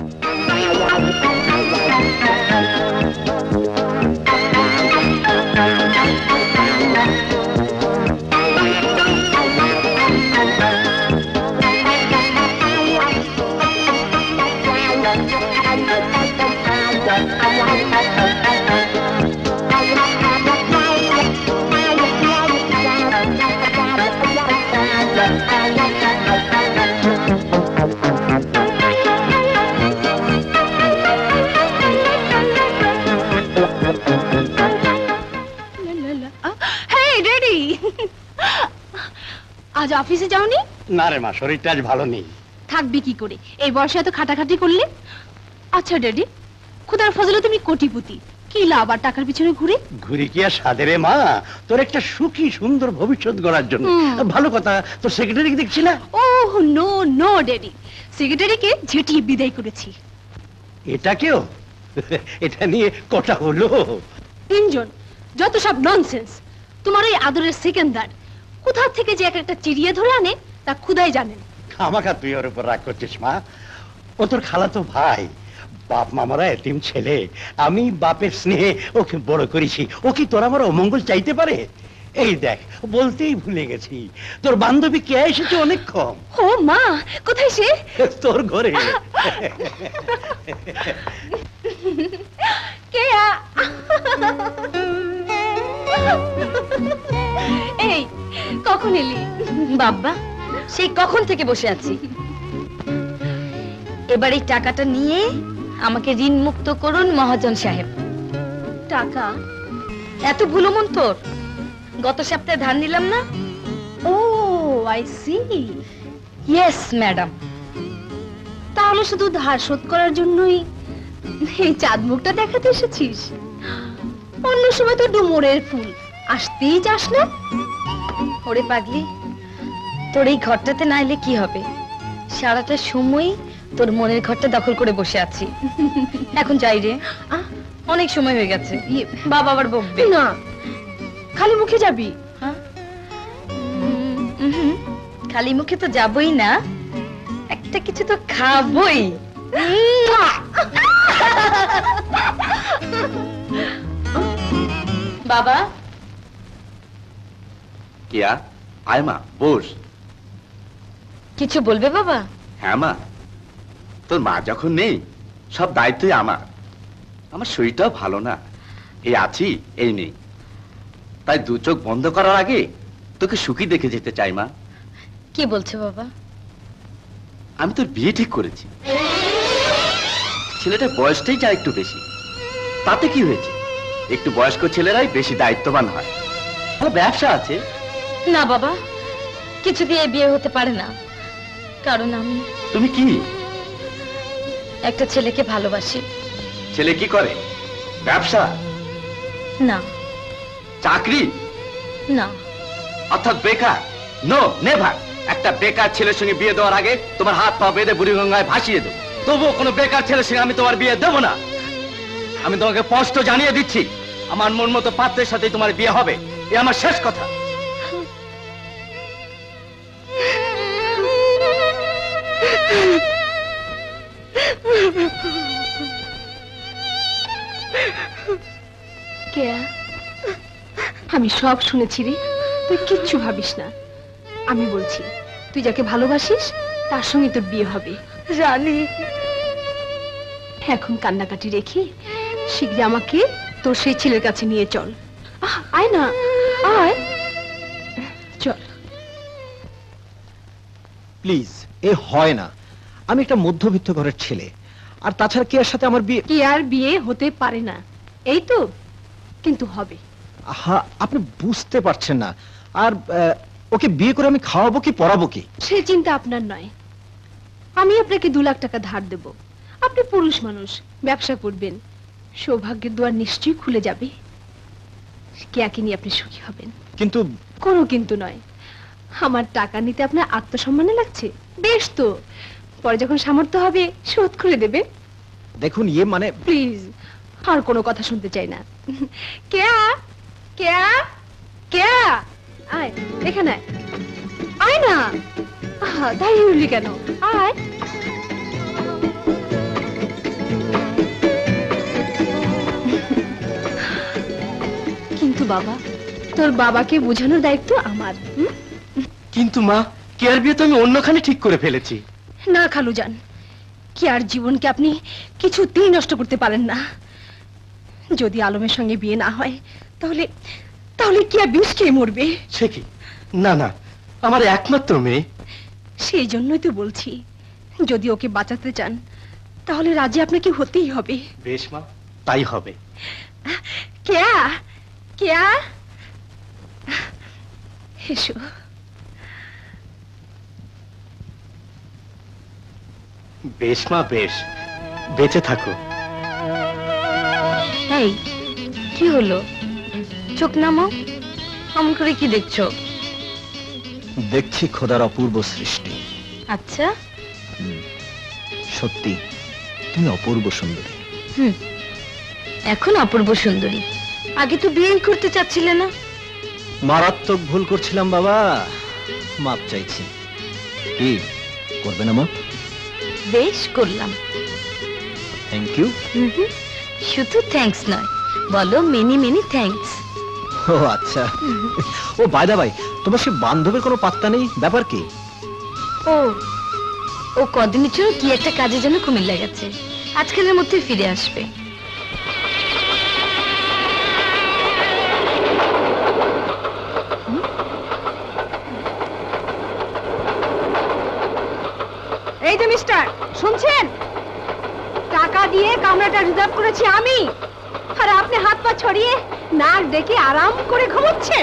आज ऑफिसे जाओनी? ना रे मा, शरीरটা আজ ভালো নেই। থাকবি কি করে? এই বয়সে এত খাটাখাটি করলে? আচ্ছা ড্যাডি, খোদার ফজলে তুমি কোটিপতি, কি লাভ আর টাকার পিছনে ঘুরে? ঘুরে কি আর সাধে রে মা, তোর একটা সুখী সুন্দর ভবিষ্যৎ গড়ার জন্য। ভালো কথা, তোর সেক্রেটারিকে দেখছি না? ওহ নো নো ড্যাডি, সেক্রেটারিকে ঝেঁটিয়ে বিদায় করেছি। এটা কেউ? এটা নিয়ে কথা হলো? তিনজন, যত সব ননসেন্স। তোমার এই আদরের সেকেন্দার কোথা থেকে যে একটা চিড়িয়ে ধরে আনে তা খুদাই জানেন। আমাকে তুই ওর উপর রাগ করছিস মা? ও তোর খালাতো ভাই, বাপ মামারা এতিম ছেলে, আমি বাপের স্নেহে ওকে বড় করেছি। ও কি তোর আমার অমঙ্গল চাইতে পারে? এই দেখ, বলতেই ভুলে গেছি, তোর বান্ধবী কে এসেছে অনেকক্ষণ। ও মা, কোথায় সে? তোর ঘরে। কে? এই কখন এলি? বাবা, সেই কখন থেকে বসে আছি। এবার এই টাকাটা নিয়ে আমাকে ঋণ মুক্ত করুন মহাজন সাহেব। টাকা? এত ভুলো মন তোর? গত সপ্তাহে ধার নিলাম না? Oh I see. Yes madam. তাহলে শুধু ধার শোধ করার জন্যই এই চাঁদ মুখটা দেখাতে এসেছিস? অন্য সময় তো ডুমুরের ফুল, আসতেই যাস না। ওরে পাগলি, তোর এই ঘরটাতে না এলে কি হবে? সারাটা সময় তোর মনের ঘরটা দখল করে বসে আছি। এখন যাই রে, অনেক সময় হয়ে গেছে। বাবা আবার বকবে না। খালি মুখে যাবি? খালি মুখে তো যাবই না, একটা কিছু তো খাবই। বাবা। কিয়া, আয় মা, বস। কিছু বলবে বাবা? হ্যাঁ মা, তোর মা যখন নেই সব দায়িত্বই আমার। আমার শরীরটাও ভালো না, এই আছি এই নেই, তাই দু চোখ বন্ধ করার আগে তোকে সুখী দেখে যেতে চাই মা। কি বলছো বাবা? আমি তোর বিয়ে ঠিক করেছি। ছেলেটার বয়সটাই যা একটু বেশি, তাতে কি হয়েছে? একটু বয়স্ক ছেলেরাই বেশি দায়িত্ববান হয়। আমার ব্যবসা আছে। না বাবা, কিছু দিয়ে বিয়ে হতে পারে না, কারণ আমি। তুমি কি? একটা ছেলেকে ভালোবাসি। ছেলে কি করে? ব্যবসা? না। চাকরি? না। অর্থাৎ বেকার? No, never. একটা বেকার ছেলের সঙ্গে বিয়ে দেওয়ার আগে তোমার হাত পা বেঁধে বুড়িগঙ্গায় ভাসিয়ে দেবো। তবুও কোনো বেকার ছেলের সঙ্গে আমি তোমার বিয়ে দেবো না। আমি তোমাকে স্পষ্ট জানিয়ে দিচ্ছি, আমার মন মতো পাত্রের সাথে তোমার বিয়ে হবে, এ আমার শেষ কথা। আমি সব শুনেছি রে, তুই কিচ্ছু ভাবিস না। আমি বলছি, তুই যাকে ভালোবাসিস তার সঙ্গে তোর বিয়ে হবে। রানী, এখন কান্নাকাটি রেখে শীঘ্রই আমাকে তোর সেই ছেলের কাছে নিয়ে চল। আয় না, আয়, চল প্লিজ। এ হয় না, আমি একটা মধ্যবিত্ত ঘরের ছেলে, আর তাছাড়া কে এর সাথে আমার বিয়ে? কি আর বিয়ে হতে পারে না, এই তো, কিন্তু হবে। হ্যাঁ, আপনি বুঝতে পারছেন না। আর ওকে বিয়ে করে আমি খাওয়াবো কি পড়াবো কি? সে চিন্তা আপনার নয়। আমি আপনাকে 2 লাখ টাকা ধার দেব। আপনি পুরুষ মানুষ, ব্যবসা করবেন, সৌভাগ্যের দুয়ার নিশ্চয়ই খুলে যাবে। কেয়াকে নিয়ে আপনি সুখী হবেন। কিন্তু কোনো কিন্তু নয়। আমার টাকা নিতে আপনার আত্মসম্মানে লাগছে? বেশ তো, পরে যখন সামর্থ্য হবে শোধ করে দেবে। দেখুন, ইয়ে মানে প্লিজ, আর কোনো কথা শুনতে চাই না। কেয়া, কেয়া, কেয়া, আয় এখানে, আয় না। দাঁড়িয়ে উঠলি কেন? আয়। বাবা, তোর বাবাকে বোঝানোর দায়িত্ব আমার। কিন্তু মা, কেয়ার বিয়ে তো আমি অন্যখানে ঠিক করে ফেলেছি। না খালুজান, কি আর জীবনকে আপনি কিছুতেই নষ্ট করতে পারেন না। যদি আলমের সঙ্গে বিয়ে না হয় তাহলে তাহলে কি আর বিষ খেয়ে মরবে। সে কি? না না, আমার একমাত্র মেয়ে। সেই জন্যই তো বলছি, যদি ওকে বাঁচাতে চান তাহলে রাজি আপনাকে হতেই হবে। বেশ মা, তাই হবে। কেয়া, কেয়া, এসো। বেশ মা, বেশ, বেঁচে থাকো। এই, কি হলো? চোখ নামাও। অমন করে কি দেখছো? দেখছি খোদার অপূর্ব সৃষ্টি। আচ্ছা, সত্যি তুমি অপূর্ব সুন্দরী। এখন অপূর্ব সুন্দরী। আগে তো বিয়েই করতে চাচ্ছিলে না। মারাত্মক ভুল করছিলাম বাবা, মাপ চাইছি। কি করবে না মাপ? বেশ করলাম। Thank you. শুধু থ্যাঙ্কস নয়, বলো মেনি মেনি থ্যাঙ্কস। ও আচ্ছা। ও বাই দা ভাই, তোমার সে বান্ধবীর কোনো পাত্তা নেই, ব্যাপার কি? ও ও কদিনের জন্য কি একটা কাজের জন্য কুমিল্লা গেছে, আজকালের মধ্যে ফিরে আসবে। এই যে মিস্টার, শুনছেন? টাকা দিয়ে কামরাটা রিজার্ভ করেছি আমি, আর আপনি হাত পা ছড়িয়ে নাক ডেকে আরাম করে ঘুমোচ্ছেন।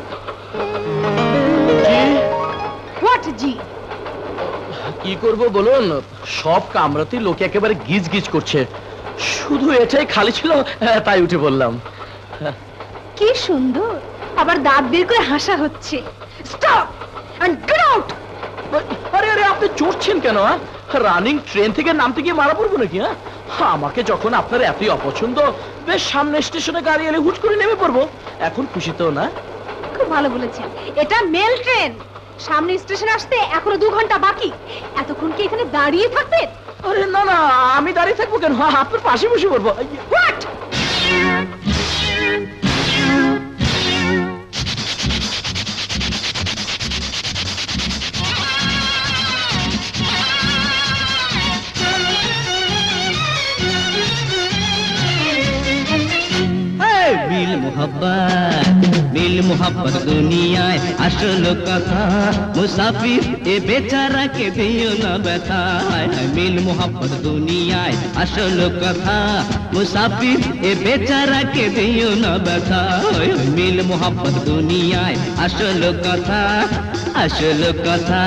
হোয়াট জি? কি করব বলুন, সব কামরাতেই লোকে একেবারে গিজ গিজ করছে, শুধু এটাই খালি ছিল, তাই উঠে বললাম। কি সুন্দর, আবার দাঁত বের করে হাসা হচ্ছে। Stop and get out. আরে আরে, আপনি চড়ছেন কেন? রানিং ট্রেন থেকে নামতে গিয়ে মারা পড়বো নাকি? আমাকে যখন আপনার এতই অপছন্দ, বেশ সামনে স্টেশনে গাড়ি এলে হুট করে নেমে পড়বো। এখন খুশি তো না? খুব ভালো বলেছেন, এটা মেল ট্রেন, সামনে স্টেশন আসতে এখনো 2 ঘন্টা বাকি। এতক্ষণ কি এখানে দাঁড়িয়ে থাকতেন? আরে না না, আমি দাঁড়িয়ে থাকবো কেন? আপনার পাশে বসে পড়বো। হোয়াট? मिल मोहब्बत दुनियाए আসল কথা মুসাফির এ বেচারা কে দিও না ব্যথা মিল মোহব্বত দুনিয়ায় আসল কথা মুসাফির এ বেচারা কে দিও না ব্যথা মিল মোহব্বত দুনিয়ায় আসল কথা আসল কথা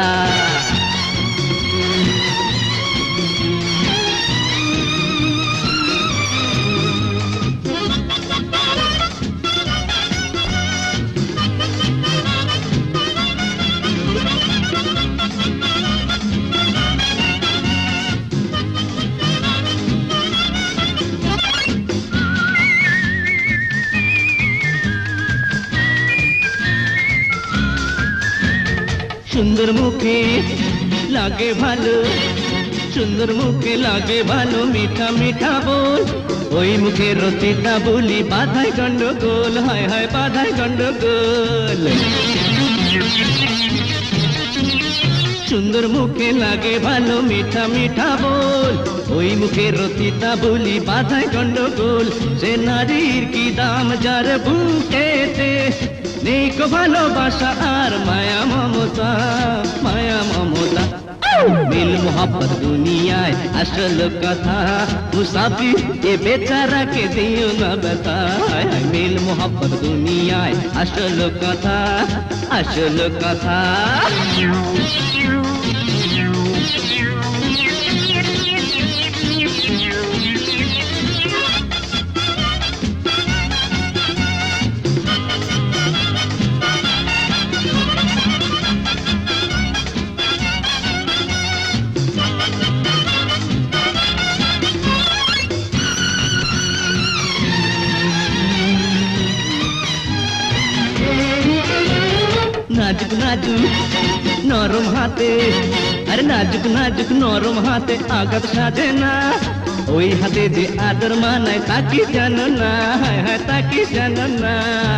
সুন্দর মুখে লাগে ভালো সুন্দর মুখে লাগে ভালো মিঠা মিঠা বল ওই মুখে রতিটা বলি বাধাই গন্ডগোল হায় হায় বাধাই গন্ডগোল সুন্দর মুখে লাগে ভালো মিঠা মিঠা বল ওই মুখে রতিটা বলি বাধাই গন্ডগোল সে নারীর কি দাম যার বুকেতে নেই কো ভালোবাসা আর মায়া মমতা मिल मोहब्बत दुनियाए असल कथा मुसाफिर ये बेचारा के दियो न बता मिल मोहब्बत दुनियाए असल कथा नाजुक नाजुक नरम हाथे अरे नाजुक नाजुक नरम हाथे आगत साजे ना ওই হাতে যে আদর মানায় তাকে জানো না, হায় হায় তাকে জানো না।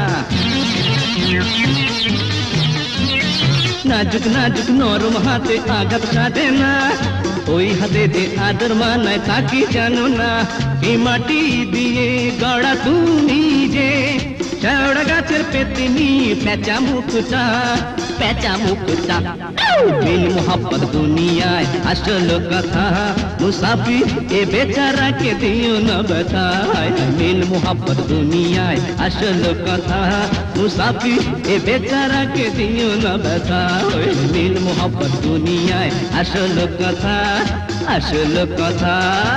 নাজুক নাজুক নরম হাতে আঘাত কাটে না, ওই হাতে যে আদর মানায় তাকে জানো না। এই মাটি দিয়ে গড়া তুমি যে চওড়া গাছের পেতনি, পেঁচা মুখটা পেঁচা মুখটা। মিল মোহাব্বত দুনিয়ায় আসল কথা, মুসাফির এ বেচারাকে দিও না ব্যথা। মিল মোহাব্বত দুনিয়ায় আসল কথা, মুসাফির এ বেচারাকে দিও না ব্যথা। মিল মোহাব্বত দুনিয়ায় আসল কথা, আসল কথা।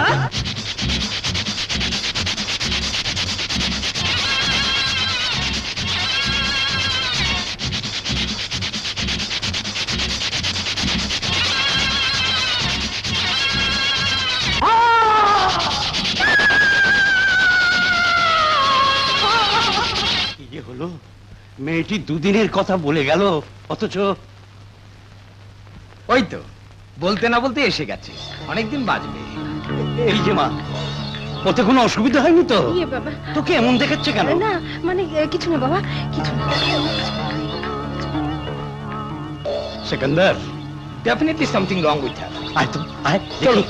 কি যে হলো, মেয়েটি দুদিনের কথা বলে গেল, অথচ ওই তো বলতে না বলতে এসে গেছে, অনেকদিন বাজবে। এই যে মা, ওতে কোনো অসুবিধা হয়নি তো? ইয়ে বাবা, তোকে এমন দেখাচ্ছে কেন? না মানে কিছু না বাবা, কিছু না। Sekandar, definitely something wrong with her. আয় তো, আয় দেখি।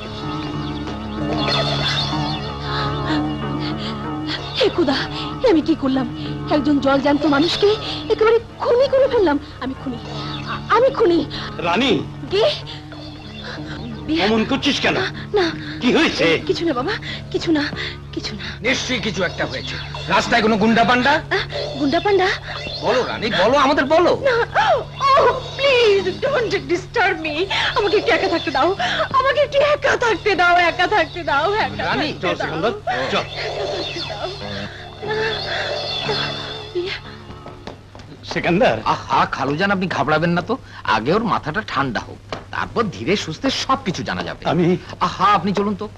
হে খুদা, আমি কি করলাম? একজন জলজ্যান্ত মানুষকে একেবারে খুনি করে ফেললাম। আমি খুনি, আমি খুনি। রানী, কে? অমন করছিস কেন? না, কি হয়েছে? কিছু না বাবা, কিছু না, কিছু না। নিশ্চয়ই কিছু একটা হয়েছে। রাস্তায় কোনো গুন্ডা পান্ডা? গুন্ডা পান্ডা? বলো রানী, বলো, আমাদের বলো। না, oh please don't disturb me. আমাকে একটু একা থাকতে দাও, আমাকে একটু একা থাকতে দাও, একা থাকতে দাও, একা রানী, থাকতে চল দাও। সেকেন্দার, চল। সেকেন্দার, আহা খালুজান, আপনি ঘাবড়াবেন না তো। আগে ওর মাথাটা ঠান্ডা হোক, তারপর ধীরে সুস্থে সবকিছু জানা যাবে। আমি আহা আপনি চলুন তো।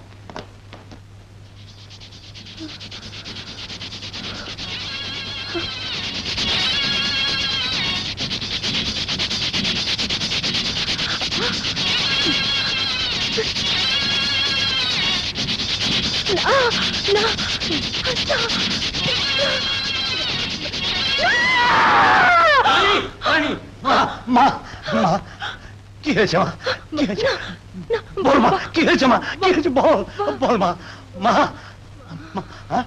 না, না, না। মা, মা, মা, কি হয়েছে মা? কি হয়েছে? বল মা, কি হয়েছে মা? কি হয়েছে বল, বল মা। মা, মা, হ্যাঁ?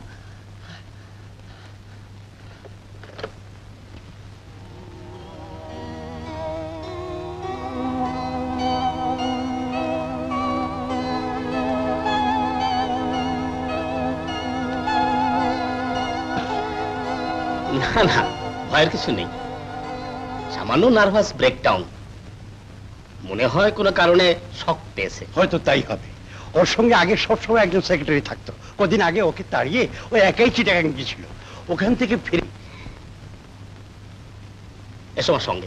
না না, ভয়ের কিছু নেই, সামান্য নার্ভাস ব্রেকডাউন। মনে হয় কোনো কারণে শক পেয়েছে। হয়তো তাই হবে। ওর সঙ্গে আগে সবসময় একজন সেক্রেটারি থাকতো, কদিন আগে ওকে তাড়িয়ে ও একাই চিটাগাং গিয়েছিল। ওখান থেকে ফিরে এসো আমার সঙ্গে।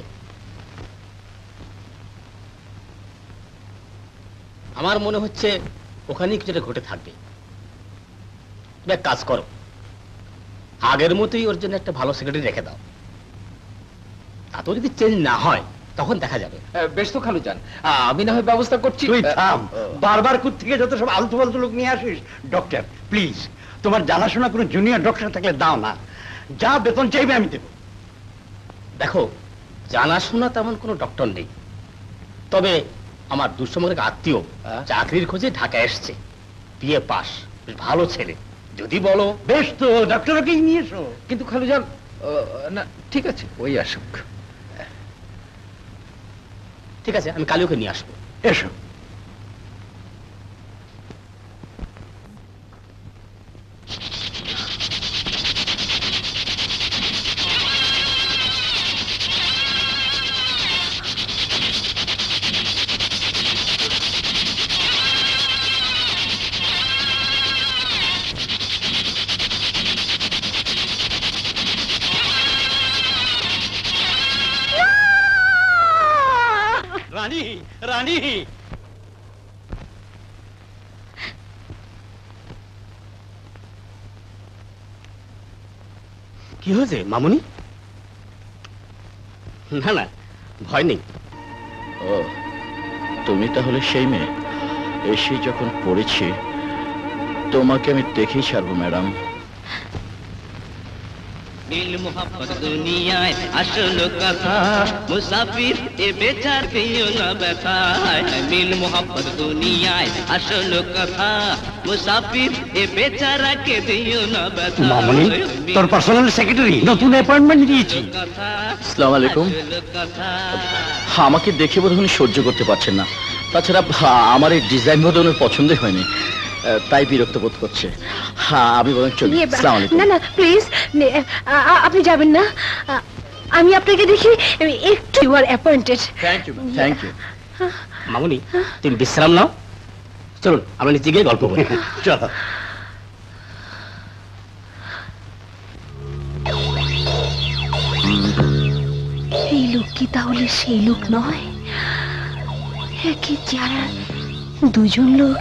আমার মনে হচ্ছে ওখানেই কিছুটা ঘটে থাকবে। তুমি এক কাজ করো, আগের মতোই ওর জন্য একটা ভালো সেক্রেটারি রেখে দাও। তাতেও যদি চেঞ্জ না হয় তখন দেখা যাবে। বেশ তো খালুজান, আমি না হয় ব্যবস্থা করছি। তুই থাম, বারবার কোথা থেকে যত সব আলতু ফালতু লোক নিয়ে আসিস। ডক্টর প্লিজ, তোমার জানাশোনা কোনো জুনিয়র ডক্টর থাকলে দাও না, যা বেতন চাইবে আমি দেবো। দেখো, জানাশোনা তেমন কোনো ডক্টর নেই, তবে আমার দুঃসময়ের আত্মীয় চাকরির খোঁজে ঢাকা এসছে, বিএ পাস, বেশ ভালো ছেলে। যদি বলো। বেশ তো, ডক্টরকেই নিয়ে এসো। কিন্তু খালুজান, না ঠিক আছে, ওই আসুক। ঠিক আছে, আমি কালি ওকে নিয়ে আসবো। এসো। রানী, রানী, কি হয়েছে মামুনি? না না, ভয় নেই। ও, তুমি তাহলে সেই মেয়ে। এসে যখন পড়েছি তোমাকে আমি দেখেই ছাড়বো ম্যাডাম। মিল মোহাব্বত দুনিয়ায় আসল কথা, মুসাফির এ বেচার দিও না ব্যথা। মিল মোহাব্বত দুনিয়ায় আসল কথা, মুসাফির এ বেচারাকে দিও না ব্যথা। মামনি, তোর পার্সোনাল সেক্রেটারি নতুন অ্যাপয়েন্টমেন্ট দিয়েছি। আসসালামু আলাইকুম। আমাকে দেখে বোধহয় উনি সহ্য করতে পারছেন না, তাছাড়া আমার এই ডিজাইন বোধহয় ওনার পছন্দই হয়নি, তাই বিরক্ত বোধ করছে। হ্যাঁ, আমি বরং চলি। আসসালামু আলাইকুম। না না প্লিজ, আপনি যাবেন না। আমি আপনাকে দেখি একটু you are appointed. Thank you, thank you. মামুনি, তুমি বিশ্রাম নাও, চলুন আমরা নিচে গিয়ে গল্প করি। চলো। এই লোক কি তাহলে সেই লোক নয়? একই যারা দুজন লোক,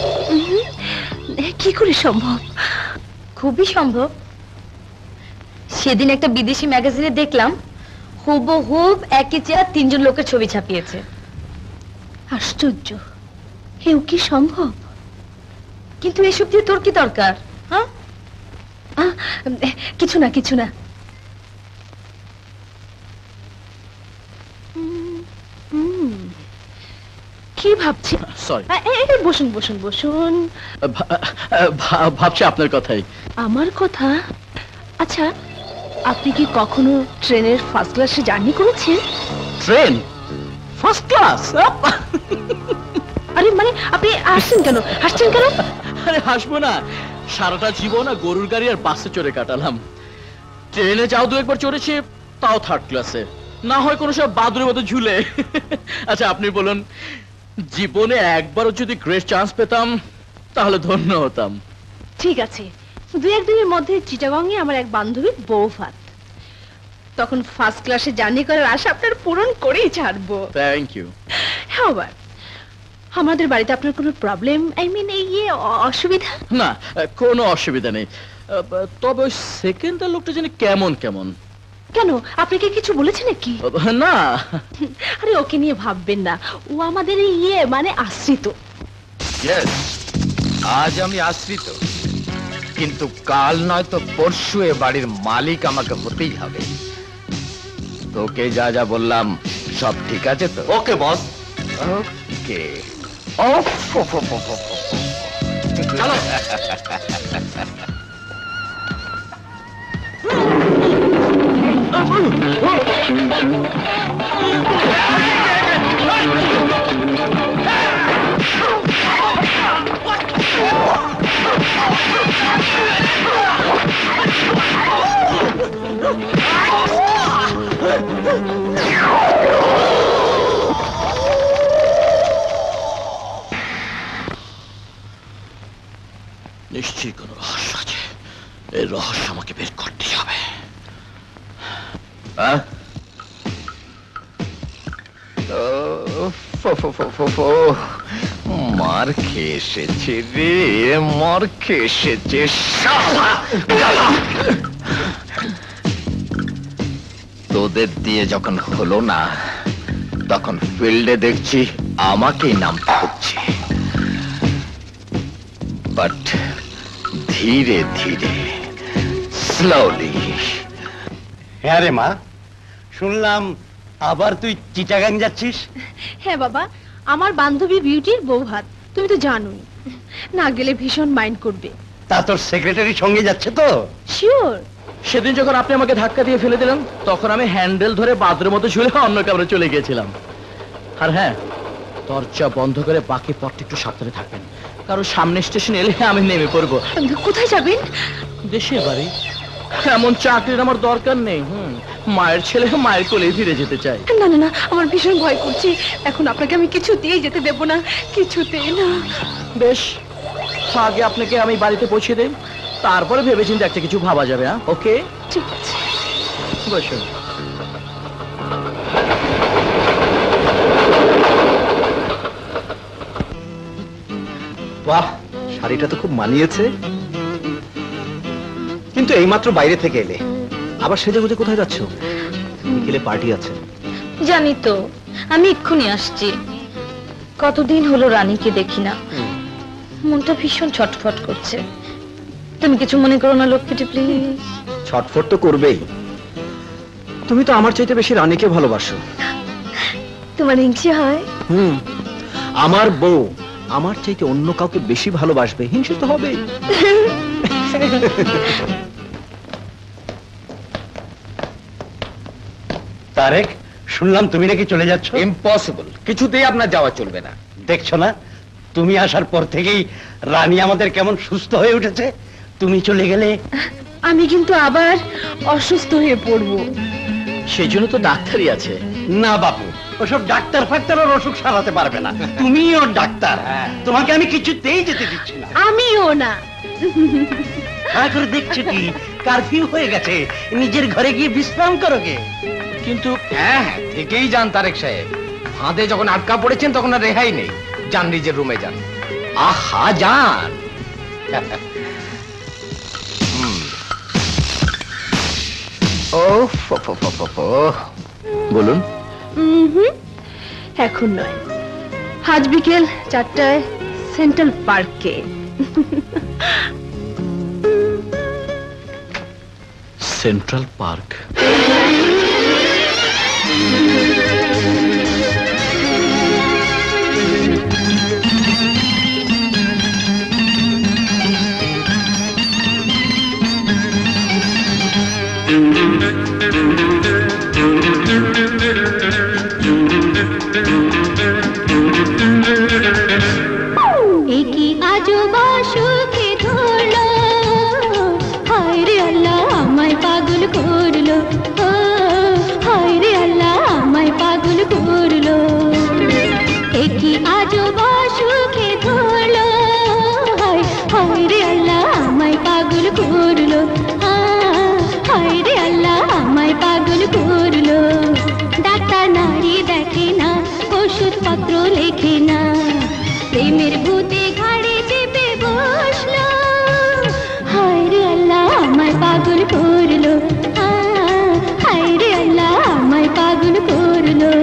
কি করে সম্ভব? খুবই সম্ভব। সেদিন একটা বিদেশি ম্যাগাজিনে দেখলাম হুবহুব একই চেহারা তিনজন লোকের ছবি ছাপিয়েছে। আশ্চর্য, এও কি সম্ভব? কিন্তু এসব দিয়ে তোর কি দরকার? হ্যাঁ, কিছু না কিছু না। কি ভাবছি? সরি, বসুন বসুন বসুন। ভাবছি আপনার কথাই। আমার কথা? আচ্ছা, আপনি কি কখনো ট্রেনের ফার্স্ট ক্লাসে জার্নি করেছেন? Train first class? আরে মানে আপনি হাসছেন কেন? হাসছেন কেন? আরে হাসবো না, সারাটা জীবন গরুর গাড়ি আর বাসে চড়ে কাটালাম। ট্রেনে যাও দু একবার চড়েছি, তাও থার্ড ক্লাসে, না হয় কোনো সব বাদুরের মতো ঝুলে। আচ্ছা আপনি বলুন, জীবনে একবারও যদি গ্রেট চান্স পেতাম তাহলে ধন্য হতাম। ঠিক আছে, দু একদিনের মধ্যে চিটাগংয়ে আমার এক বান্ধবীর বউ ভাত, তখন ফার্স্ট ক্লাসে জার্নি করার আশা আপনার পূরণ করেই ছাড়বো। Thank you. হ্যাঁ, আমাদের বাড়িতে আপনার কোনো প্রবলেম, আই মিন এই অসুবিধা? না, কোনো অসুবিধা নেই, তবে ওই সেকেন্ডের লোকটা জানি কেমন কেমন। কেন, আপনাকে কিছু বলেছে নাকি? না। আরে ওকে নিয়ে ভাববেন না, ও আমাদের মানে আশ্রিত। আজ আমি আশ্রিত, কিন্তু কাল নয়তো পরশু এ বাড়ির মালিক আমাকে হতেই হবে। তোকে যা যা বললাম সব ঠিক আছে তো? ওকে বস। ওকে। চলো। নিশ্চয়ই কোনো রহস্য আছে, এই রহস্য আমাকে বের করতেই হবে। মার খেয়ে এসেছে রে, মার খেয়ে এসেছে। তোদের দিয়ে যখন হলো না, তখন ফিল্ডে দেখছি আমাকেই নামতে হচ্ছে, বাট ধীরে ধীরে, স্লোলি। হ্যাঁ রে মা, শুনলাম আবার তুই চিটাগাং যাচ্ছিস? হ্যাঁ বাবা, আমার বান্ধবী বিউটির বউ ভাত, তুমি তো জানোই, না গেলে ভীষণ মাইন্ড করবে। তা তোর সেক্রেটারি সঙ্গে যাচ্ছে তো? শিওর। সেদিন যখন আপনি আমাকে ধাক্কা দিয়ে ফেলে দিলেন, তখন আমি হ্যান্ডেল ধরে বাদুরের মতো ঝুলে অন্য কামরে চলে গিয়েছিলাম। আর হ্যাঁ, দরজা বন্ধ করে বাকি পথটা একটু সাবধানে থাকবেন, কারণ সামনে স্টেশন এলে আমি নেমে পড়বো। কোথায় যাবেন? দেশের বাড়ি। এমন চাকরির আমার দরকার নেই। মায়ের ছেলে মায়ের কোলেই ফিরে যেতে চাই। না না না, আমার ভীষণ ভয় করছে, এখন আপনাকে আমি কিছুতেই যেতে দেব না, কিছুতেই না। বেশ, আগে আপনাকে আমি বাড়িতে পৌঁছে দেই, তারপরে ভেবেচিন্তে একটা কিছু ভাবা যাবে। হ্যাঁ, ওকে, ঠিক আছে। বসুন। বাহ, শাড়িটা তো খুব মানিয়েছে, কিন্তু এইমাত্র বাইরে থেকে এলে, আবার সেজেগুজে কোথায় যাচ্ছ? বিকেলে পার্টি আছে। জানি তো, আমি এক্ষুনি আসছি। কতদিন হলো রানীকে দেখি না। মনটা ভীষণ ছটফট করছে। তুমি কিছু মনে করো না লক্ষ্মীটি, প্লিজ। ছটফট তো করবেই। তুমি তো আমার চাইতে বেশি রানীকে ভালোবাসো। তোমার হিংসে হয়? আমার বউ আমার চাইতে অন্য কাউকে বেশি ভালোবাসবে, হিংসে তো হবেই। তারেক, শুনলাম তুমি নাকি চলে যাচ্ছ? ইম্পসিবল, কিছুতেই আপনার যাওয়া চলবে না। দেখছো না, তুমি আসার পর থেকেই রানী আমাদের কেমন সুস্থ হয়ে উঠেছে। তুমি চলে গেলে আমি কিন্তু আবার অসুস্থ হয়ে পড়বো। সেই জন্য তো ডাক্তারই আছে। না বাপু, ওসব ডাক্তার ফাক্তার ওর অসুখ সারাতে পারবে না। তুমি ওর ডাক্তার, তোমাকে আমি কিছুতেই যেতে দিচ্ছি না। আমিও না। করে দেখছো কি, কারফিউ হয়ে গেছে, নিজের ঘরে গিয়ে বিশ্রাম করো গে। কিন্তু হ্যাঁ, থেকেই যান তারেক সাহেব। ফাঁদে যখন আটকা পড়েছেন তখন আর রেহাই নেই। যান নিজের রুমে যান। আহা, যান। ও বলুন। এখন নয়, আজ বিকেল 4টায় সেন্ট্রাল পার্কে। Central park? একই আজবা সুখে ধরলো, হায় রে আল্লাহ আমায় পাগল করলো, হায় রে আল্লাহ আমায় পাগল করলো। একই আজবা সুখে ধরলো, হায় রে আল্লাহ আমায় পাগল করলো, হায় রে আল্লাহ আমায় পাগল করলো। ডাক্তার নারী দেখে না, ওষুধ পত্র লেখে না, প্রেমের ভূতে ঘাড়ে চেপে বসলো, হায় রে আল্লাহ আমায় পাগল করলো, হায় রে আল্লাহ আমায় পাগল করলো।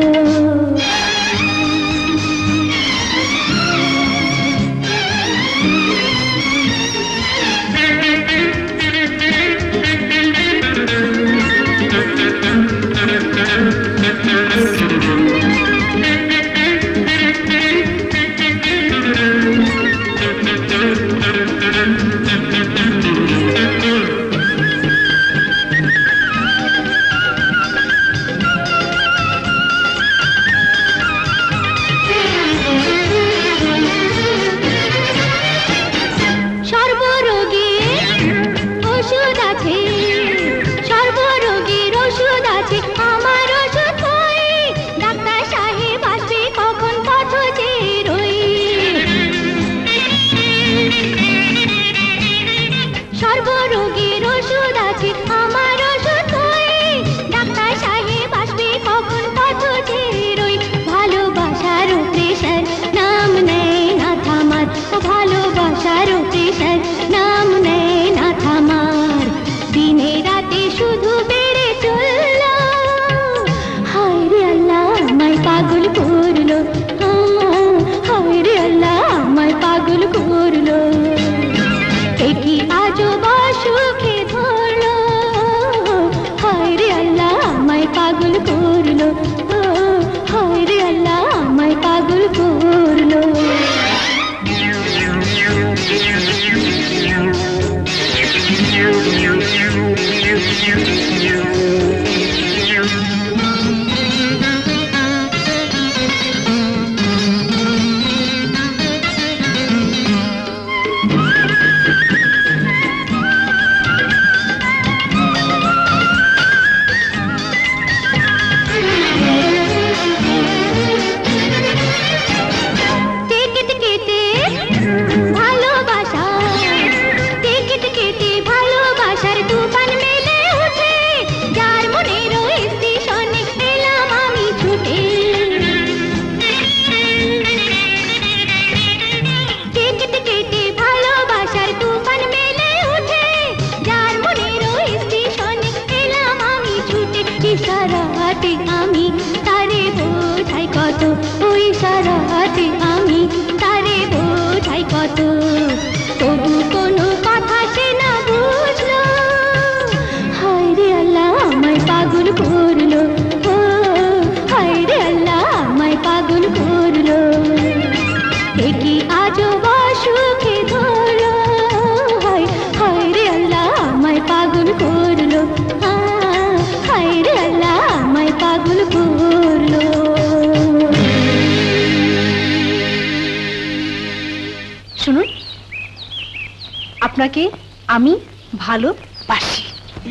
আপনাকে আমি ভালোবাসি।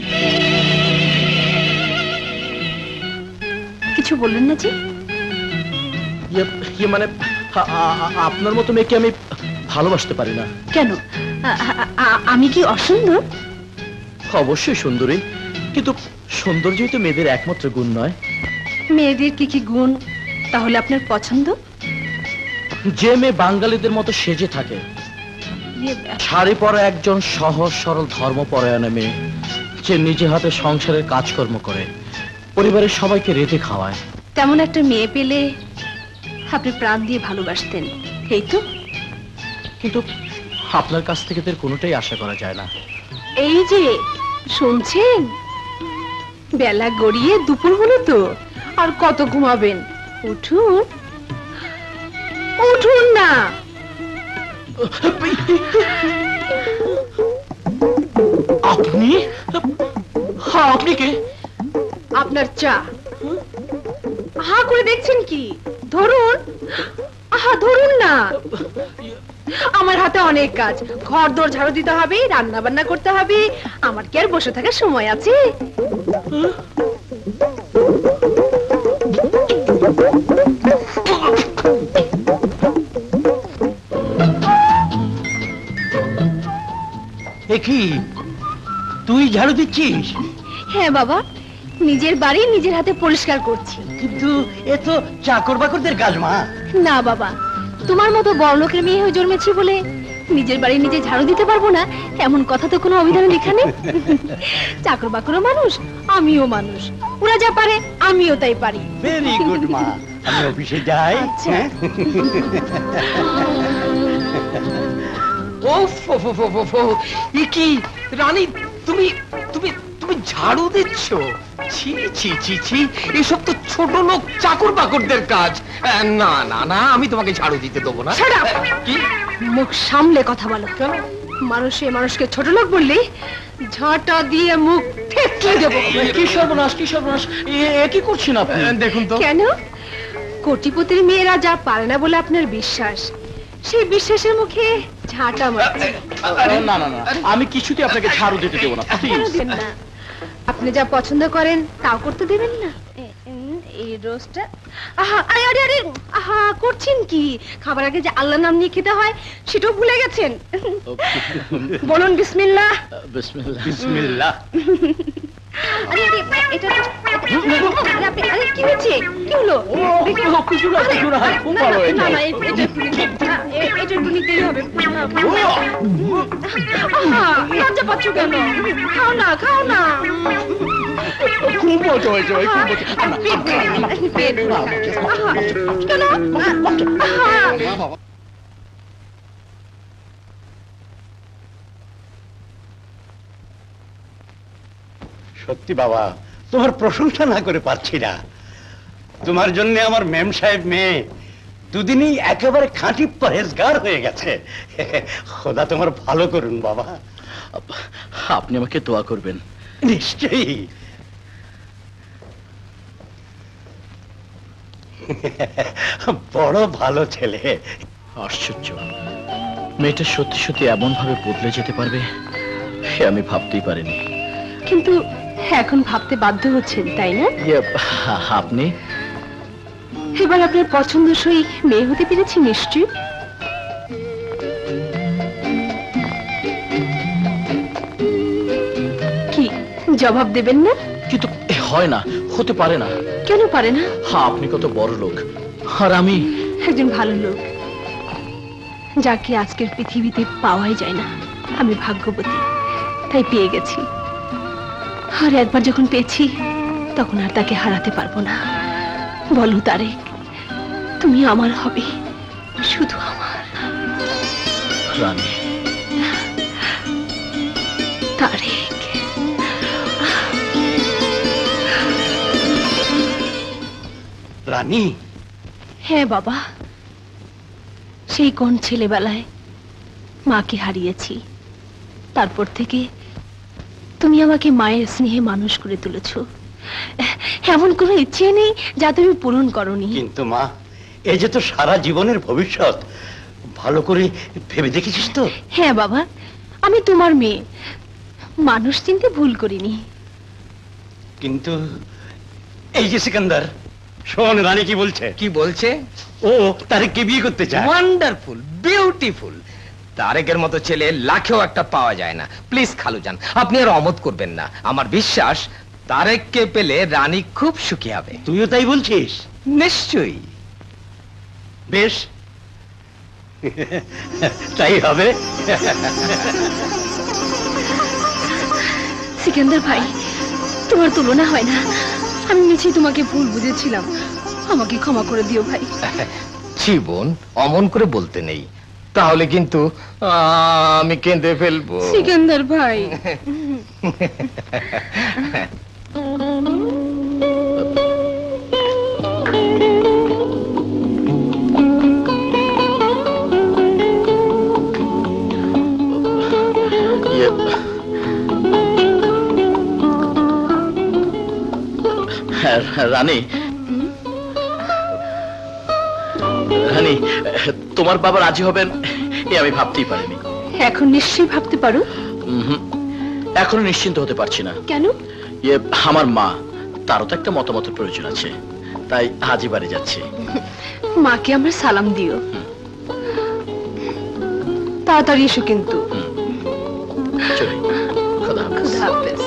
কিছু বললেন না যে? মানে আপনার মতো মেয়েকে আমি ভালোবাসতে পারি না। কেন? আমি কি অসুন্দর? অবশ্যই সুন্দরী, কিন্তু সৌন্দর্যই তো মেয়েদের একমাত্র গুণ নয়। মেয়েদের কি কি গুণ তাহলে আপনার পছন্দ? যে মেয়ে বাঙালিদের মতো সেজে থাকে, শাড়ি পরা একজন সহজ সরল ধর্মপরায়ণা মেয়ে, যে নিজে হাতে সংসারের কাজকর্ম করে পরিবারের সবাইকে রেঁধে খাওয়ায়। তেমন একটা মেয়ে পেলে আপনি প্রাণ দিয়ে ভালোবাসতেন, এই তো? কিন্তু আপনার কাছ থেকে তার কোনোটাই আশা করা যায় না। এই যে শুনছেন, বেলা গড়িয়ে দুপুর হলো তো, আর কত ঘুমাবেন? উঠুন, উঠুন না। আপনি? হ্যাঁ, আপনি কে? আপনার চা। হা করে দেখছেন কি? ধরুন, আহা ধরুন না। আমার হাতে অনেক কাজ, ঘর দোর ঝাড়ু দিতে হবে, রান্না বান্না করতে হবে, আমার কি আর বসে থাকার সময় আছে? কি তুই ঝাড়ু দিচ্ছিস? হ্যাঁ বাবা, নিজের বাড়ি নিজের হাতে পরিষ্কার করছি। কিন্তু এ তো চাকর বাকরদের কাজ মা। না বাবা, তোমার মতো বড়লোকের মেয়ে হয়ে জন্মেছি বলে নিজের বাড়ি নিজে ঝাড়ু দিতে পারবো না এমন কথা তো কোনো অভিধানে লেখা নেই। চাকর বাকরও মানুষ, আমিও মানুষ, ওরা যা পারে আমিও তাই পারি। ভেরি গুড মা, আমি অফিসে যাই। কি রানী, তুমি তুমি তুমি ঝাড়ু দিচ্ছ? ছি ছি ছি ছি, এসব তো ছোট লোক চাকর বাকরদের কাজ। না না না, আমি তোমাকে ঝাড়ু দিতে দেবো না। কি মুখ সামলে কথা বলো। মানুষে মানুষকে ছোট লোক বললি ঝাঁটা দিয়ে মুখ ঠেকিয়ে দেবো। কি সর্বনাশ, কি সর্বনাশ, এ কি করছেন আপনি? দেখুন তো। কেন? কোটিপতির মেয়েরা যা পারে না বলে আপনার বিশ্বাস, সেই বিশ্বাসের মুখে ঝাঁটা মারছে। না না না, আমি কিছুতে আপনাকে ঝাড়ু দিতে দেবো না। দেবেন না? আপনি যা পছন্দ করেন তাও করতে দেবেন না? এই রোজটা আহা, আরে আরে আরে, আহা করছেন কি? খাবার আগে যে আল্লাহর নাম নিয়ে খেতে হয় সেটাও ভুলে গেছেন। বলুন বিসমিল্লাহ। বিসমিল্লাহ। বিসমিল্লাহ। আরে আরে, এটা আরে কি হয়েছে? কি হলো? না না, এটা একটু নিতেই হবে। লজ্জা পাচ্ছ কেন? খাও না, খাও না। খুব মজা হয়েছে ভাই, খুব মজা। সত্যি বাবা, তোমার প্রশংসা না করে পারছি না। তোমার জন্য আমার মেম সাহেব মেয়ে দুদিনই একেবারে খাঁটি পরেজগার হয়ে গেছে। খোদা তোমার ভালো করুন বাবা। আপনি আমাকে দোয়া করবেন। নিশ্চয়ই। বড় ভালো ছেলে। আশ্চর্য, মেয়েটা সত্যি সত্যি এমন ভাবে বদলে যেতে পারবে আমি ভাবতেই পারিনি। কিন্তু এখন ভাবতে বাধ্য হচ্ছেন, তাই না? আপনি এবার আপনার পছন্দসই মেয়ে হতে পেরেছি নিশ্চয়ই। কি জবাব দেবেন না? কিন্তু হয় না, হতে পারে না। কেন পারে না? আপনি কত বড় লোক, আর আমি একজন ভালো লোক, যাকে আজকের পৃথিবীতে পাওয়াই যায় না। আমি ভাগ্যবতী, তাই পেয়ে গেছি। আর একবার যখন পেয়েছি তখন আর তাকে হারাতে পারবো না। বলো তারেক, তুমি আমার হবে, শুধু আমার। রানী। তারেক। রানী? হ্যাঁ বাবা, সেই কোন ছেলেবেলায় মাকে হারিয়েছি, তারপর থেকে তুমি আমাকে মায়ের স্নেহে মানুষ করে তুলেছ। এমন কোনো ইচ্ছে নেই যা তুমি পূরণ করনি। কিন্তু মা, এই যে তো সারা জীবনের ভবিষ্যৎ, ভালো করে ভেবে দেখেছিস তো? হ্যাঁ বাবা, আমি তোমার মেয়ে, মানুষ চিনতে ভুল করিনি। কিন্তু এই যে সিকান্দার, শোন রানী কি বলছে। কি বলছে? ও তারেককে বিয়ে করতে চায়। Wonderful, beautiful. তারেকের মতো ছেলে লাখেও একটা পাওয়া যায় না। প্লিজ খালুজান, আপনি আর অমত করবেন না। আমার বিশ্বাস তারেককে পেলে রানী খুব সুখী হবে। তুইও তাই বলছিস? নিশ্চয়ই। বেশ, তাই হবে। সিকান্দার ভাই, তোমার তুলনা হয় না। আমি নিশ্চয়ই তোমাকে ভুল বুঝেছিলাম, আমাকে ক্ষমা করে দিও ভাই। ছি বোন, অমন করে বলতে নেই, তাহলে কিন্তু আমি কেঁদে ফেলবো। সিকান্দার ভাই, রানী, রানী, তোমার বাবা রাজি হবেন এ আমি ভাবতেই পারিনি। এখন নিশ্চয়ই ভাবতে পারো। এখনো নিশ্চিন্ত হতে পারছি না। কেন? আমার মা, তারও তো একটা মতামতের প্রয়োজন আছে, তাই আজই বাড়ি যাচ্ছি। মাকে আমার সালাম দিও। তাড়াতাড়ি এসো কিন্তু। চলি, খোদা হাফেজ। খুদা হাফেজ।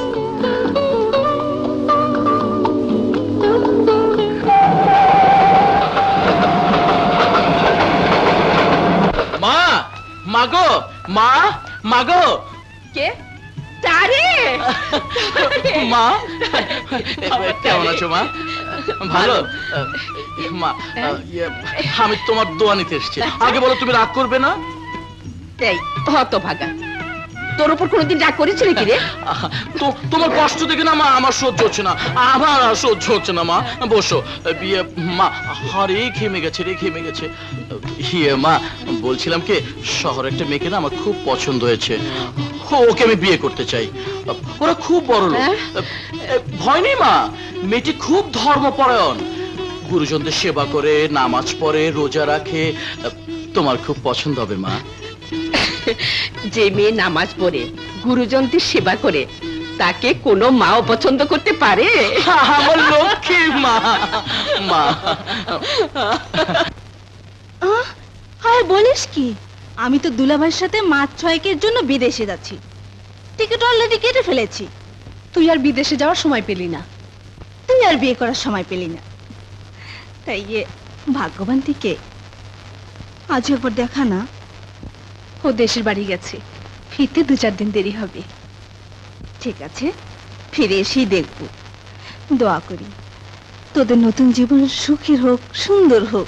মা, মাগো, মা, মাগো। কে? তারে? মা, কেমন আছো মা? ভালো। মা, আমি তোমার দোয়া নিতে এসেছি। আগে বলো, তুমি রাগ করবে না? এই হতভাগা, তোর উপর কোনদিন রাগ করেছিল কি রে? তোমার কষ্ট দেখে না মা আমার সহ্য হচ্ছে না, আমার আর সহ্য হচ্ছে না। মা বসো। বিয়ে মা, আরে ঘেমে গেছে রে, ঘেমে গেছে। মা বলছিলাম কি, শহরে একটা মেয়েকে না আমার খুব পছন্দ হয়েছে, ওকে আমি বিয়ে করতে চাই। ওরা খুব বড় লোক। ভয় নেই মা, মেয়েটি খুব ধর্মপরায়ণ, গুরুজনদের সেবা করে, নামাজ পড়ে, রোজা রাখে। তোমার খুব পছন্দ হবে মা। যে মেয়ে নামাজ পড়ে, গুরুজনদের সেবা করে, তাকে কোনো মাও পছন্দ করতে পারে? আমার লক্ষ্মী মা। মা, হ্যাঁ বলিস কি, আমি তো দুলাভাইয়ের সাথে মাস 6 জন্য বিদেশে যাচ্ছি, টিকিট অলরেডি কেটে ফেলেছি। তুই আর বিদেশে যাওয়ার সময় পেলি না। তুই আর বিয়ে করার সময় পেলি না, তাই ভাগ্যবান থেকে আজ একবার দেখা না। ও দেশের বাড়ি গেছে, ফিরতে 2-4 দিন দেরি হবে। ঠিক আছে, ফিরে এসেই দেখবো। দোয়া করি তোদের নতুন জীবন সুখের হোক, সুন্দর হোক।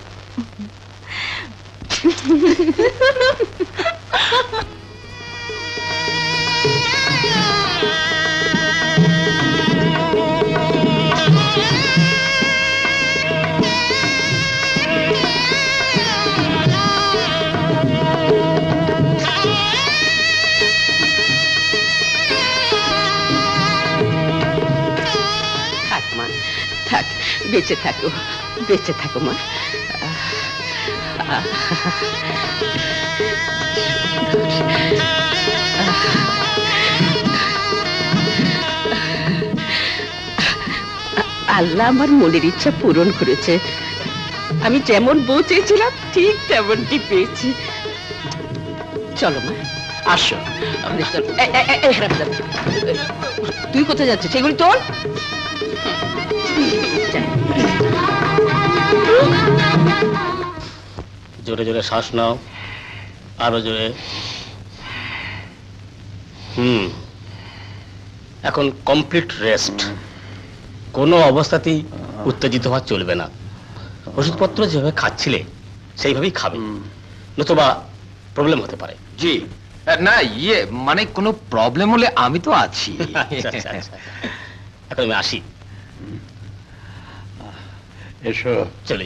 থাক মা, থাক, বেঁচে থাকো, বেঁচে থাকো মা। আল্লাহ আমার মনের ইচ্ছা পূরণ করেছে। আমি যেমন বউ চেয়েছিলাম ঠিক তেমনটি পেয়েছি। চলো মা, আসো। তুই কোথায় যাচ্ছিস? সেগুলি তোর। জোরে জোরে শ্বাস নাও, আরো জোরে। এখন কমপ্লিট রেস্ট। কোনো অবস্থাতেই উত্তেজিত হওয়া চলবে না। ওষুধপত্র যেভাবে খাচ্ছিলে সেইভাবেই খাবে, নতুবা প্রবলেম হতে পারে। জি না, মানে কোনো প্রবলেম হলে আমি তো আছি। এখন আমি আসি। এসো, চলি।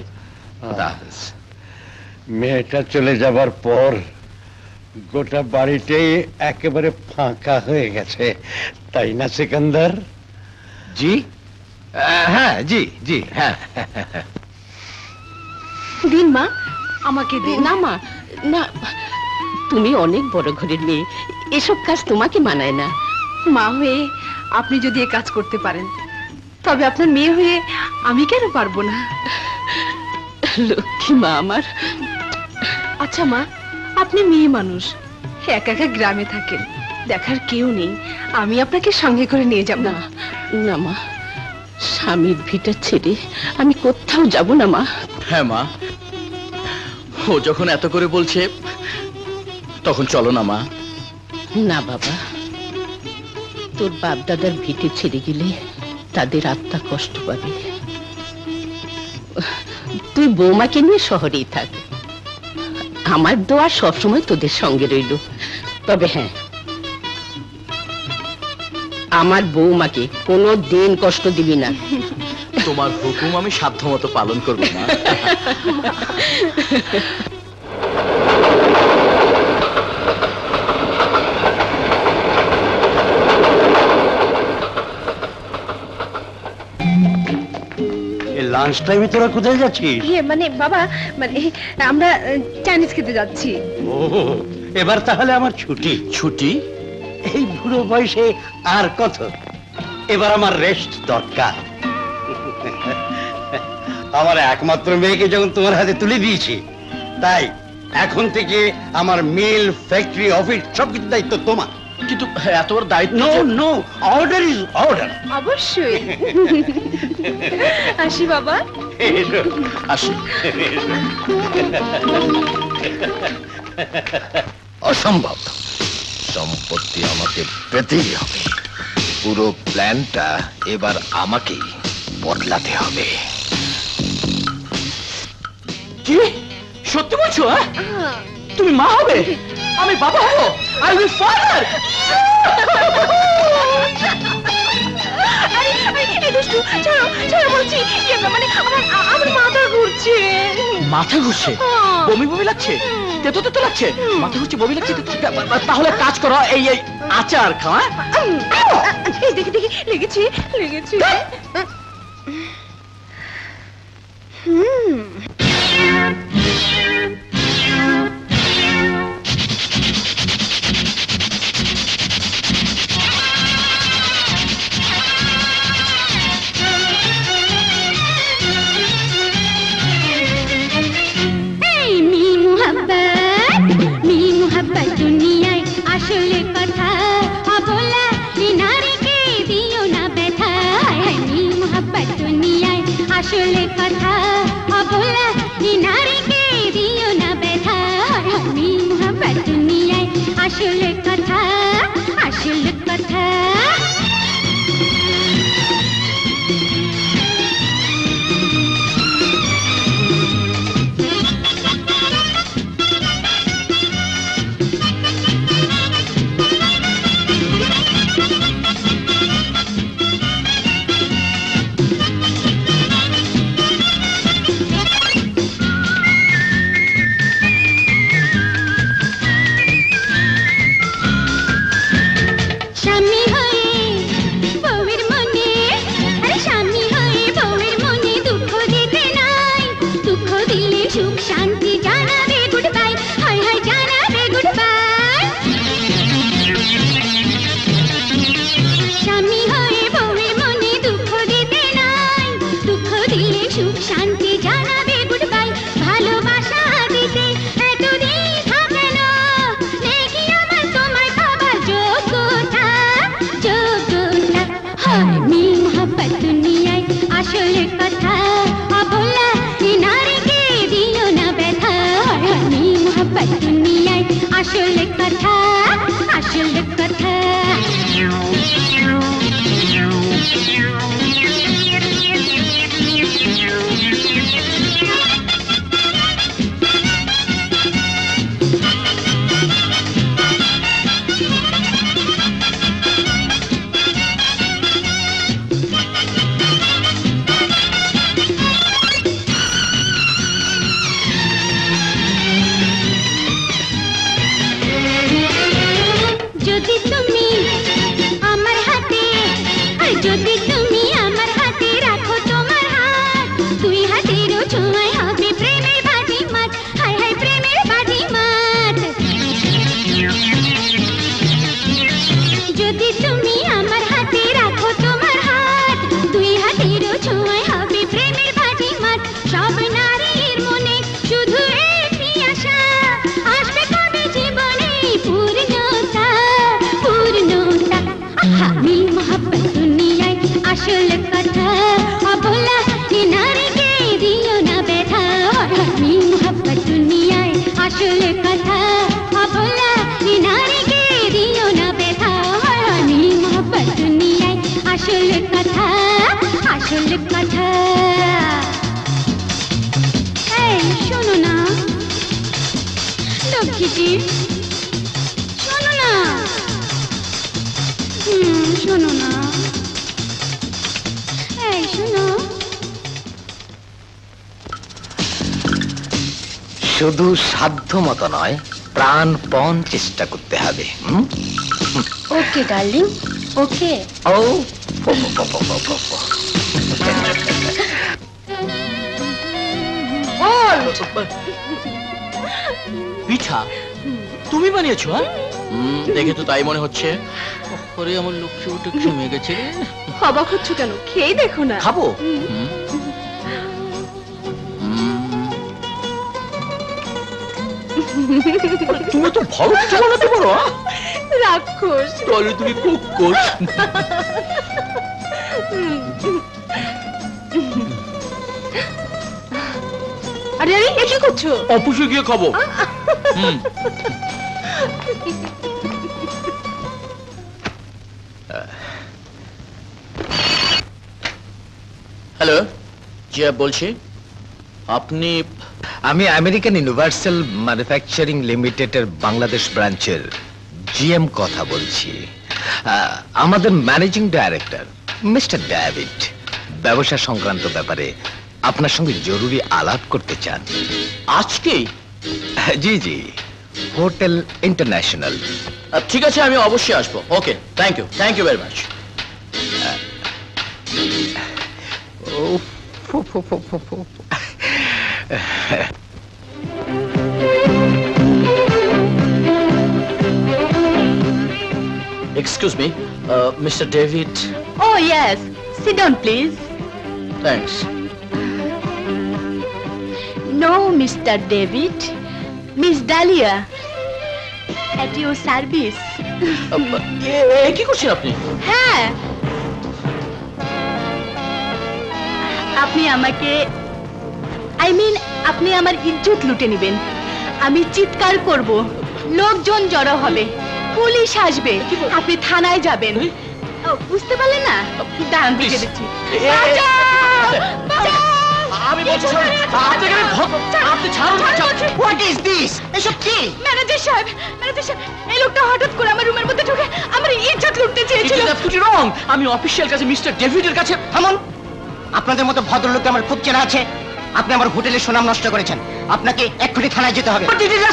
মেয়েটা চলে যাবার পর গোটা বাড়িটাই একেবারে ফাঁকা হয়ে গেছে, তাই না সিকান্দার? জি হ্যাঁ, জি জি হ্যাঁ। দিন মা, আমাকে দিন। না মা, না, তুমি অনেক বড় ঘরের মেয়ে, এসব কাজ তোমাকে মানায় না। মা হয়ে আপনি যদি এ কাজ করতে পারেন, তবে আপনার মেয়ে হয়ে আমি কেন পারবো না? লক্ষ্মী মা আমার। আচ্ছা মা, আপনি মেয়ে মানুষ, একা একা গ্রামে থাকেন, দেখার কেউ নেই, আমি আপনাকে সঙ্গে করে নিয়ে যাব। না না মা, স্বামীর ভিটা ছেড়ে আমি কোথাও যাব না মা। হ্যাঁ মা, ও যখন এত করে বলছে তখন চলো না মা। না বাবা, তোর বাপ দাদার ভিটে ছেড়ে গেলে তাদের আত্মা কষ্ট পাবে। তুই বৌমাকে নিয়ে শহরেই থাক, আমার দোয়া সবসময় তোদের সঙ্গে রইল। তবে হ্যাঁ, আমার বৌমাকে কোনো দিন কষ্ট দিবি না। তোমার হুকুম আমি সাধ্যমতো পালন করবো মা। লাঞ্চ টাইমে তোরা কোথায় যাচ্ছিস? মানে বাবা, মানে আমরা চাইনিজ খেতে যাচ্ছি। ও, এবার তাহলে আমার ছুটি। ছুটি? এই বুড়ো বয়সে আর কত, এবার আমার রেস্ট দরকার। আমার একমাত্র মেয়েকে যখন তোমার হাতে তুলে দিয়েছি, তাই এখন থেকে আমার মিল, ফ্যাক্টরি, অফিস সবকিছু দায়িত্ব তোমার। কিন্তু এত বড় দায়িত্ব। No no, order is order. অবশ্যই। আসি বাবা। আসি। অসম্ভব, সম্পত্তি আমাকে পেতেই হবে। পুরো প্ল্যানটা এবার আমাকেই বদলাতে হবে। কি সত্যি বলছো? তুমি মা হবে, আমি বাবা হবো। I will father. মাথা ঘুরছে, বমি বমি লাগছে, তেতো তেতো লাগছে, মাথা ঘুরছে, বমি লাগছে। তাহলে কাজ করো, এই এই আচার খাওয়া। দেখি দেখি, লেগেছে লেগেছে। দুনিয়ায় আসলে কথা অবলা নারীকে দিও না ব্যথা। মিল মোহাব্বত দুনিয়ায় আসলে কথা অবলা নারীকে দিও না ব্যথা। মিল মোহাব্বত দুনিয়ায় আসলে কথা, আসলে কথা। আসলে কথা অবলা নারীকে দিও না मोहब्बत दुनियाए আসলে কথা অবলা নারীকে দিও না ব্যথা নি মোহব্বত দুনিয়ায় আসলে কথা এই শোনো না লক্ষ্মীজি শোনো না শোনো না এই শোনো শুধু সাধ্য মতো নয়, প্রাণপণ চেষ্টা করতে হবে। ওকে ডার্লিং, ওকে। ও পিঠা তুমি বানিয়েছো? হ্যাঁ, দেখে তো তাই মনে হচ্ছে। ওরে আমার লক্ষ্মী উঠে ঘুমিয়ে গেছে। অবাক হচ্ছ কেন? খেয়ে দেখো না। খাবো? তুমি তো ভালো কিছু বানাতে পারো। রাক্ষস। তাহলে তুমি কুকুর। আরে আরে এ কি করছো? অফিসে গিয়ে খাবো। হ্যালো, জি বলছি। আপনি? আমি আমেরিকান ইউনিভার্সাল ম্যানুফ্যাকচারিং লিমিটেডের বাংলাদেশ ব্রাঞ্চের জিএম কথা বলছি। আমাদের ম্যানেজিং ডাইরেক্টর মিস্টার ডেভিড ব্যবসা সংক্রান্ত ব্যাপারে আপনার সঙ্গে জরুরি আলাপ করতে চান। আজকেই? জি জি, হোটেল ইন্টারন্যাশনাল। ঠিক আছে, আমি অবশ্যই আসবো। Okay, thank you very much. Excuse me, Mr. David. Oh yes, sit down please. Thanks. No, Mr. David. Miss Dahlia. At your service. কি করছেন আপনি? হ্যাঁ, আপনি আমাকে আপনি আমার ইজ্জত লুটে নেবেন। আমি চিৎকার করব, লোকজন জড়ো হবে, পুলিশ আসবে, আপনি থানায় যাবেন। বুঝতে পারলেন না? দাঁড়ান, বুঝে দিচ্ছি। আমি বলছি আপনি ছাড়ুন। What is this? এসব কি? ম্যানেজার সাহেব, এই লোকটা হঠাৎ করে আমার রুমের মধ্যে ঢুকে আমার ইজ্জত লুটতে চেয়েছিল। আমি অফিসিয়াল কাছে মিস্টার ডেভিডের কাছে। থামুন, আপনাদের মতো ভদ্রলোককে আমার খুব চেনা আছে। আপনি আমার হোটেলের সুনাম নষ্ট করেছেন। আপনাকে এক্ষুনি থানায় যেতে হবে।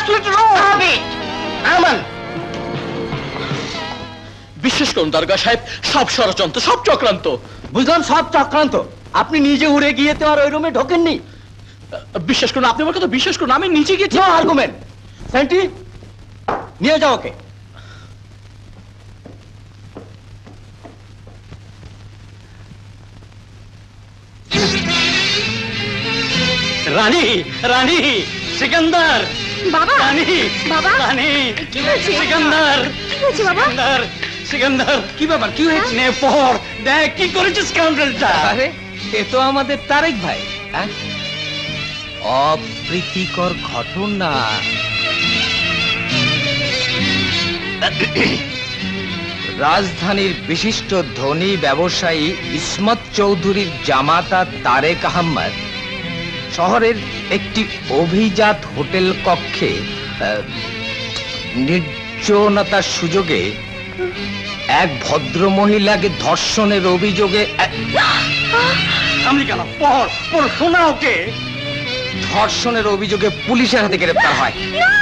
বিশ্বাস করুন দারোগা সাহেব, সব ষড়যন্ত্র, সব চক্রান্ত। বুঝলাম সব চক্রান্ত। আপনি নিজে উড়ে গিয়ে তো আর ওই রুমে ঢোকেননি। বিশ্বাস করুন, আপনি আমার কথা বিশ্বাস করুন, আমি নিচে গিয়েছি। No argument. সেন্টি, নিয়ে যাও ওকে। রানী, রানী, সিকান্দার। বাবা, রানী, বাবা, রানী, কি হয়েছে? সিকান্দার, কি হয়েছে বাবা? সিকান্দার, কি ব্যাপার? কি হয়েছে? নে পড়, দেখ কি করেছে স্কাউন্ডারটা। আরে এ তো আমাদের তারেক ভাই। অপ্রীতিকর ঘটনা। রাজধানীর বিশিষ্ট ধনী ব্যবসায়ী ইসমত চৌধুরীর জামাতা তারেক আহমদ শহরের একটি অভিজাত হোটেল কক্ষে নির্জনতার সুযোগে এক ভদ্র মহিলাকে ধর্ষণের অভিযোগে আমি কেন? পড় পড়, শোনা ওকে। ধর্ষণের অভিযোগে পুলিশের হাতে গ্রেপ্তার হয়।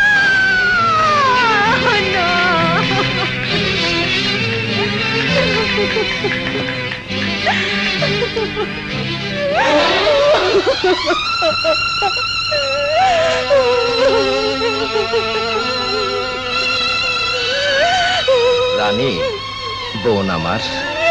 রানী, বোন আমার,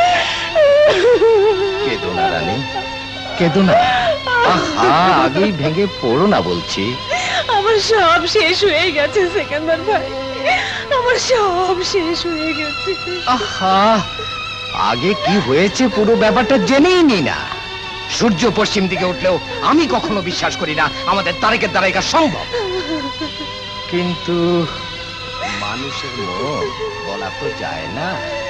কেঁদো না রানী, কেঁদো না। আহা, আগেই ভেঙে পড়ো না বলছি। আমার সব শেষ হয়ে গেছে সেকেন্দার ভাই, আমার সব শেষ হয়ে গেছে। আহা, আগে কি হয়েছে পুরো ব্যাপারটা জেনেই নি না। সূর্য পশ্চিম দিকে উঠলেও আমি কখনো বিশ্বাস করি না আমাদের তারেকের দ্বারা এটা সম্ভব। কিন্তু মানুষের মন বলা তো যায় না।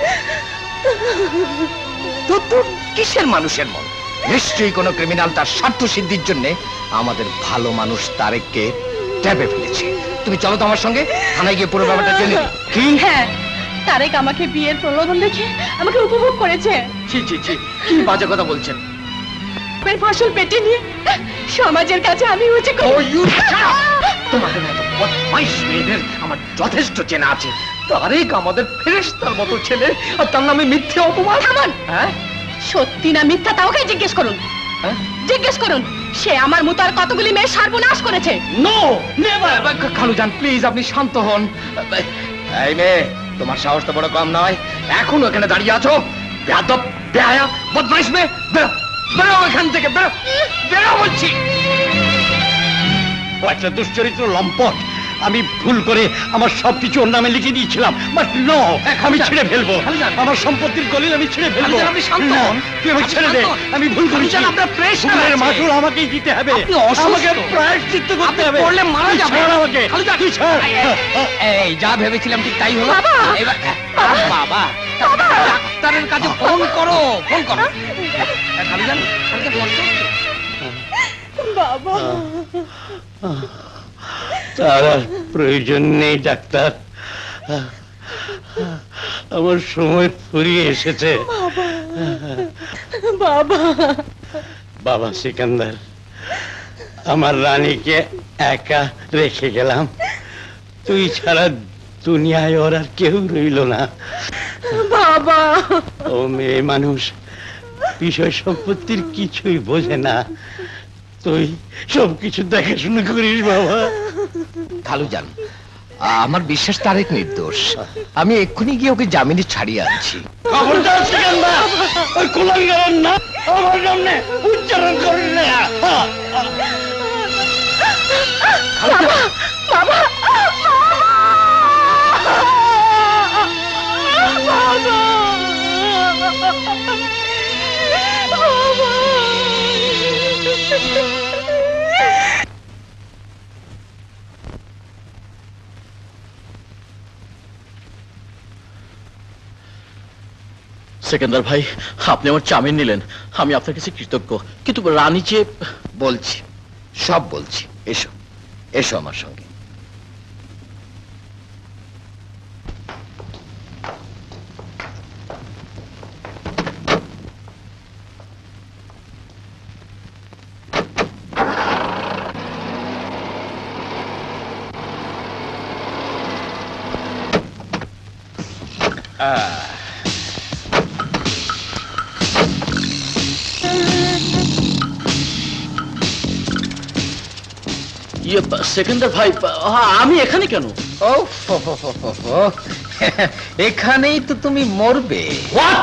তো তোর কিসের মানুষের মন? নিশ্চয়ই কোনো ক্রিমিনাল তার স্বার্থ সিদ্ধির জন্য আমাদের ভালো মানুষ তারেককে ট্যাবে ফেলেছে। তুমি চলো তো আমার সঙ্গে, থানায় গিয়ে পুরো ব্যাপারটা জেনে নিই। কি? হ্যাঁ, তারেক আমাকে বিয়ের প্রলোভন দেখে আমাকে উপভোগ করেছে। ছি ছি ছি, কি বাজে কথা বলছেন। এর ফসল পেটে নিয়ে সমাজের কাছে আমি উঁচু তোমাদের মতো বদমাইশ মেয়েদের আমার যথেষ্ট চেনা আছে। তারেক আমাদের ফেরেশতার মতো ছেলে, আর তার নামে মিথ্যে অপমান। থামান। হ্যাঁ, সত্যি না মিথ্যা তা ওকে জিজ্ঞেস করুন। হ্যাঁ? জিজ্ঞেস করুন সে আমার মতো আর কতগুলি মেয়ে সর্বনাশ করেছে। No never. খালুজান প্লিজ আপনি শান্ত হন। এই মেয়ে, তোমার সাহস তো বড় কম নয়, এখনো এখানে দাঁড়িয়ে আছো? বেয়াদব, বেহায়া, বদমাইশ মেয়ে, বেরো বেরো এখান থেকে, বেরো বেরো বলছি। ও একটা দুশ্চরিত্র লম্পট। আমি ভুল করে আমার সবকিছু ওর নামে লিখে দিয়েছিলাম, বাট নো, আমি ছেড়ে ফেলবো। আমার সম্পত্তির দলিল আমি ছেড়ে ফেলবো। আপনি শান্ত হন। তুই আমাকে ছেড়ে দে, আমি ভুল করেছি। আপনার প্রেশার ভুলের আছে। মাসুল আমাকেই দিতে হবে, আপনি অসুস্থ। আমাকে প্রায়শ্চিত্ত করতে হবে। পড়লে মারা তুই যাবে। ছাড় আমাকে, তুই ছাড়। এই যা ভেবেছিলাম ঠিক তাই হলো। বাবা! এবার বাবা, ডাক্তারের কাছে ফোন করো, ফোন করো। খালুজান, খালুজান ফোন করো। বাবা, তার আর প্রয়োজন নেই ডাক্তার, আমার সময় ফুরিয়ে এসেছে। বাবা, বাবা সিকান্দার, আমার রানীকে একা রেখে গেলাম, তুই ছাড়া দুনিয়ায় ওর আর কেউ রইল না। বাবা, ও মেয়ে মানুষ, বিষয় সম্পত্তির কিছুই বোঝে না, তুই সবকিছু দেখাশোনা করিস বাবা। খালুজান, আমার বিশ্বাস তারেক নির্দোষ। আমি এক্ষুনি গিয়ে ওকে জামিনে ছাড়িয়ে আনছি। খবরদার সিকান্দার, ওই কুলাঙ্গারের নাম আমার সামনে উচ্চারণ করিস না। বাবা, বাবা, সেকেন্দার ভাই, আপনি আমার জামিন নিলেন, আমি আপনার কাছে কৃতজ্ঞ। কিন্তু রানী যে... বলছি, সব বলছি, এসো এসো আমার সঙ্গে। সেকেন্দার ভাই, আমি এখানে কেন? ও এখানেই তো তুমি মরবে। হোয়াট?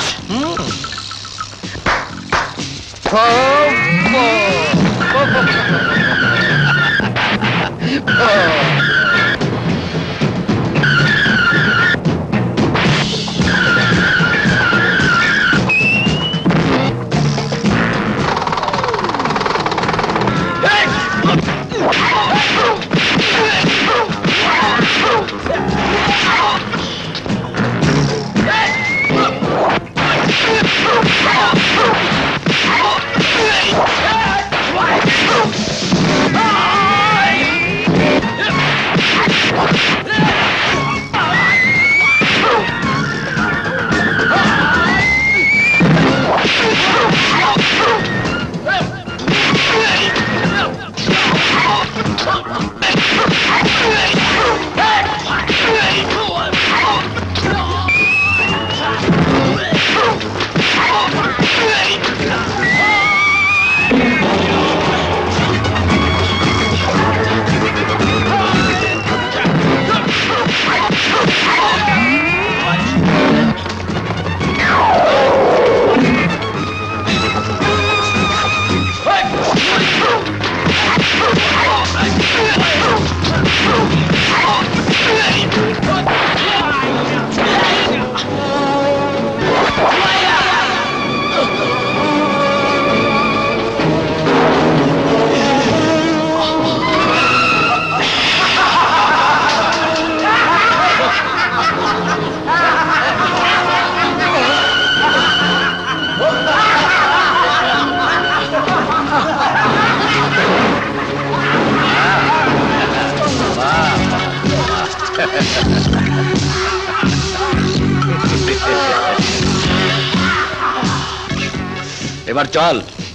এবার চল,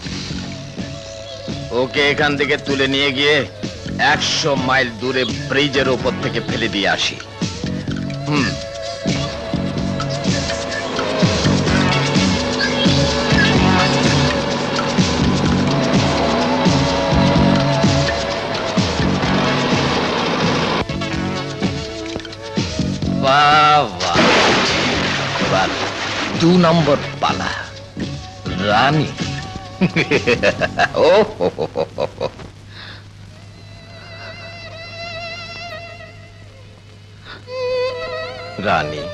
ওকে এখান থেকে তুলে নিয়ে গিয়ে 100 মাইল দূরে ব্রিজের ওপর থেকে ফেলে দিয়ে আসি। বাহ বাহ, এবার 2 নম্বর পালা, রানী। ও হো হো হো হো। রানী,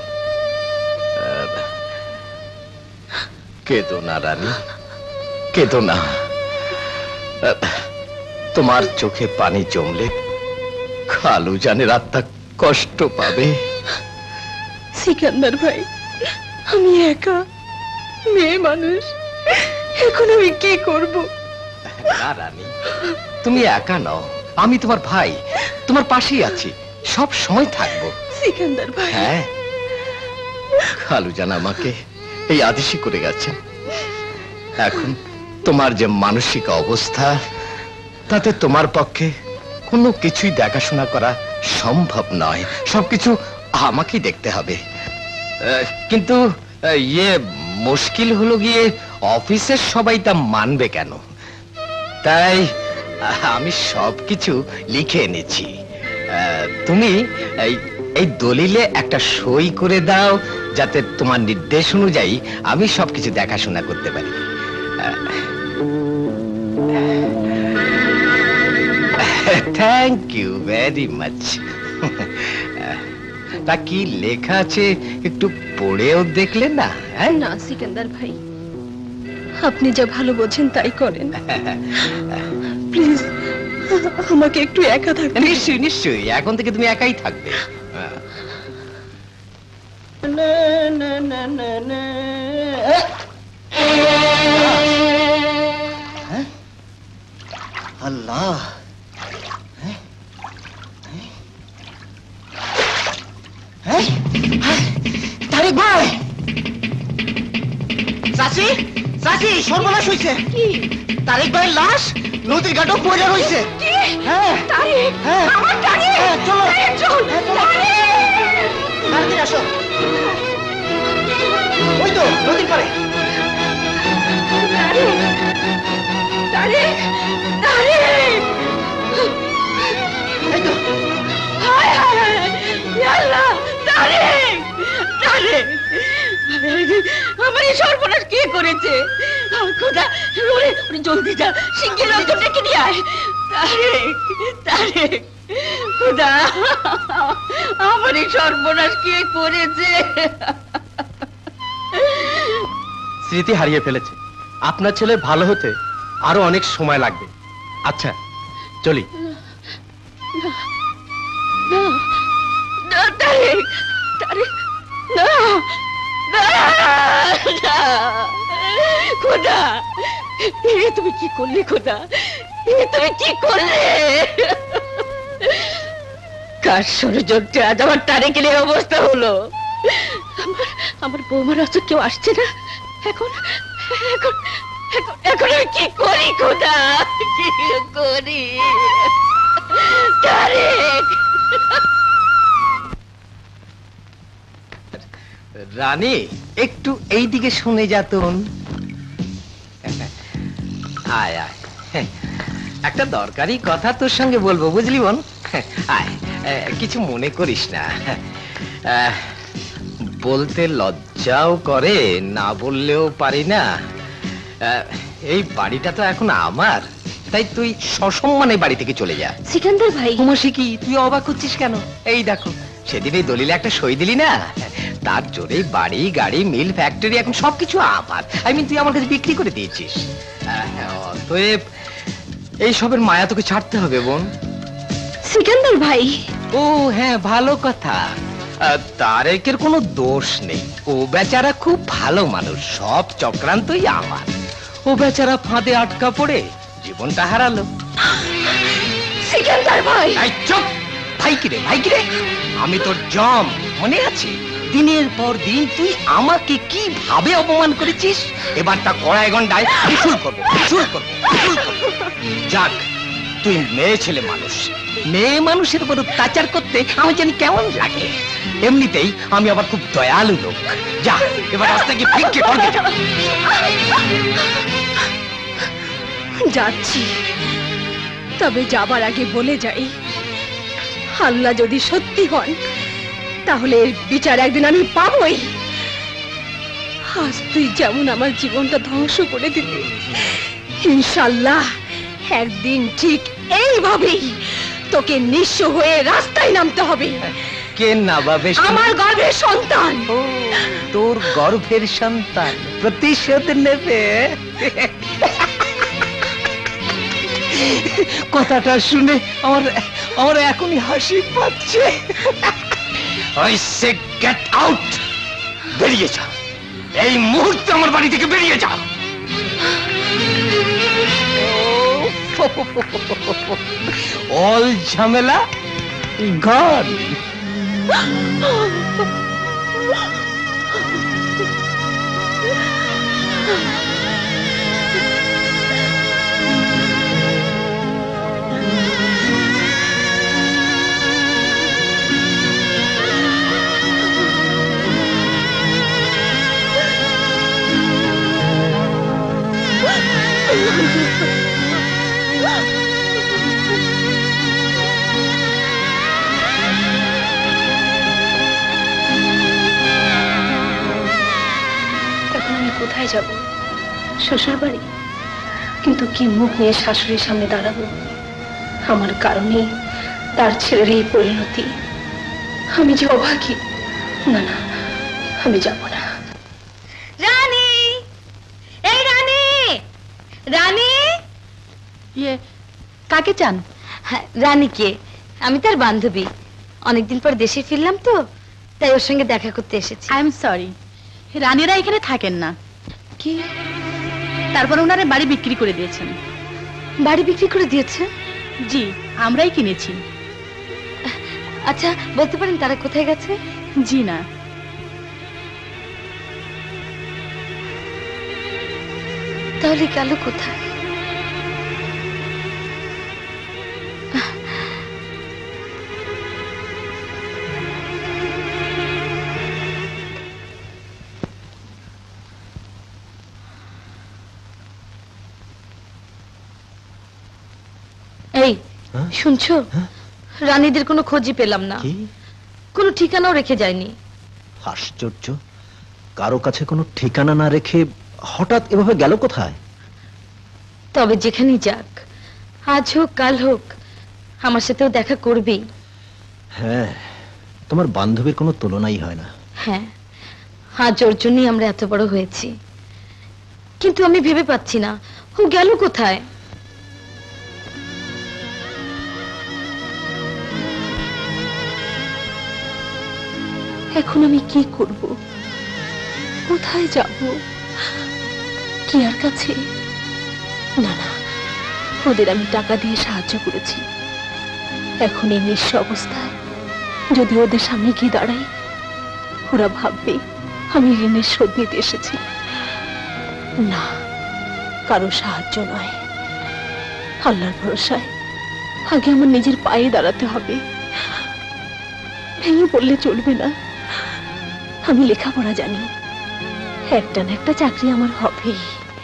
কেঁদো না রানী, কেঁদো না। তোমার চোখে পানি জমলে খালু জানের আত্মা কষ্ট পাবে। সিকান্দার ভাই, আমি একা মেয়ে মানুষ, এখন আমি কি করব? না রানী, তুমি একা নও, আমি তোমার ভাই, তোমার পাশেই আছি, সব সময় থাকবো। সিকান্দার ভাই, হ্যাঁ, খালু জান আমাকে এই আদেশই করে গেছেন। এখন তোমার যে মানসিক অবস্থা, তাতে তোমার পক্ষে কোনো কিছুই দেখাশোনা করা সম্ভব নয়, সবকিছু আমাকেই দেখতে হবে। কিন্তু ইয়ে মুশকিল হলো গিয়ে, অফিসের সবাই তা মানবে কেন? তাই আমি সবকিছু লিখে এনেছি। তুমি এই দলিলে একটা সই করে দাও, যাতে তোমার নির্দেশ অনুযায়ী আমি সবকিছু দেখাশোনা করতে পারি। Thank you very much. তা কি লেখা আছে একটু পড়েও দেখলেন না? না সিকান্দার ভাই, আপনি যা ভালো বোঝেন তাই করেন। প্লিজ আমাকে একটু একা থাকতে। নিশ্চয়ই নিশ্চয়ই, এখন থেকে তুমি একাই থাকবে। আল্লাহ, তারেক ভাই, চাচি চাচি, সর্বনাশ হয়েছে। তারেক ভাইয়ের লাশ নদীর ঘাটও পড়ে রয়েছে। হ্যাঁ হ্যাঁ, চলো তাড়াতাড়ি আসো, ওই তো নদীর পাড়ে। আমার এই সর্বনাশ কে করেছে? খোদা, জলদি যা, সিংহের লোকজন ডেকে নিয়ে আয়। তারেক, খোদা, আমার এই সর্বনাশ কে করেছে? স্মৃতি হারিয়ে ফেলেছে। আপনার ছেলে ভালো হতে আরো অনেক সময় লাগবে। আচ্ছা চলি। তারেক, না, খোদা, তুমি কি করলে? খোদা, তুমি কি করলে? কার ষড়যন্ত্রে আজ আমার তারেকের এই অবস্থা হলো? আমার বৌমার আজ কেউ আসছে না। এখন এখন এখন আমি কি করি? খোদা, কি করি? তারেক, রানী, একটু এই দিকে শুনে যাতুন। আয় আয়, একটা দরকারি কথা তোর সঙ্গে বলবো, বুঝলি বোন? আয়, কিছু মনে করিস না। বলতে লজ্জাও করে, না বললেও পারি না। এই বাড়িটা তো এখন আমার, তাই তুই সসম্মানে বাড়ি থেকে চলে যা। সিকান্দার ভাই, কুমাসী কি তুই অবাক হচ্ছিস কেন? এই দেখো, সেদিন এই দলিলে একটা সই দিলি না, তার জোরে বাড়ি, গাড়ি, মিল, ফ্যাক্টরি এখন সবকিছু আমার। তুই আমার কাছে বিক্রি করে দিয়েছিস। অতএব এই সবের মায়া তোকে ছাড়তে হবে বোন। সিকান্দার ভাই, ও হ্যাঁ, ভালো কথা। তারেকের কোনো দোষ নেই, ও বেচারা খুব ভালো মানুষ, সব চক্রান্তই আমার। ও বেচারা ফাঁদে আটকা পড়ে জীবনটা হারালো। সিকান্দার ভাই, চুপ, ভাই কিরে আমি তোর জম, মনে আছে? দিনের পর দিন তুই আমাকে কিভাবে অপমান করেছিস, এবার তা কড়াই গন্ডায় শুরু করবো। যাক, তুই মেয়ে ছেলে মানুষ, মেয়ে মানুষের উপর অত্যাচার করতে আমার জানি কেমন লাগে। এমনিতেই আমি আবার খুব দয়ালু লোক। যা, এবার রাস্তা গিয়ে ভিক্ষে করবে যা। যাচ্ছি, তবে যাবার আগে বলে যাই, আল্লাহ যদি সত্যি হন তাহলে এর বিচার একদিন আমি পাবই। আজ তুই যেমন আমার জীবনটা ধ্বংস করে দিলি, ইনশাল্লাহ একদিন ঠিক এইভাবেই তোকে নিঃস্ব হয়ে রাস্তায় নামতে হবে। কে নামাবে? আমার গর্ভের সন্তান। তোর গর্ভের সন্তান প্রতিশোধ নেবে? কথাটা শুনে আমার এখনই হাসি পাচ্ছে। I say get out! বেরিয়ে যা, এই মুহূর্তে আমার বাড়ি থেকে বেরিয়ে যা। অল ঝামেলা গন। কোথায় যাব? শ্বশুর বাড়ি? কিন্তু কি মুখ নিয়ে শাশুড়ির সামনে দাঁড়াবো? আমার কারণে তার ছেলের এই পরিণতি। আমি যে অভাগী। না না, আমি যাব না। রানী, এই রানী, রানী। কাকে চান? রানীকে, আমি তার বান্ধবী। অনেকদিন পর দেশে ফিরলাম তো, তাই ওর সঙ্গে দেখা করতে এসেছি। আই এম সরি, রানীরা এখানে থাকেন না। কি? তারপর ওনারা বাড়ি বিক্রি করে দিয়েছেন। বাড়ি বিক্রি করে দিয়েছে? জি, আমরাই কিনেছি। আচ্ছা, বলতে পারেন তারা কোথায় গেছে? জি না। তাহলে গেল কোথায়? এই শুনছো, রানীদের কোনো খোঁজই পেলাম না, কোনো ঠিকানাও রেখে যায়নি। আশ্চর্য, কারো কাছে কোনো ঠিকানা না রেখে হঠাৎ এভাবে গেল কোথায়? তবে যেখানেই যাক, আজ হোক কাল হোক, আমার সাথেও দেখা করবেই। হ্যাঁ, তোমার বান্ধবীর কোনো তুলনাই হয় না। হ্যাঁ, আজ ওর জন্যই আমরা এত বড় হয়েছি। কিন্তু আমি ভেবে পাচ্ছি না ও গেল কোথায়। এখন আমি কি করব? কোথায় যাব? কি আর কাছে? না না, ওদের আমি টাকা দিয়ে সাহায্য করেছি। এখন এই নিঃস্ব অবস্থায় যদি ওদের সামনে গিয়ে দাঁড়াই, ওরা ভাববে আমি ঋণের শোধ নিতে এসেছি। না, কারো সাহায্য নয়, আল্লাহর ভরসায় আগে আমার নিজের পায়ে দাঁড়াতে হবে। ভেঙে পড়লে চলবে না। আমি লেখাপড়া জানি, একটা না একটা চাকরি আমার হবেই।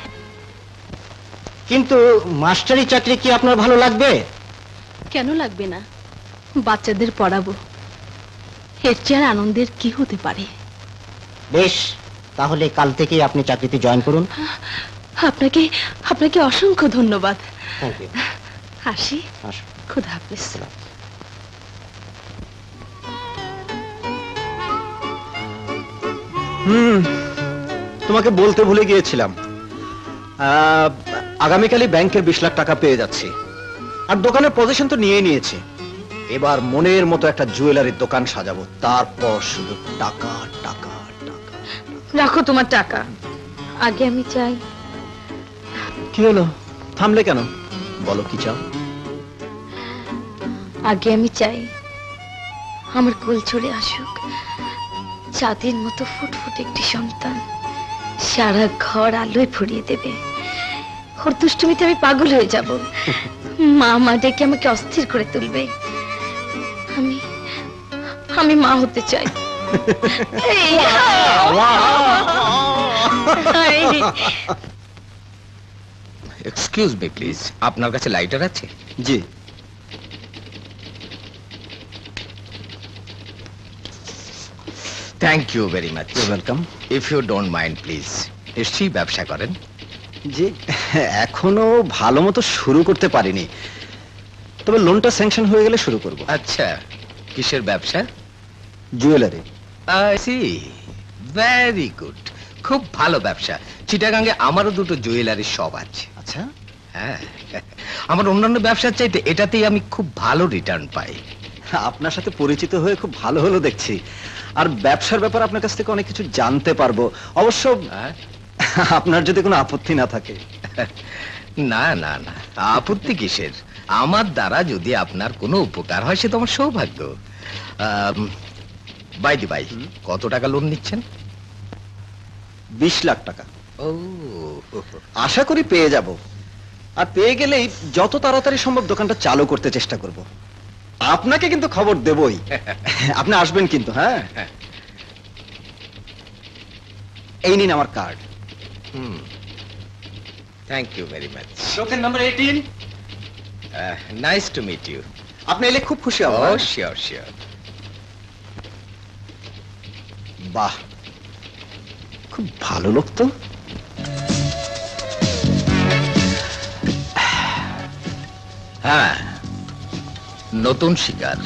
কিন্তু মাস্টারি চাকরি কি আপনার ভালো লাগবে? কেন লাগবে না? বাচ্চাদের পড়াবো, এর চেয়ে আনন্দের কি হতে পারে? বেশ, তাহলে কাল থেকেই আপনি চাকরিতে জয়েন করুন। আপনাকে আপনাকে অসংখ্য ধন্যবাদ। Thank you. আসি, খোদা হাফেজ। তোমাকে বলতে ভুলে গিয়েছিলাম, আগামীকালই ব্যাংকের 20 লাখ টাকা পেয়ে যাচ্ছি। আর দোকানের পজিশন তো নিয়ে নিয়েছি। এবার মনের মতো একটা জুয়েলারির দোকান সাজাবো, তারপর শুধু টাকা টাকা টাকা। রাখো তোমার টাকা, আগে আমি চাই। কি হলো, থামলে কেন? বলো কি চাও? আগে আমি চাই আমার কোল ছড়ে আসুক চাঁদের মতো ফুটফুটে একটি সন্তান, সারা ঘর আলোয় ভরিয়ে দেবে। ওর দুষ্টুমিতে আমি পাগল হয়ে যাব, মা মা ডেকে আমাকে অস্থির করে তুলবে। আমি আমি মা হতে চাই। এক্সকিউজ মি প্লিজ, আপনার কাছে লাইটার আছে? জি। Thank you very much. Welcome. If you don't mind please, নিশ্চয়ই ব্যবসা করেন? জি, এখনো ভালো মতো শুরু করতে পারিনি, তবে লোনটা স্যাংশন হয়ে গেলে শুরু করব। আচ্ছা, কিসের ব্যবসা? Jewellery. I see, very good, খুব ভালো ব্যবসা। চিটাগাঙ্গে আমারও দুটো জুয়েলারি শপ আছে। আচ্ছা। হ্যাঁ, আমার অন্যান্য ব্যবসার চাইতে এটাতেই আমি খুব ভালো রিটার্ন পাই। আপনার সাথে পরিচিত হয়ে খুব ভালো হলো দেখছি, আর ব্যবসার ব্যাপারে আপনার কাছ থেকে অনেক কিছু জানতে পারবো, অবশ্য আপনার যদি কোনো আপত্তি না থাকে। না না না, আপত্তি কিসের? আমার দ্বারা যদি আপনার কোনো উপকার হয় সে তো আমার সৌভাগ্য। বাই দি বাই, কত টাকা লোন নিচ্ছেন? 20 লাখ টাকা। ও, আশা করি পেয়ে যাব, আর পেয়ে গেলেই যত তাড়াতাড়ি সম্ভব দোকানটা চালু করতে চেষ্টা করব। আপনাকে কিন্তু খবর দেবই। আপনি আসবেন কিন্তু। হ্যাঁ, এই নিন আমার card. Thank you very much. Token number 18। Nice to meet you. আপনি এলে খুব খুশি হব। Oh sure sure. বাহ, খুব ভালো লোক তো। হ্যাঁ, নতুন শিকার,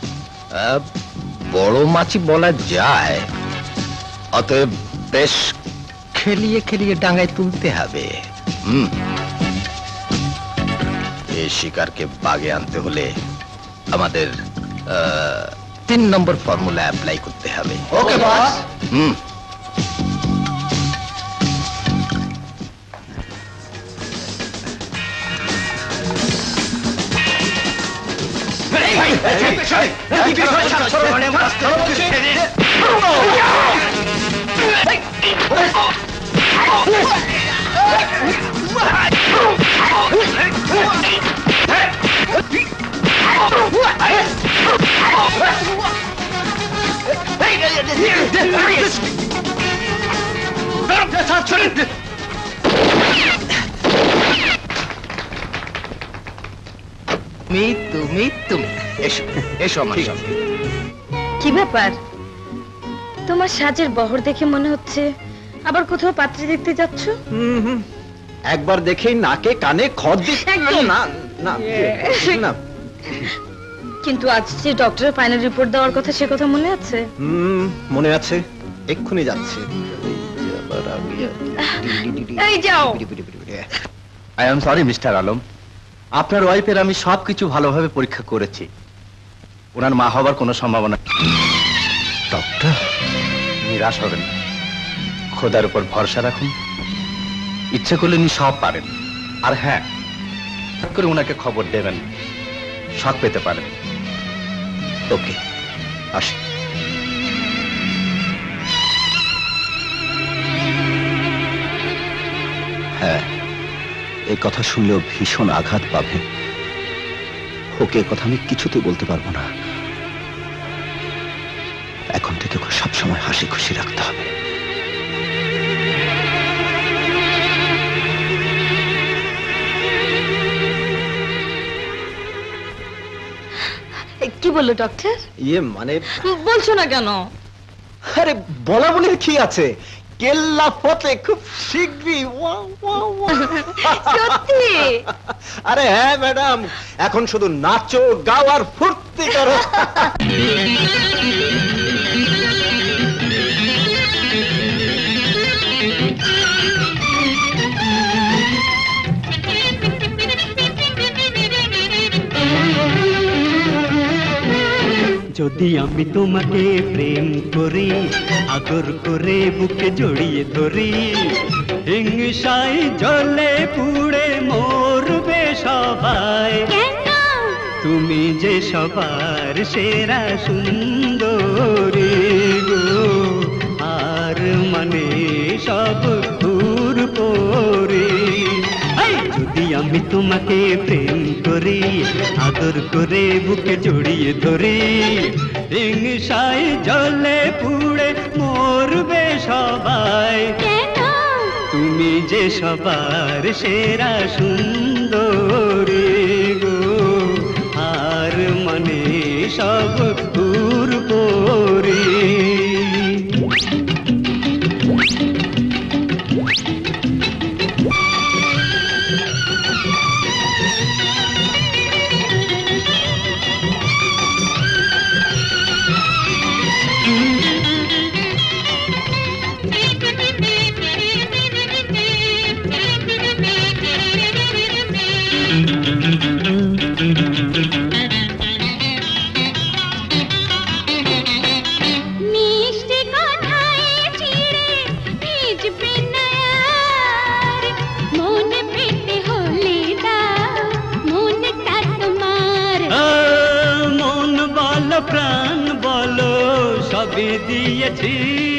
বড় মাছি বলা যায়, অতএব বেশ খেলিয়ে খেলিয়ে ডাঙায় তুলতে হবে। এই শিকারকে বাগে আনতে হলে আমাদের 3 নম্বর ফর্মুলা অ্যাপ্লাই করতে হবে। ওকে বস। তুমি এসো এসো আমার সঙ্গে। কি ব্যাপার? তোমার সাজের বহর দেখে মনে হচ্ছে আবার কোথাও পাত্রী দেখতে যাচ্ছ। একবার দেখেই নাকে কানে খত দিচ্ছে। না না না, কিন্তু আজ যে ডক্টরের ফাইনাল রিপোর্ট দেওয়ার কথা, সে কথা মনে আছে? মনে আছে, এক্ষুনি যাচ্ছে। এই যাও। I am sorry mister Alam, আপনার ওয়াইফের আমি সবকিছু ভালোভাবে পরীক্ষা করেছি, ওনার মা হবার কোনো সম্ভাবনা। ডক্টর, নিরাশ হবেন না, খোদার উপর ভরসা রাখুন, ইচ্ছে করলে উনি সব পারেন। আর হ্যাঁ, করে ওনাকে খবর দেবেন, শক পেতে পারেন। ওকে, আসি। হ্যাঁ, এই কথা শুনলেও ভীষণ আঘাত পাবে। ওকে কথা আমি কিছুতে বলতে পারবো না। এখন থেকে ওকে সবসময় হাসি খুশি রাখতে হবে। কি বললো ডক্টর? ইয়ে মানে বলছো না কেন? আরে বলা বলির কি আছে, কেল্লা ফতে খুব শীঘ্রই। সত্যি? আরে হ্যাঁ ম্যাডাম, এখন শুধু নাচো গাও আর ফুর্তি করো। যদি আমি তোমাকে প্রেম করি, আদর করে বুকে জড়িয়ে ধরি, হিংসায় জ্বলে পুড়ে মরবে সবাই। তুমি যে সবার সেরা সুন্দরী গো, আর মানে সব দূর পরে। যদি আমি তোমাকে প্রেম করি, আদর করে বুকে জড়িয়ে ধরি, হিংসায় জ্বলে পুড়ে মরবে সবাই। তুমি যে সবার সেরা সুন্দরী গো, আর মানে সব দূর পরে। মিষ্টি কথায় চিড়ে ভিজবে না আর, মন পেতে হলে দাও মনটা তোমার। মন বলো প্রাণ বলো সবই দিয়েছি,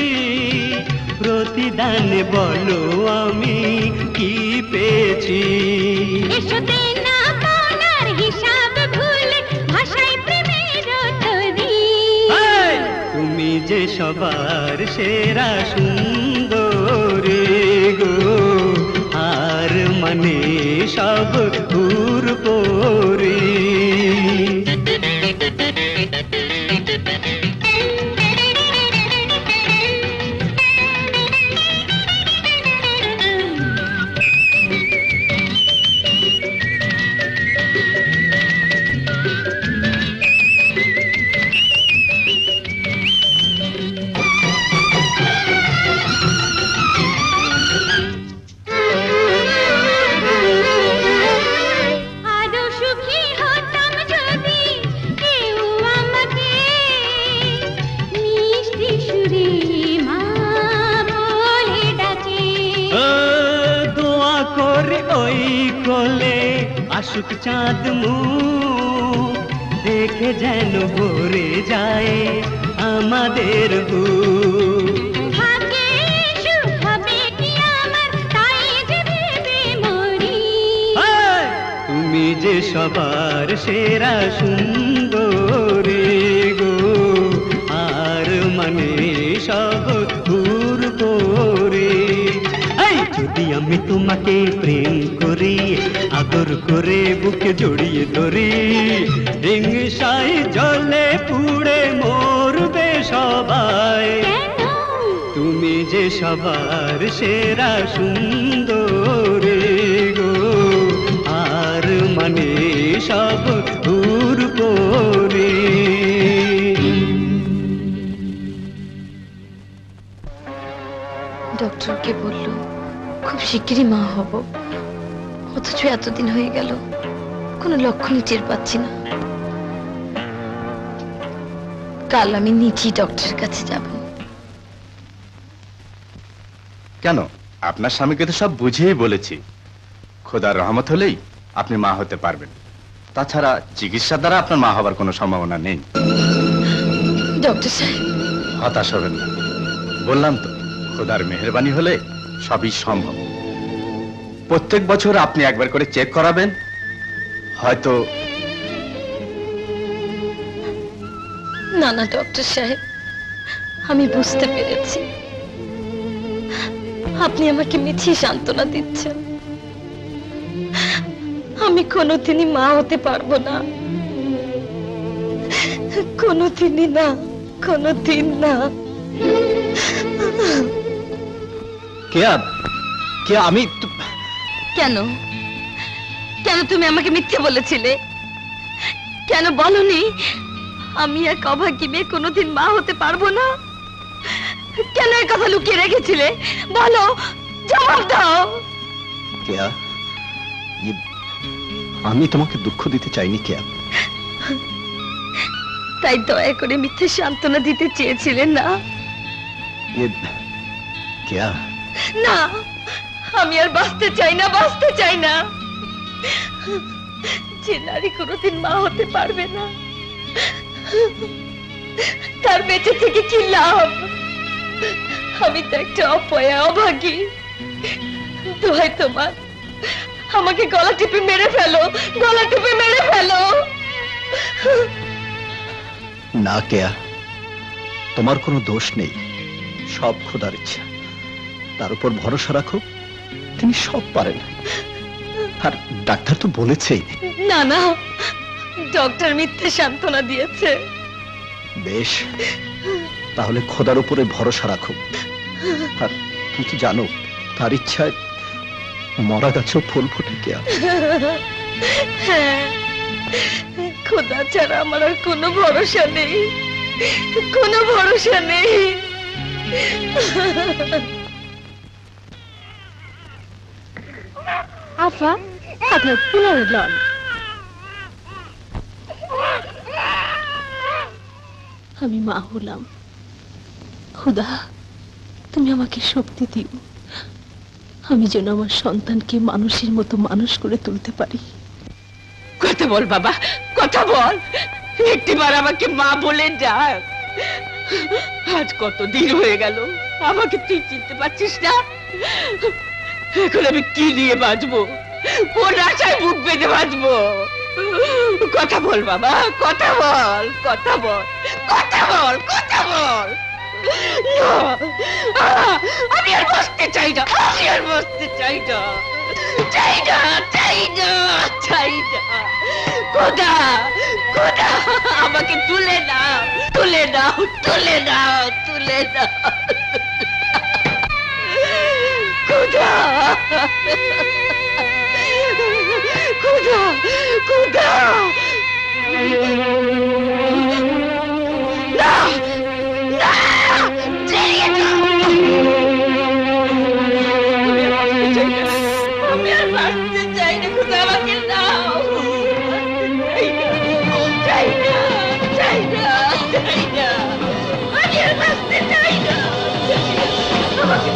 প্রতিদানে বলো আমি কি পেয়েছি। এসো দেনা পাওনার হিসাব ভুলে ভাষায় প্রেমের তরি। তুমি যে সবার সেরা সুন্দরী গো, আর মানে সব দূর পরে। আরো সুখী হতাম যদি কেউ আমাকে মিষ্টি সুরে মা বলে ডাকে। দোয়া করে ওই কোলে আশুক চাঁদ মুখ, দেখে যেন ভরে যায় আমাদের বুক। ভাগ্যে সুখ হবে কি আমার, তাই যে ভেবে মরি। তুমি যে সবার সেরা সুন্দরী গো, আর মানে সব দূর পরে। যদি আমি তোমাকে প্রেম করি, আদর করে বুকে জড়িয়ে ধরি, হিংসায় জ্বলে পুড়ে মরবে সবাই। তুমি যে সবার সেরা সুন্দরী গো, আর মানে সব দূর পরে। ডক্টরকে বলল খুব শিগগিরই মা হব, অথচ এতদিন হয়ে গেল কোনো লক্ষণই টের পাচ্ছি না। কাল আমি নিজেই ডক্টরের কাছে যাব। কেন? আপনার স্বামীকে তো সব বুঝিয়েই বলেছি, খোদার রহমত হলেই আপনি মা হতে পারবেন। তাছাড়া চিকিৎসা দ্বারা আপনার মা হবার কোনো সম্ভাবনা নেই। ডক্টর সাহেব, হতাশ হবেন না, বললাম তো খোদার মেহেরবানি হলে সবই সম্ভব। প্রত্যেক বছর আপনি একবার করে চেক করাবেন, হয়তো। না না ডক্টর সাহেব, আমি বুঝতে পেরেছি আপনি আমাকে মিথ্যে সান্ত্বনা দিচ্ছেন। আমি কোনোদিনই মা হতে পারবো না, কোনোদিনই না, কোনোদিন না। আমি কেন কেন তুমি আমাকে মিথ্যে বলেছিলে? কেন বলনি আমি এক অভাগী মেয়ে কোনোদিন মা হতে পারবো না? কেন এই কথা লুকিয়ে রেখেছিলে? বলো, জবাব দাও। কেয়া, আমি তোমাকে দুঃখ দিতে চাইনি কেয়া। তাই দয়া করে মিথ্যে সান্ত্বনা দিতে চেয়েছিলেন না? কেয়া, না, আমি আর বাঁচতে চাই না, বাঁচতে চাই না। যে নারী কোনোদিন মা হতে পারবে না তার বেঁচে থেকে কি লাভ? আমি তো একটা অপয়া, অভাগী। দোহাই তোমার, আমাকে গলা টিপে মেরে ফেলো, গলা টিপে মেরে ফেলো। না কেয়া, তোমার কোনো দোষ নেই, সব খোদার ইচ্ছা। তার উপর ভরসা রাখো, তিনি সব পারেন। আর ডাক্তার তো বলেছেই। না না, ডক্টর মিথ্যে সান্ত্বনা দিয়েছে। বেশ, তাহলে খোদার উপরে ভরসা রাখো। আর তুমি তো জানো, তার ইচ্ছায় মরা গাছেও ফুল ফোটে কেয়া। হ্যাঁ, খোদা ছাড়া আমার আর কোনো ভরসা নেই, কোনো ভরসা নেই। আফা, আপনার পুনর লন। আমি মা হলাম, খোদা তুমি আমাকে শক্তি দিও, আমি যেন আমার সন্তানকে মানুষের মতো মানুষ করে তুলতে পারি। কথা বল বাবা, কথা বল, একটিবার আমাকে মা বলে ডাক। আজ কতদিন হয়ে গেল, আমাকে তুই চিনতে পারছিস না? এখন আমি কি নিয়ে বাঁচবো, কোন আশায় বুক বেঁধে বাঁচবো? কথা বল বাবা, কথা বল, কথা বল, কথা বল, কথা বল। আমি আর বসতে চাই না, আমি আর বসতে চাই না, চাই না, চাই না, চাই না। খোদা, খোদা আমাকে তুলে নাও, তুলে নাও, তুলে নাও, তুলে নাও। খোদা, খোদা, খোদা। না, না, ছেড়ে দাও। আমি আর বাঁচতে চাই না, খোদা আমাকে নাও। চাই না, চাই না, চাই না, আমি আর বাঁচতে চাই না। আমাকে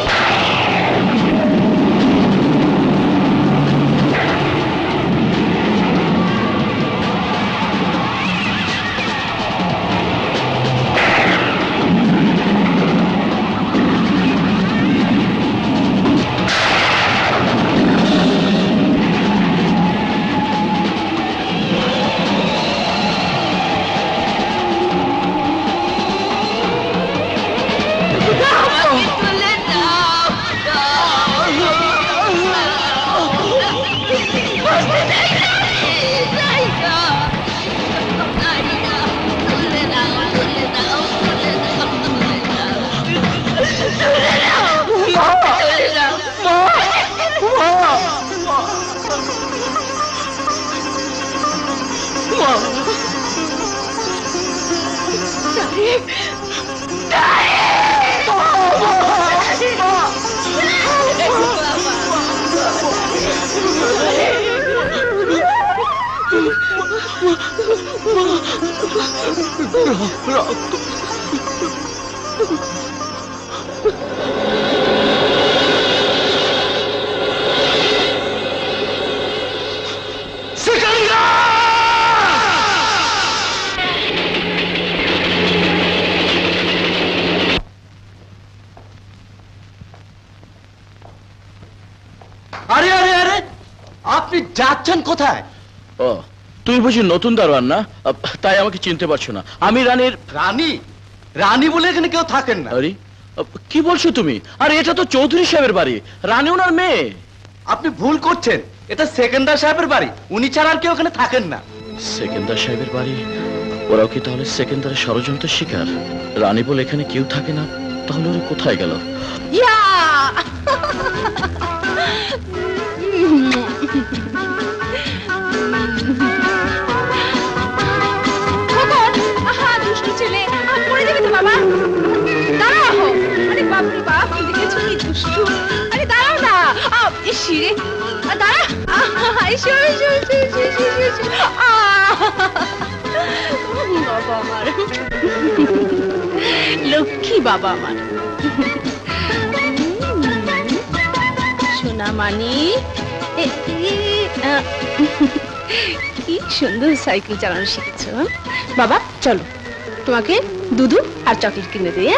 আরে আরে আরে, আপনি যাচ্ছেন কোথায়? ও, তুমি বুঝি নতুন দারোয়ান না, তাই আমাকে চিনতে পারছো না। আমি রানীর রানী? রানী বলে এখানে কেউ থাকেন না। আরে কি বলছো তুমি? আর এটা তো চৌধুরী সাহেবের বাড়ি, রানী ওনার মেয়ে। আপনি ভুল করছেন, এটা সেকেন্দার সাহেবের বাড়ি, উনি ছাড়া আর কেউ এখানে থাকেন না। সেকেন্দার সাহেবের বাড়ি? ওরাও কি তাহলে সেকেন্দারের ষড়যন্ত্রের শিকার? রানী বলে এখানে কেউ থাকে না, তাহলে ওরা কোথায় গেল? দুষ্টু ছেলে, পড়ে যাবে তো বাবা। দাঁড়াও, আরে বাপরে বাপ, দেখেছো এই দুষ্টু? আরে দাঁড়াও না, শিরে দাঁড়া, এসো এসো এসো এসো এসো এসো। বাবা আমার, লক্ষ্মী বাবা আমার, সোনা মানি। সুন্দর সাইকেল চালানো শিখেছো। বাবা চলো, তোমাকে দুধ আর চকলেট কিনে দিই।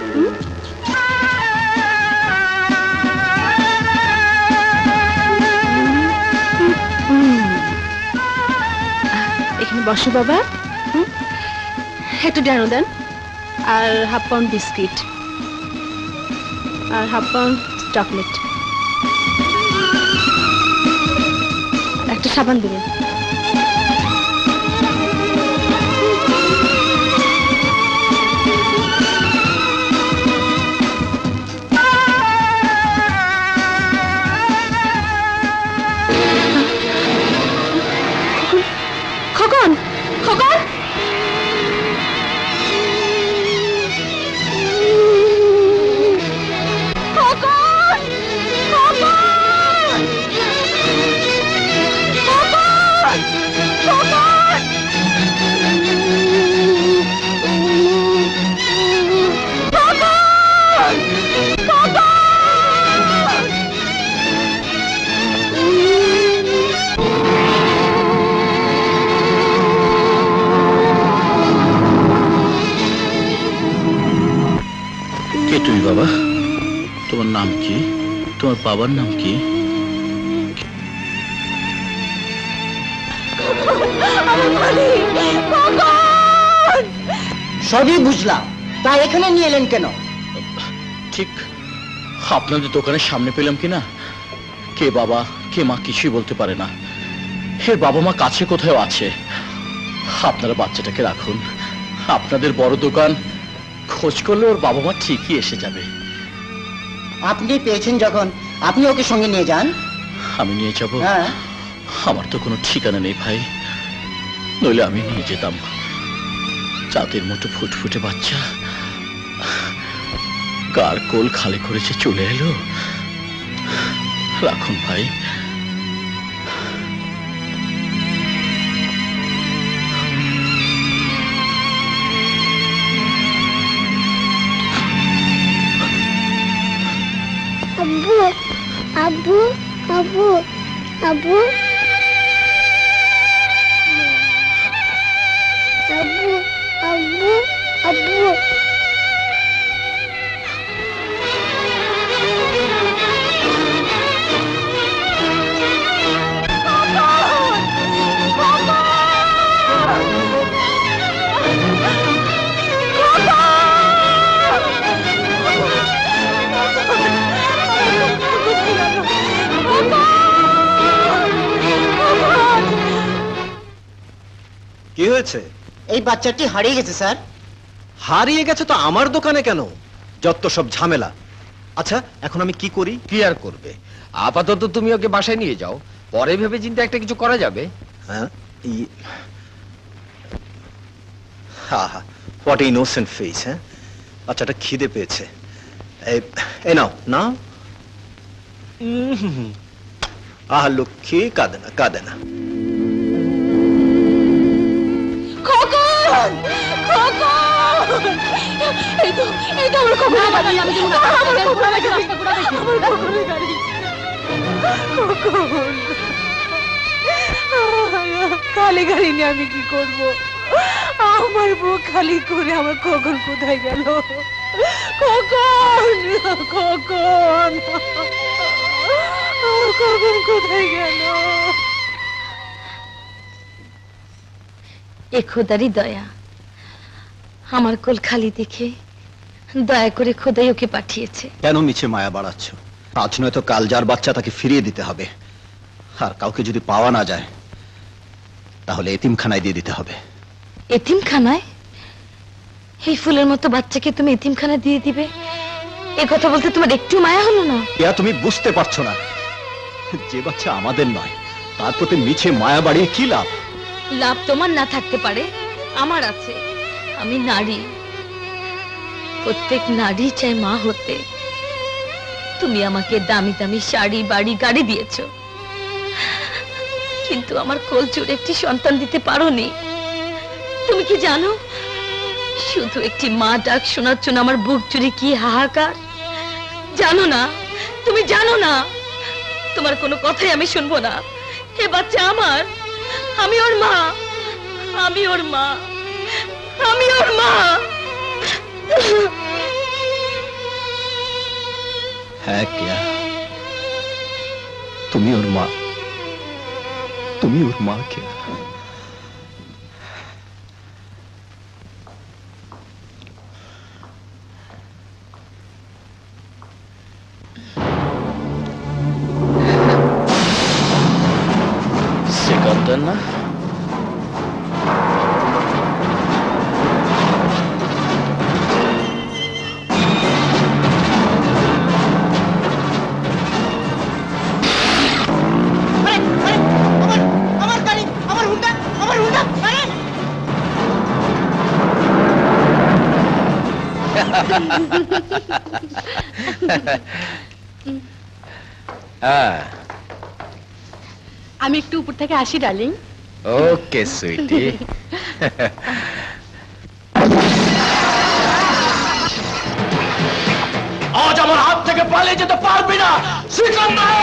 এখানে বসো বাবা। একটু ডানো দেন, আর হাফ পাউন্ড বিস্কিট, আর হাফ পাউন্ড চকলেট, একটা সাবান দেবেন। খোকন, খোকন, কে তুমি বাবা? তোমার নাম কি? তোমার বাবার নাম কি? সবই বুঝলাম, তা এখানে নিয়ে এলেন কেন? ঠিক আপনাদের দোকানের সামনে পেলাম কিনা, কে বাবা কে মা কিছুই বলতে পারে না। এর বাবা মা কাছে কোথাও আছে। আপনারা বাচ্চাটাকে রাখুন, আপনাদের বড় দোকান, খোঁজ করলে ওর বাবা মা ঠিকই এসে যাবে। আপনি পেয়েছেন যখন, আপনি ওকে সঙ্গে নিয়ে যান। আমি নিয়ে যাব? হ্যাঁ। আমার তো কোনো ঠিকানা নেই ভাই, নইলে আমি নিয়ে যেতাম। চাঁদের মতো ফুটফুটে বাচ্চা, কার কোল খালি করেছে চলে এলো। রাখুন ভাই। আব্বু, আব্বু, আব্বু, আব্বু, আব্বু, আব্বু, আব্বু। কি হয়েছে? এই বাচ্চাটি হারিয়ে গেছে স্যার। হারিয়ে গেছে তো আমার দোকানে কেন? যত সব ঝামেলা। আচ্ছা এখন আমি কি করি? কি আর করবে, আপাতত তুমি ওকে বাসায় নিয়ে যাও, পরে ভেবে চিন্তে একটা কিছু করা যাবে। হ্যাঁ, হোয়াট ইনোসেন্ট ফেস। হ্যাঁ, বাচ্চাটা খিদে পেয়েছে। এই নাও নাও। আহ লক্ষ্মী, কাঁদে না কাঁদে না। খোকন, খোকন, এই তো আমার খোকনের গাড়ি, আমার খোকনের গাড়ি, আমার খোকনের গাড়ি। খোকন, খালি গাড়ি নিয়ে আমি কি করব? আমার বউ খালি করে আমার খোকন কোথায় গেল? খোকন, খোকন, আমার খোকন কোথায় গেল? এ খোদারই দয়া, আমার কোল খালি দেখে দয়া করে খোদাই ওকে পাঠিয়েছে। কেন মিছে মায়া বাড়াচ্ছ? আজ নয়তো কাল যার বাচ্চা তাকে ফিরিয়ে দিতে হবে, আর কাউকে যদি পাওয়া না যায় তাহলে এতিমখানায় দিয়ে দিতে হবে। এতিমখানায়? এই ফুলের মতো বাচ্চাকে তুমি এতিমখানায় দিয়ে দিবে? এ কথা বলতে তোমার একটু মায়া হলো না? ইয়া তুমি বুঝতে পারছো না, যে বাচ্চা আমাদের নয় তার প্রতি মিছে মায়া বাড়িয়ে কি লাভ? লাভ তোমার না থাকতে পারে, আমার আছে। আমি নারী, প্রত্যেক নারী চায় মা হতে। তুমি আমাকে দামি দামি শাড়ি, বাড়ি, গাড়ি দিয়েছো, কিন্তু আমার কোল জুড়ে একটি সন্তান দিতে পারোনি। তুমি কি জানো, শুধু একটি মা ডাক শোনার জন্য আমার বুক জুড়ে কি হাহাকার? জানো না, তুমি জানো না। তোমার কোনো কথাই আমি শুনবো না। এ বাচ্চা আমার, আমি ওর মা, আমি ওর মা, আমি ওর মা। হ্যাঁ কেয়া, তুমি ওর মা, তুমি ওর মা কেয়া। সিকান্দার না? আমি একটু উপর থেকে আসি ডার্লিং। ওকে সুইটি। আজ আমার হাত থেকে পালিয়ে যেতে পারবি না Sikandar.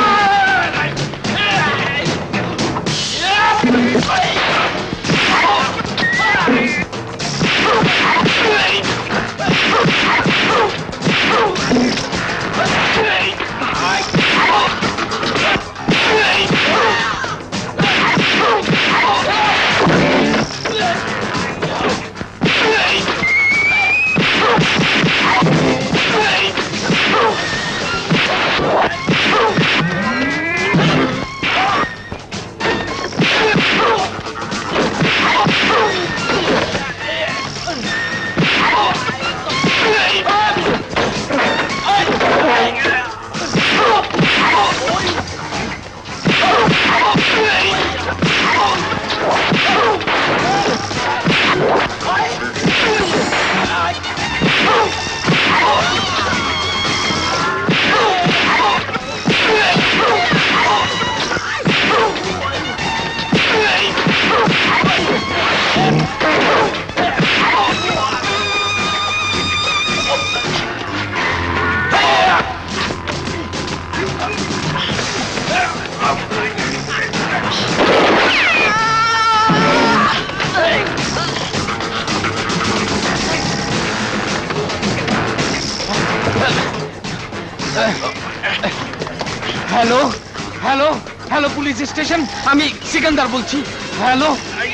Hello hello hello police station, আমি সিকান্দার বলছি। হ্যালো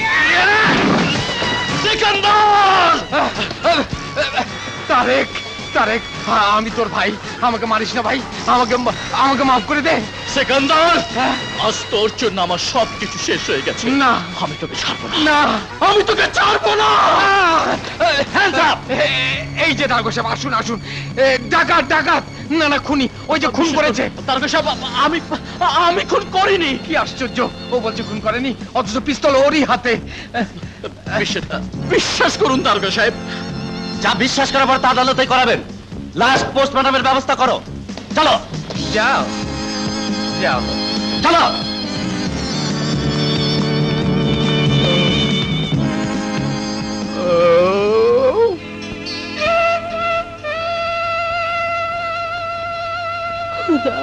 সিকান্দার। তারেক, তারেক, আমি তোর ভাই, আমাকে মারিস না ভাই, আমাকে আমাকে মাফ করে দে। সিকান্দার, আজ তোর জন্য আমার সবকিছু শেষ হয়ে গেছে। না, আমি তোকে ছাড়বো না। না, আমি তোকে ছাড়বো না। এই যে দারোগা সাহেব, আসুন আসুন। ডাকাত, ডাকাত, না না খুনি, ওই যে খুন করেছে। দারোগা সাহেব, আমি খুন করিনি। কি আশ্চর্য, ও বলছে খুন করেনি, অথচ পিস্তল ওরই হাতে। বিশ্বাস করুন দারোগা সাহেব, যা বিশ্বাস করার পর তা আদালতে করাবেন। লাস্ট পোস্টমর্টমের ব্যবস্থা করো। চলো যাও যাও, চলো। খোদা,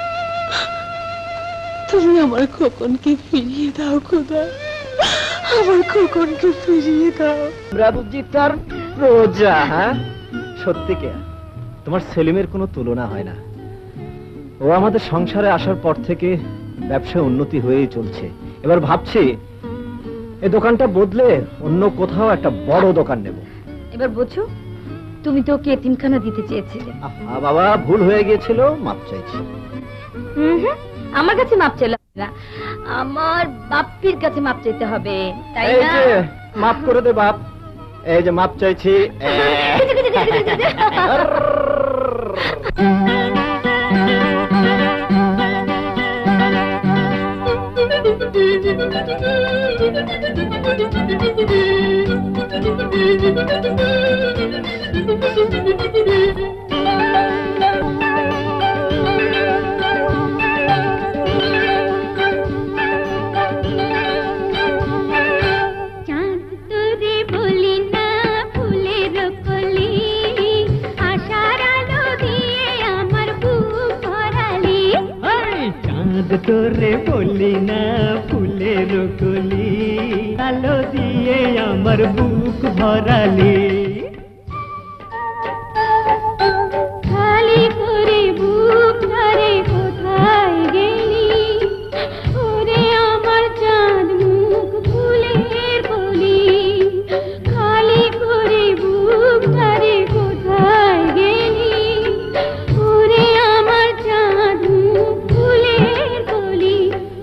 তুমি আমার খোকনকে ফিরিয়ে দাও খোদা, আমার খোকনকে ফিরিয়ে দাও। আমরা বুঝি তার প্রজা। হ্যাঁ সত্যি কে, তোমার সেলিমের কোনো তুলনা হয় না। ও আমাদের সংসারে আসার পর থেকে ব্যবসা উন্নতি হয়েই চলছে। এবার ভাবছি এই দোকানটা বদলে অন্য কোথাও একটা বড় দোকান নেব। এবার বুঝছো, তুমি তো ওকে এতিমখানা দিতে চেয়েছিলে। বাবা, ভুল হয়ে গিয়েছিল, মাপ চাইছি। আমার কাছে মাপ চাইলে না, আমার বাপ্পির কাছে মাপ চাইতে হবে, তাই এই না? যে মাফ করে দে বাপ, এই যে মাপ চাইছি। তোরে বলি না ফুলের কলি, আলো দিয়ে আমার বুক ভরালি। খালি করে বুক ধরে কোথায় গেলি, ওরে আমার চাঁদ মুখ ফুলের কলি। খালি করে বুক ধরে কোথায় গেলি, ওরে আমার চাঁদ মুখ ফুলের কলি।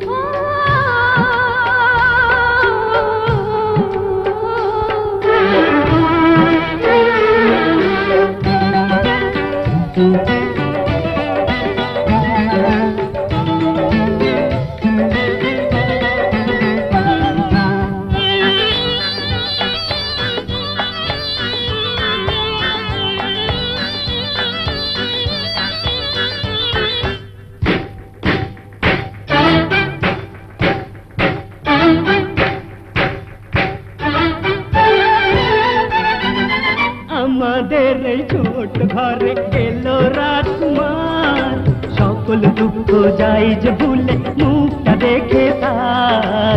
আমাদের এই ছোট ঘরে এলো রাজকুমার, সকল দুঃখ যাই যে ভুলে মুখটা দেখে তার।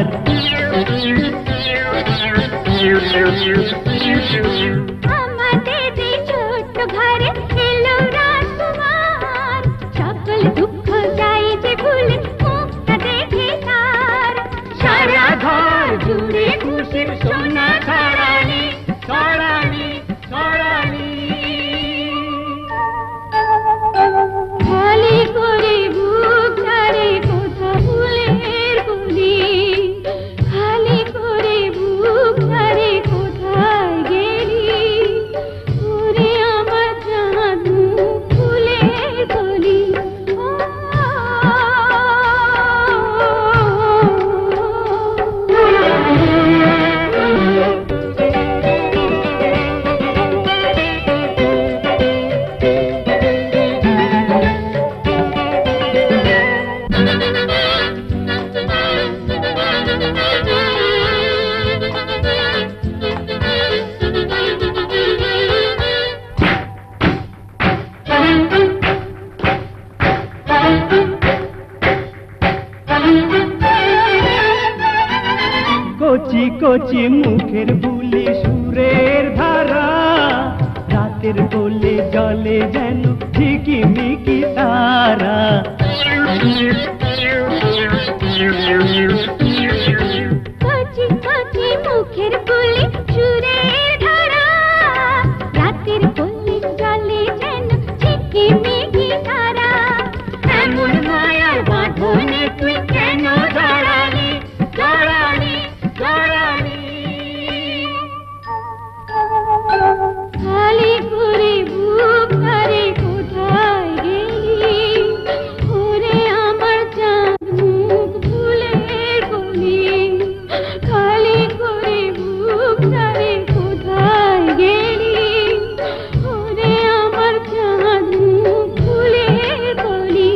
আমাদের এই ছোট্ট ঘরে এলো রাজকুমার, সকল দুঃখ যাই যে ভুলে মুখটা দেখে তার। সারা ঘর জুড়ে খুশির সোনা ছড়ালি ছড়ালি ছড়ালি। খালি করে বুক ধরে কোথা ফুলের কলি, খালি করে বুক ধরে কোথায় গেলি, ওরে আমার চাঁদ মুখ ফুলের কলি। কচি কচি মুখের বুলি সুরের ধারা, রাতের কোলে জলে যেন ঝিকিমিকি তারা। কচি কচি মুখের বুলি সুরের ধারা, রাতের কোলে জলে যেন ঝিকিমিকি তারা। এমন মায়ার বাঁধনে তুই কেন জড়ালি জড়ালি জড়ালি। খালি করে বুক ধরে কোথায় গেলি, ওরে আমার চাঁদ মুখ ফুলের কলি। খালি করে বুক ধরে কোথায় গেলি, ওরে আমার চাঁদ মুখ ফুলের কলি।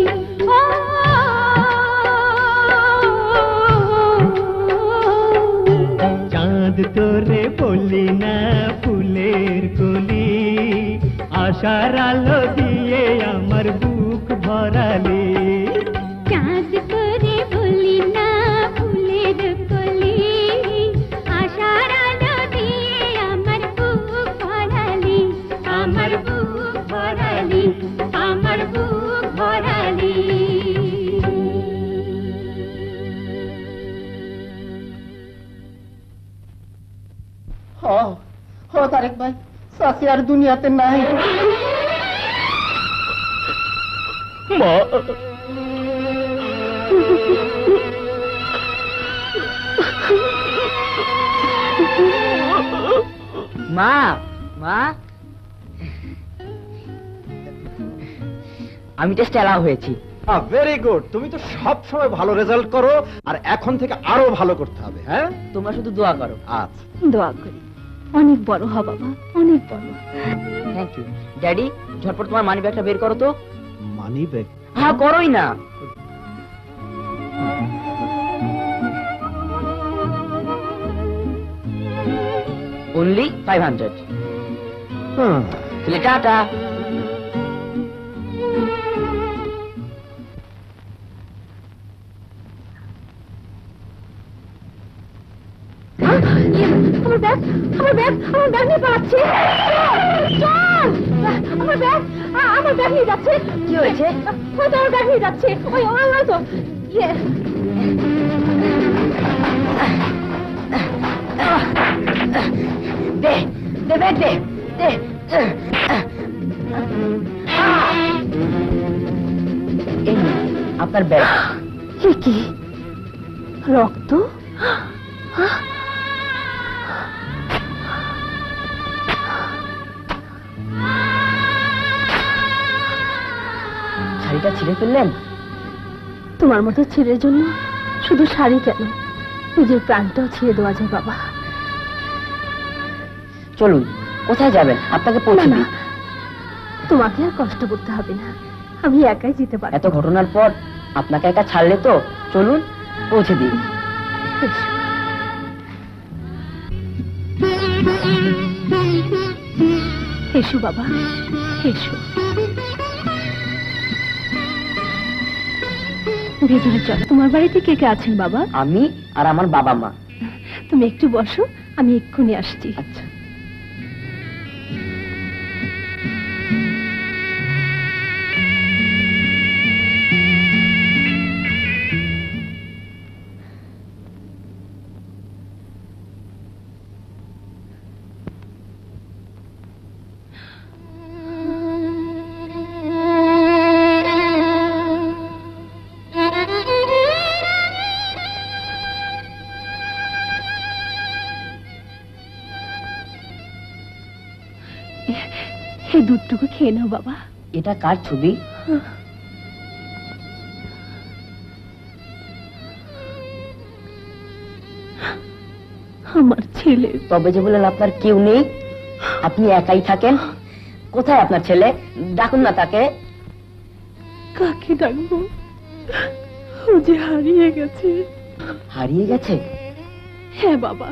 চাঁদ তোরে বলি না ফুলের কলি, আশার আলো দিয়ে আমার বুক ভরালি। চাঁদ করে বলি না ফুলের কলি, আশার আলো দিয়ে আমার বুক ভরালি, আমার বুক ভরালি, আমার বুক ভরালি। ও তারেক ভাই, চাচি আর দুনিয়াতে নাই। মা, মা মা, আমি টেস্টে অ্যালাউ হয়েছি। ভেরি গুড, তুমি তো সব সময় ভালো রেজাল্ট করো, আর এখন থেকে আরো ভালো করতে হবে। হ্যাঁ, তোমরা শুধু দোয়া করো। আচ্ছা, দোয়া করি অনেক বড় হ বাবা, অনেক বড়। Thank you. ড্যাডি, ঝটপট তোমার মানি ব্যাগটা বের করো তো। Money bag? হ্যাঁ, করোই না। only 500. তাহলে টাটা। আমার ব্যাগ নিয়ে পালাচ্ছে। চল, আমার ব্যাগ নিয়ে যাচ্ছে। কি হয়েছে? হয়তো আমার ব্যাগ নিয়ে যাচ্ছে। ওই তো ইয়ে দে দে ব্যাগ দে দে। এই নিন, আপনার ব্যাগ। কি রক্ত? শাড়িটা ছিঁড়ে ফেললেন? তোমার মতো ছেলের জন্য শুধু শাড়ি কেন, নিজের প্রাণটাও ছিঁড়ে দেওয়া যায় বাবা। চলুন, কোথায় যাবেন? আপনাকে পৌঁছে না, দিই। তোমাকে আর কষ্ট করতে হবে না, আমি একাই যেতে পারি। এত ঘটনার পর আপনাকে একা ছাড়লে তো, চলুন পৌঁছে দিই। এসো বাবা, এসো। ভেতরে চলো। তোমার বাড়িতে কে কে আছেন বাবা? আমি আর আমার বাবা মা। তুমি একটু বসো, আমি এক্ষুনি আসছি। আচ্ছা। এই দুধটুকু খেয়ে নাও বাবা। এটা কার ছবি? আমার ছেলে। তবে যে বললেন আপনার কেউ নেই, আপনি একাই থাকেন। কোথায় আপনার ছেলে? ডাকুন না তাকে। কাকে ডাকবো? ও যে হারিয়ে গেছে। হারিয়ে গেছে? হ্যাঁ বাবা,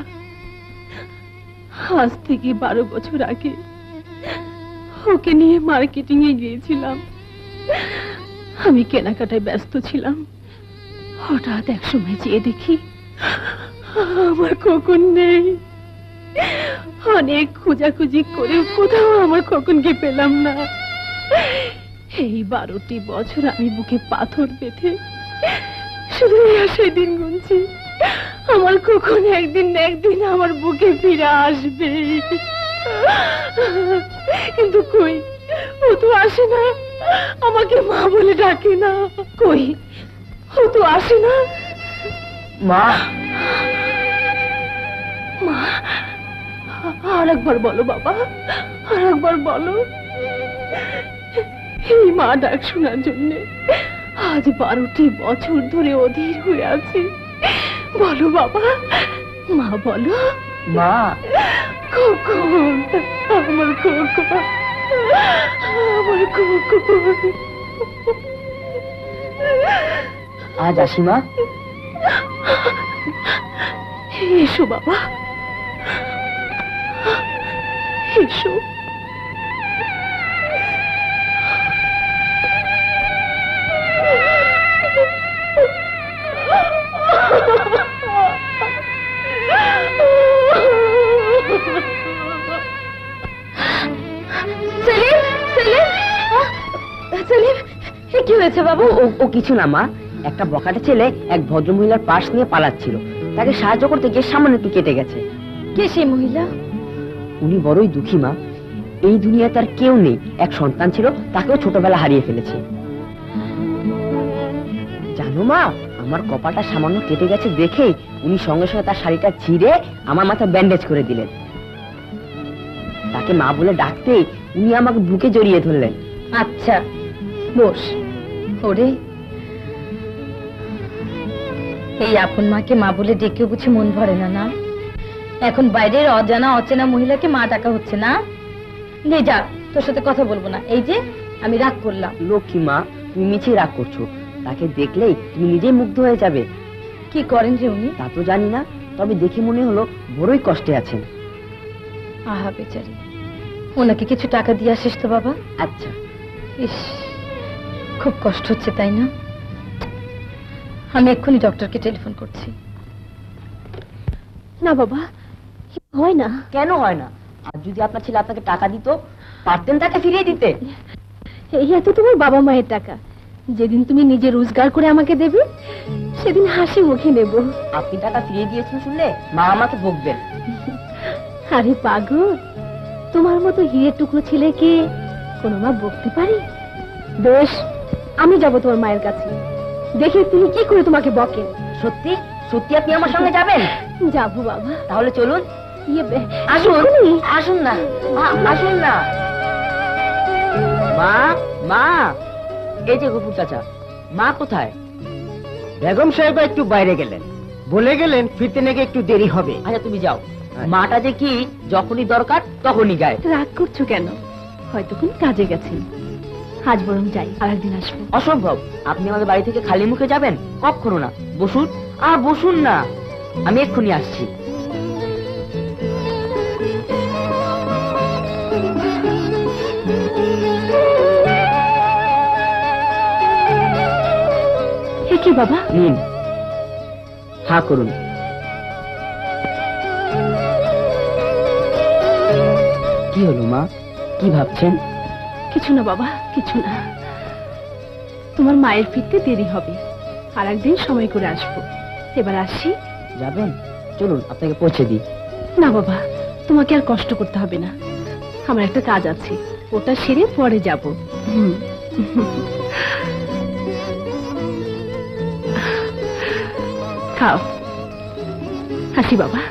আজ থেকে 12 বছর আগে ওকে নিয়ে মার্কেটিং এ গিয়েছিলাম। আমি কেনাকাটায় ব্যস্ত ছিলাম, হঠাৎ এক সময় যেয়ে দেখি আমার খোকন নেই। অনেক খোঁজাখুঁজি করে কোথাও আমার খোকনকে পেলাম না। এই 12টি বছর আমি বুকে পাথর বেঁধে শুধু সেই দিন গুনছি, আমার খোকন একদিন না একদিন আমার বুকে ফিরে আসবে। কিন্তু কই, ও তো আসে না, আমাকে মা বলে ডাকে না। কই, ও তো আসে না। মা, মা, আর একবার বলো বাবা, আর একবার বলো। এই মা ডাক শোনার জন্য আজ 12টি বছর ধরে অধীর হয়ে আছি। বলো বাবা, মা বলো। মা, খোকন, আমার খোকন, আমার খোকন। আজ আসি মা। এসো বাবা, এসো। সেলিম, সেলিম, সেলিম, কি হয়েছে বাবু? ও কিছু না মা, একটা বখাটে ছেলে এক ভদ্র মহিলার পার্স নিয়ে পালাচ্ছিল, তাকে সাহায্য করতে গিয়ে সামান্য একটু কেটে গেছে। কে সেই মহিলা? উনি বড়ই দুঃখী মা, এই দুনিয়ায় তার কেউ নেই, এক সন্তান ছিল, তাকেও ছোটবেলা হারিয়ে ফেলেছে। জানো মা, আমার কপালটা সামান্য কেটে গেছে দেখে উনি সঙ্গে সঙ্গে তার শাড়িটা ছিঁড়ে আমার মাথায় ব্যান্ডেজ করে দিলেন। তাকে মা বলে ডাকতে উনি আমাকে বুকে জড়িয়ে ধরলেন। আচ্ছা বস। ওরে, এই আপন মাকে মা বলে ডেকেও বুঝি মন ভরে না? না, এখন বাইরের অজানা অচেনা মহিলাকে মা ডাকা হচ্ছে না। নে যা, তোর সাথে কথা বলবো না। এই যে আমি রাগ করলাম। লক্ষ্মী মা, তুমি মিছে রাগ করছো, তাকে দেখলেই তুমি নিজেই মুগ্ধ হয়ে যাবে। কি করেন যে উনি? তা তো জানি না, তবে দেখে মনে হলো বড়ই কষ্টে আছেন। আহা বেচারি, ওনাকে কিছু টাকা দিয়ে আসিস তো বাবা। আচ্ছা। ইস, খুব কষ্ট হচ্ছে তাই না? আমি এক্ষুনি ডক্টরকে টেলিফোন করছি। না বাবা, হয় না। কেন হয় না? আর যদি আপনার ছেলে আপনাকে টাকা দিত, পারতেন তাকে ফিরিয়ে দিতে। এই এত তোমার বাবা মায়ের টাকা, যেদিন তুমি নিজে রোজগার করে আমাকে দেবে সেদিন হাসি মুখে নেব। আপনি টাকা ফিরিয়ে দিয়েছেন শুনলে মা আমাকে বকবেন। আরে পাগল, তোমার মতো হিরের টুকরো ছেলেকে কোনো মা বকতে পারে? বেশ, আমি যাব তোমার মায়ের কাছে, দেখি তিনি কি করে তোমাকে বকেন। সত্যি সত্যি আপনি আমার সঙ্গে যাবেন? যাবো বাবা। তাহলে চলুন। আসুন আসুন না, আসুন না। মা, মা, এই যে গফুর চাচা। মা কোথায়? বেগম সাহেব একটু বাইরে গেলেন, বলে গেলেন ফিরতে নাকি একটু দেরি হবে। আচ্ছা তুমি যাও। মাটা যে কি যখনই দরকার তখনই গায়। রাগ করছো কেন? হয়তো কোন কাজে গেছেন। আজ বরং যাই, আর একদিন আসবো। অসম্ভব, আপনি আমাদের বাড়ি থেকে খালি মুখে যাবেন? কখনো না। বসুন, বসুন না, আমি এক্ষুনি আসছি। কি বাবা? নিন, হা করুন। কি হলো মা, কি ভাবছেন? কিছু না বাবা, কিছু না। তোমার মায়ের ফিরতে দেরি হবে, আর একদিন সময় করে আসবো। এবার আসি। যাবেন? চলুন আপনাকে পৌঁছে দিই। না বাবা, তোমাকে আর কষ্ট করতে হবে না, আমার একটা কাজ আছে, ওটা সেরে পরে যাব। খাও। হাসি বাবা।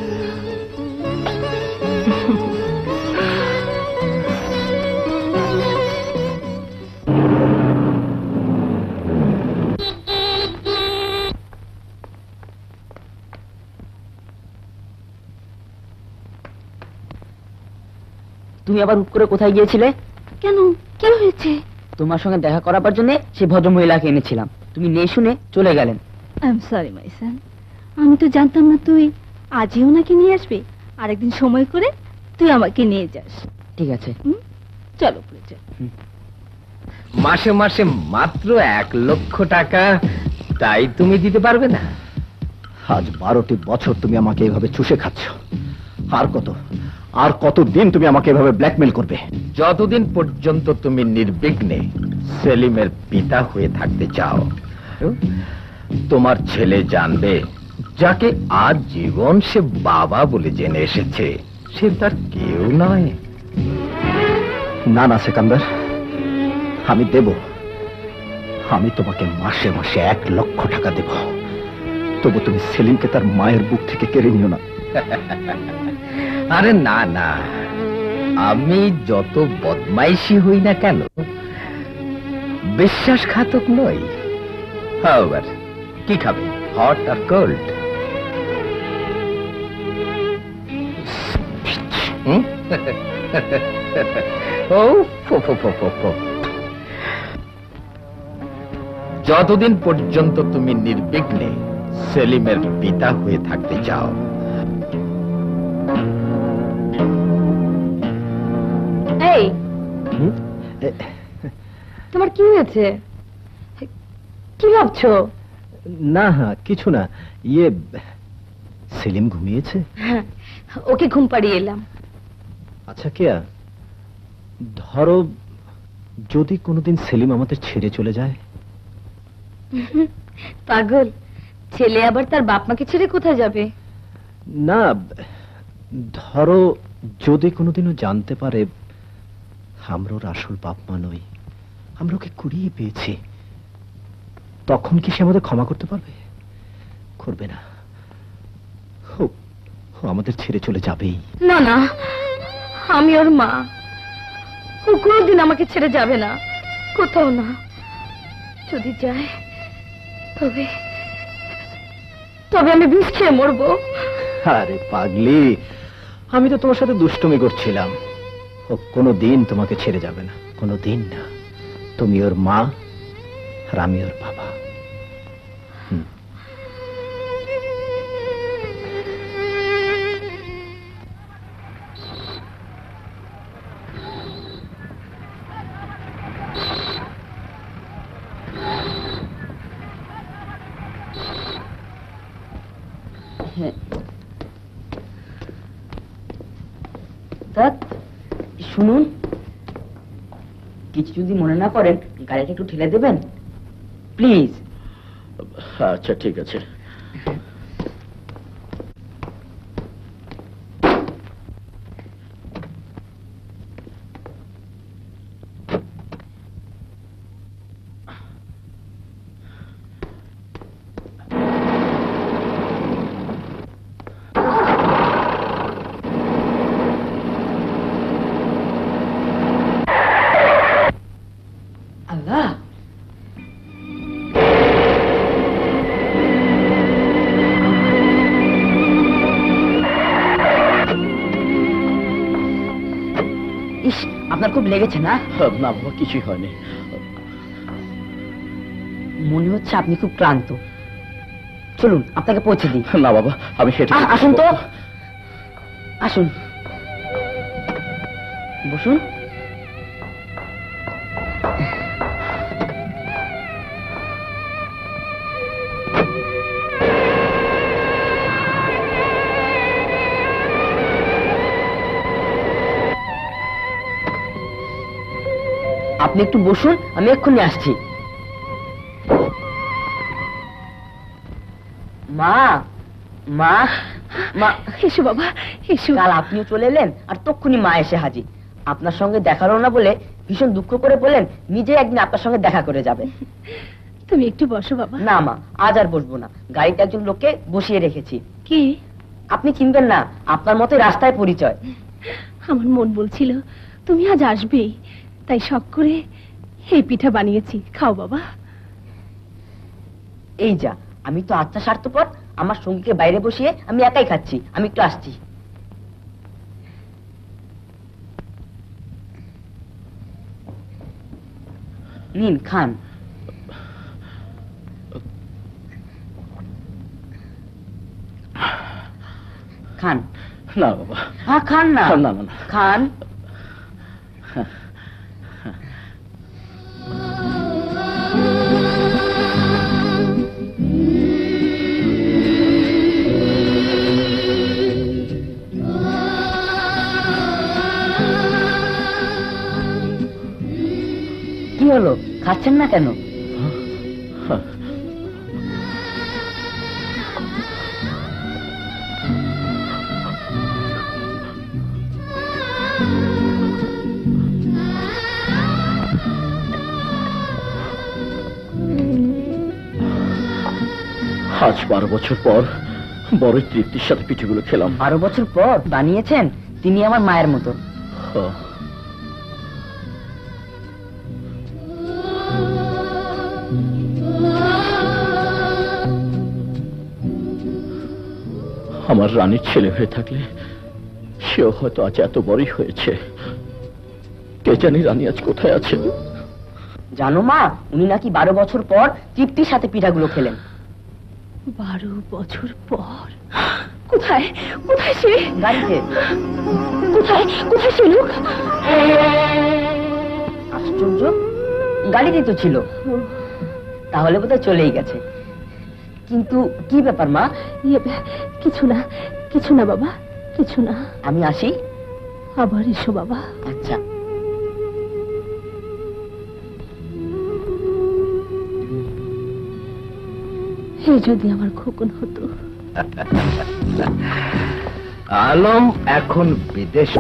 তুমি আবার হুট করে কোথায় গিয়েছিলে? কেন, কি হয়েছে? তোমার সঙ্গে দেখা করাবার জন্য সেই ভদ্রমহিলাকে এনেছিলাম, তুমি নেই শুনে চলে গেলেন। I am sorry my son, আমি তো জানতাম না তুই আজই ওনাকে নিয়ে আসবি। আরেকদিন সময় করে তুই আমাকে নিয়ে যাস। ঠিক আছে, চলো উপরে চল। মাসে মাসে মাত্র 1 লক্ষ টাকা, তাই তুমি দিতে পারবে না? আজ 12টি বছর তুমি আমাকে এভাবে চুষে খাচ্ছ। আর কতদিন তুমি আমাকে এভাবে ব্ল্যাকমেল করবে? যতদিন পর্যন্ত তুমি নির্বিঘ্নে সেলিমের পিতা হয়ে থাকতে চাও। তোমার ছেলে জানবে, যাকে আজ জীবন সে বাবা বলে জেনে এসেছে, সে তার কেউ নয়। না না সেকান্দার, আমি দেব। আমি তোমাকে মাসে মাসে 1 লক্ষ টাকা দেব, তবু তুমি সেলিমকে তার মায়ের বুক থেকে কেড়ে নিও না। আরে না না, আমি যত বদমাইশি হই না কেন, বিশ্বাসঘাতক নই। হাওয়ার কি খাবে, হট আর কোল্ড? ও ফো ফো ফো ফো ফো। যতদিন পর্যন্ত তুমি নির্বিঘ্নে সেলিমের পিতা হয়ে থাকতে চাও। এই, তোমার কি হয়েছে? কি ভাবছো? না কিছু না। সেলিম ঘুমিয়েছে? হ্যাঁ, ওকে ঘুম পাড়িয়ে এলাম। আচ্ছা কেয়া, ধরো যদি কোনোদিন সেলিম আমাদের ছেড়ে চলে যায়? পাগল, ছেলে আবার তার বাপ মাকে ছেড়ে কোথায় যাবে? না, ধরো যদি কোনোদিনও জানতে পারে আমরা ওর আসল বাপ মা নই, আমরা ওকে কুড়িয়ে পেয়েছি, তখন কি সে আমাদের ক্ষমা করতে পারবে? করবে না। ও আমাদের ছেড়ে চলে যাবেই। না না, আমি ওর মা, ও কোনোদিন আমাকে ছেড়ে যাবে না, কোথাও না। যদি যায় তবে আমি বিষ খেয়ে মরবো। আরে পাগলি, আমি তো তোমার সাথে দুষ্টুমি করছিলাম। ও কোনোদিন তোমাকে ছেড়ে যাবে না, কোনোদিন না। তুমি ওর মা আর আমি ওর বাবা। ওস্তাদ শুনুন, কিছু যদি মনে না করেন গাড়িটা একটু ঠেলে দেবেন প্লিজ। আচ্ছা ঠিক আছে। আল্লাহ, ইস আপনার খুব লেগেছে না? না বাবা, কিছুই হয়নি। মনে হচ্ছে আপনি খুব ক্লান্ত। চলুন আপনাকে পৌঁছে দিই। না বাবা, আমি সেটা আসুন তো, আসুন, বসুন। আপনি একটু বসুন, আমি এক্ষুনি আসছি। মা মা মা, এসো বাবা এসো। কাল আপনিও চলে এলেন আর তক্ষুনি মা এসে হাজির। আপনার সঙ্গে দেখা হলো না বলে ভীষণ দুঃখ করে বললেন নিজে একদিন আপনার সঙ্গে দেখা করে যাবে। তুমি একটু বসো বাবা। না মা, আজ আর বসবো না। গাড়িতে একজন লোককে বসিয়ে রেখেছি। কি? আপনি চিনবেন না, আপনার মতো রাস্তায় পরিচয়। আমার মন বলছিল তুমি আজ আসবেই, তাই শখ করে এই পিঠা বানিয়েছি, খাও বাবা। এই যা, আমি তো আচ্ছা স্বার্থপর, আমার সঙ্গীকে বাইরে বসিয়ে আমি একাই খাচ্ছি। আমি একটু আসছি। নিন খান। খান। না বাবা। হ্যাঁ খান না। না না না, খান। কি হলো, খাচ্ছেন না কেন? আজ 12 বছর পর বড় তৃপ্তির সাথে পিঠেগুলো খেলাম। 12 বছর পর বানিয়েছেন? তিনি আমার মায়ের মতো। আমার রানীর ছেলে হয়ে থাকলে সেও হয়তো আজ এত বড়ই হয়েছে। কে জানি রানী আজ কোথায় আছে। জানো মা, উনি নাকি 12 বছর পর তৃপ্তির সাথে পিঠাগুলো খেলেন। 12 বছর পর? কোথায় কোথায় সে? গাড়িতে। কোথায় কোথায় সে লোক? আশ্চর্য, গাড়িতে তো ছিল। তাহলে বোধহয় চলেই গেছে। কিন্তু কি ব্যাপার মা? কিছু না কিছু না বাবা, কিছু না। আমি আসি। আবার এসো বাবা। আচ্ছা। হে যদি আমার খোকন হতো। আলম এখন বিদেশ।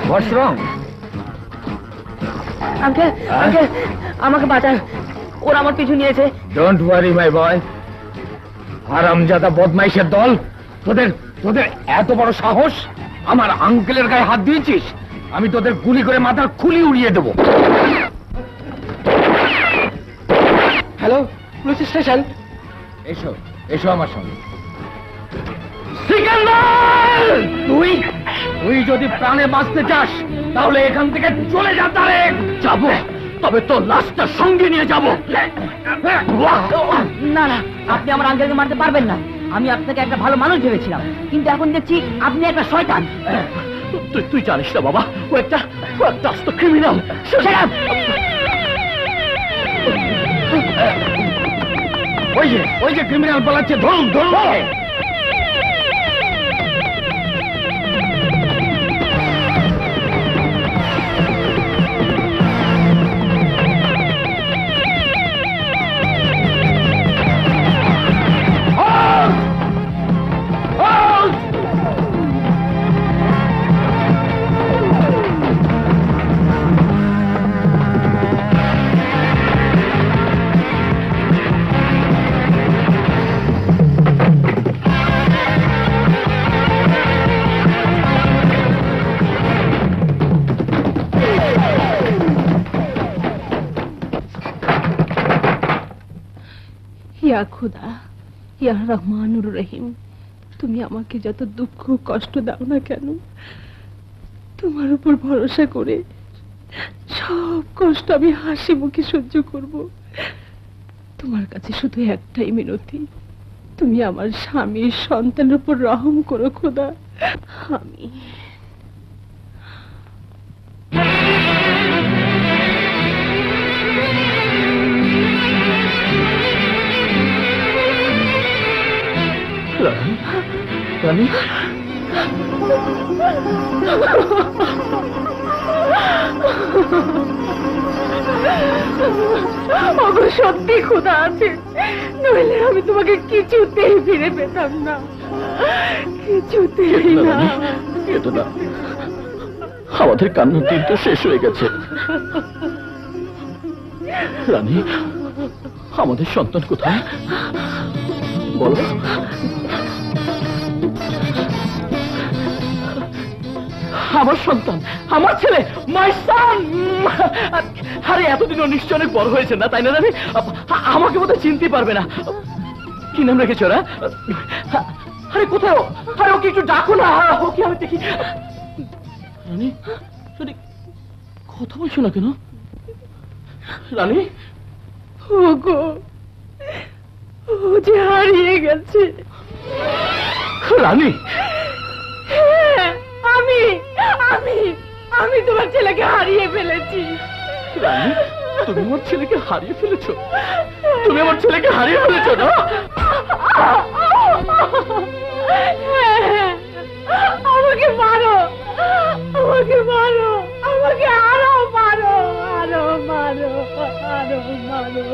হোয়াটস রং? আঙ্কেল আঙ্কেল আমাকে বাঁচান, ওরা আমার পিছু নিয়েছে। Don't worry my boy. হারামজাদা বদমাইশের দল, তোদের তোদের এত বড় সাহস! আমার আঙ্কেলের গায়ে হাত দিয়েছিস? আমি তোদের গুলি করে মাথার খুলি উড়িয়ে দেবো। Hello, police station. এসো এসো আমার সঙ্গে। সিকান্দার, তুই তুই যদি প্রাণে বাঁচতে চাস তাহলে এখান থেকে চলে যা। তারেক, যাবো, তবে তোর লাশটা সঙ্গে নিয়ে যাবো। না না, আপনি আমার আঙ্কেলকে মারতে পারবেন না। আমি আপনাকে একটা ভালো মানুষ ভেবেছিলাম, কিন্তু এখন দেখছি আপনি একটা শয়তান। তুই জানিস না বাবা, ও একটা আস্ত ক্রিমিনাল। ওই যে ক্রিমিনাল পালাচ্ছে, ধরুন ধরুন। ইয়া খুদা, ইয়া রহমানুর রহিম, তুমি আমাকে যত দুঃখ কষ্ট দাও না কেন, তোমার উপর ভরসা করে সব কষ্ট আমি হাসি মুখে সহ্য করব। তোমার কাছে শুধু একটাই মিনতি, তুমি আমার স্বামীর সন্তানের উপর রহম করো খোদা। আমি রানী, সত্যি খোদা আছে, নইলে আমি তোমাকে কিছুতেই ফিরে পেতাম না, কিছুতেই না। এতো না, আমাদের কান্নার দিন তো শেষ হয়ে গেছে। রানী, আমাদের সন্তান কোথায় বলো? আমার সন্তান, আমার ছেলে, মাই সান। আরে এতদিন ও নিশ্চয় অনেক বড় হয়েছে না, তাই না রানী? আমাকে বোধহয় চিনতে পারবে না। কি নাম রেখেছ ওরা? আরে কোথায় ও? আরে ওকে একটু ডাকো না, ওকে আমি দেখি। রানী, রানী কথা বলছো না কেন? রানী, ওগো, ও যে হারিয়ে গেছে। রানী, আমি আমি আমি তোমার ছেলেকে হারিয়ে ফেলেছি। রানী, তুমি আমার ছেলেকে হারিয়ে ফেলেছো? তুমি আমার ছেলেকে হারিয়ে ফেলেছো না? আমাকে মারো, আমাকে মারো, আমাকে আরো মারো, আরো মারো, আরো মারো।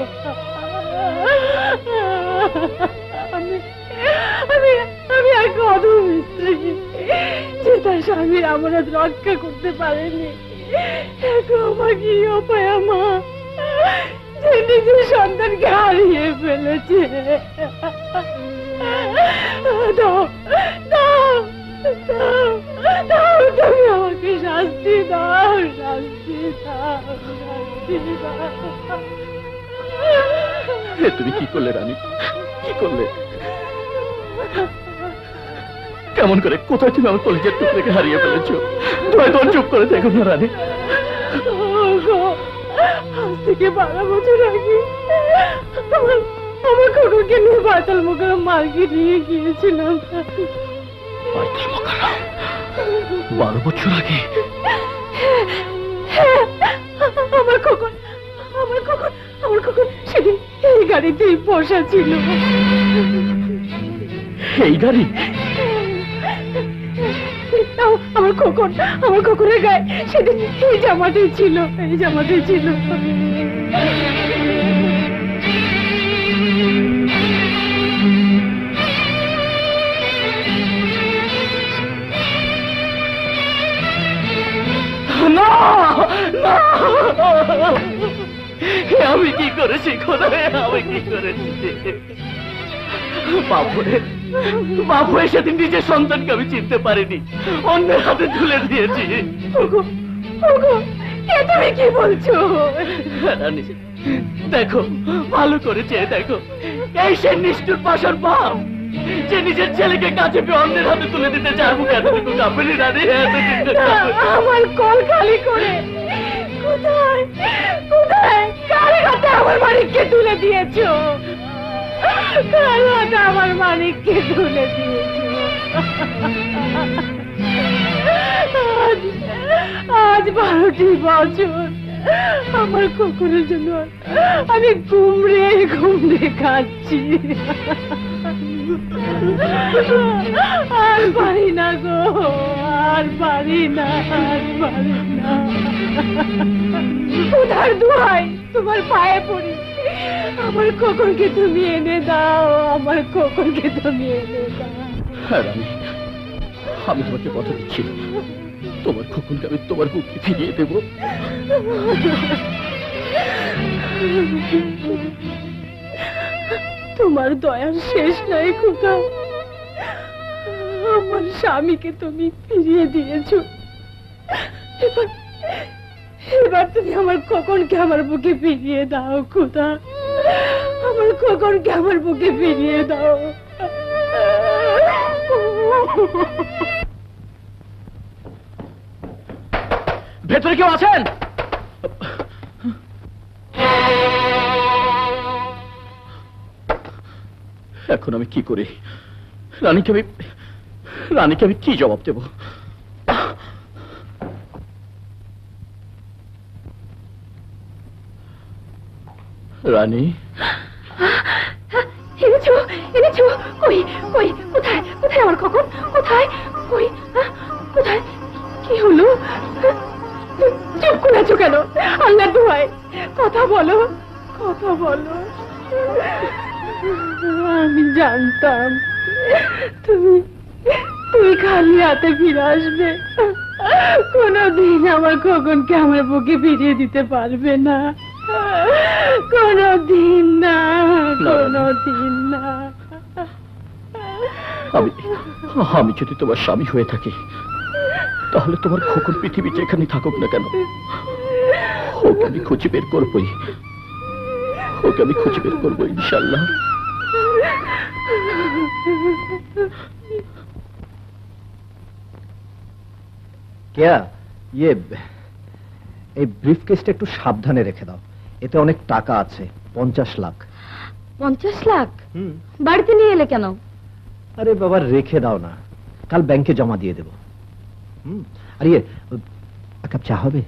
আমি আমি আমি এক অধমিস্ত্রী যে তার স্বামীর আমানত রক্ষা করতে পারেনি। আমাকে অপায়া মা যে নিজের সন্তানকে হারিয়ে ফেলেছে। দাও দাও দাও দাও, তুমি আমাকে শাস্তি দাও, শাস্তি দাও, শাস্তি দাও। তুমি কি করলে রানী, কি করলে? কেমন করে, কোথায় তুমি আমার কলেজের টুকরেকে হারিয়ে ফেলেছো? তোমার চুপ করে দেখো না রানী। আজ থেকে 12 বছর আগে আমার খোকনকে নিয়ে বায়তুল মোকাররম মার্কেট নিয়ে গিয়েছিলাম। 12 বছর আগে? আমার খোকন, আমার খোকন, আমার খোকন সেদিন এই গাড়িতেই বসা ছিল। এই গাড়ি? আমার খোকন, আমার খোকনের গায়ে সেদিন এই জামাটাই ছিল, এই জামাটাই ছিল। না না আমি কি করেছি খোদা, আমি কি করেছি? বাপ হয়ে সেদিন নিজের সন্তানকে আমি চিনতে পারিনি, অন্যের হাতে তুলে দিয়েছি। তুমি কি বলছো? দেখো ভালো করে চেয়ে দেখো, এই সে নিষ্ঠুর পাষাণ বাপ যে নিজের ছেলেকে কাছে পেয়ে অন্যের হাতে তুলে দিতে চায়। মুখে এতটুকু কাঁপেনি রানী, আমার কল খালি করে কোথায় কোথায় কার হাতে আমার মানিককে তুলে দিয়েছো? কার হাতে আমার মানিককে তুলে দিয়েছো? আজ 12টি বছর আমার কুকুরের জন্য আমি ঘুমড়ে ঘুমড়ে খাচ্ছি। আর পারি না গো, আর পারি না, আর পারি না। উধার দুহাই তোমার পায়ে পড়ি, আমার খোকনকে তুমি এনে দাও, আমার খোকনকে তুমি এনে দাও। হ্যাঁ রানী, আমি তোমাকে কথা দিচ্ছি, তোমার খোকনকে আমি তোমার বুকে ফিরিয়ে দেব। তোমার দয়ার শেষ নাই খোকা, আমার স্বামীকে তুমি ফিরিয়ে দিয়েছো। এবার তুমি আমার খোকনকে আমার বুকে ফিরিয়ে দাও খোদা, আমার খোকনকে আমার বুকে ফিরিয়ে দাও। ভেতরে কেউ আছেন? এখন আমি কি করি? রানীকে আমি কি জবাব দেব? রানী, এনেছো এনেছো? কই কই কোথায় কোথায় আমার খোকন? কোথায় কই কোথায়? কি হলো? চুপ করে আছো কেন? আল্লাহ দোহাই কথা বলো, কথা বলো। আমি জানতাম তুমি তুমি খালি হাতে ফিরে আসবে, কোনদিন আমার খোকনকে আমার বুকে ফিরিয়ে দিতে পারবে না, কোনদিন না, কোনদিন না। আমি যদি তোমার স্বামী হয়ে থাকি, তাহলে তোমার খোকন পৃথিবী যেখানে থাকুক না কেন, ওকে আমি খুঁজে বের করবই, ওকে আমি খুঁজে বের করবো ইনশাল্লাহ। কেয়া, এই ব্রিফকেসটা একটু সাবধানে রেখে দাও, এতে অনেক টাকা আছে, 50 লাখ। 50 লাখ? বাড়িতে নিয়ে এলে কেন? আরে বাবা রেখে দাও না, কাল ব্যাংকে জমা দিয়ে দেবো। আর এক কাপ চা হবে?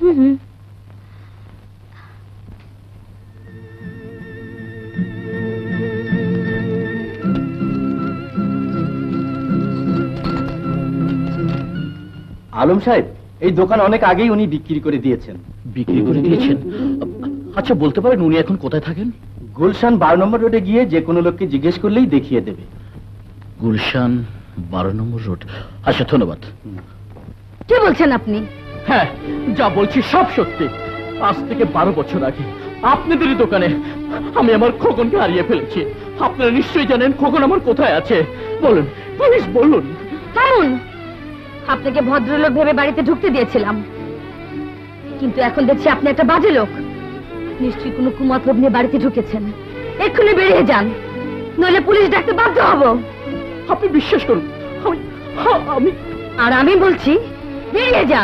আলম সাহেব, এই দোকান অনেক আগেই উনি বিক্রি করে দিয়েছেন। বিক্রি করে দিয়েছেন? আচ্ছা বলতে পারেন উনি এখন কোথায় থাকেন? গুলশান 12 নম্বর রোডে গিয়ে যে কোনো লোককে জিজ্ঞেস করলেই দেখিয়ে দেবে। গুলশান 12 নম্বর রোড। আচ্ছা ধন্যবাদ। কি বলছেন আপনি? হ্যাঁ, যা বলছি সব সত্যি। আজ থেকে 12 বছর আগে আপনাদেরই দোকানে আমি আমার খোকনকে হারিয়ে ফেলেছি। আপনারা নিশ্চয়ই জানেন খোকন আমার কোথায় আছে। বলুন, প্লিজ বলুন। থামুন, আপনাকে ভদ্রলোক ভেবে বাড়িতে ঢুকতে দিয়েছিলাম, কিন্তু এখন দেখছি আপনি একটা বাজে লোক। নিশ্চয়ই কোনো কুমতলব নিয়ে বাড়িতে ঢুকেছেন। এক্ষুনি বেরিয়ে যান, নইলে পুলিশ ডাকতে বাধ্য হব। আপনি বিশ্বাস করুন, আমি বলছি বেরিয়ে যান।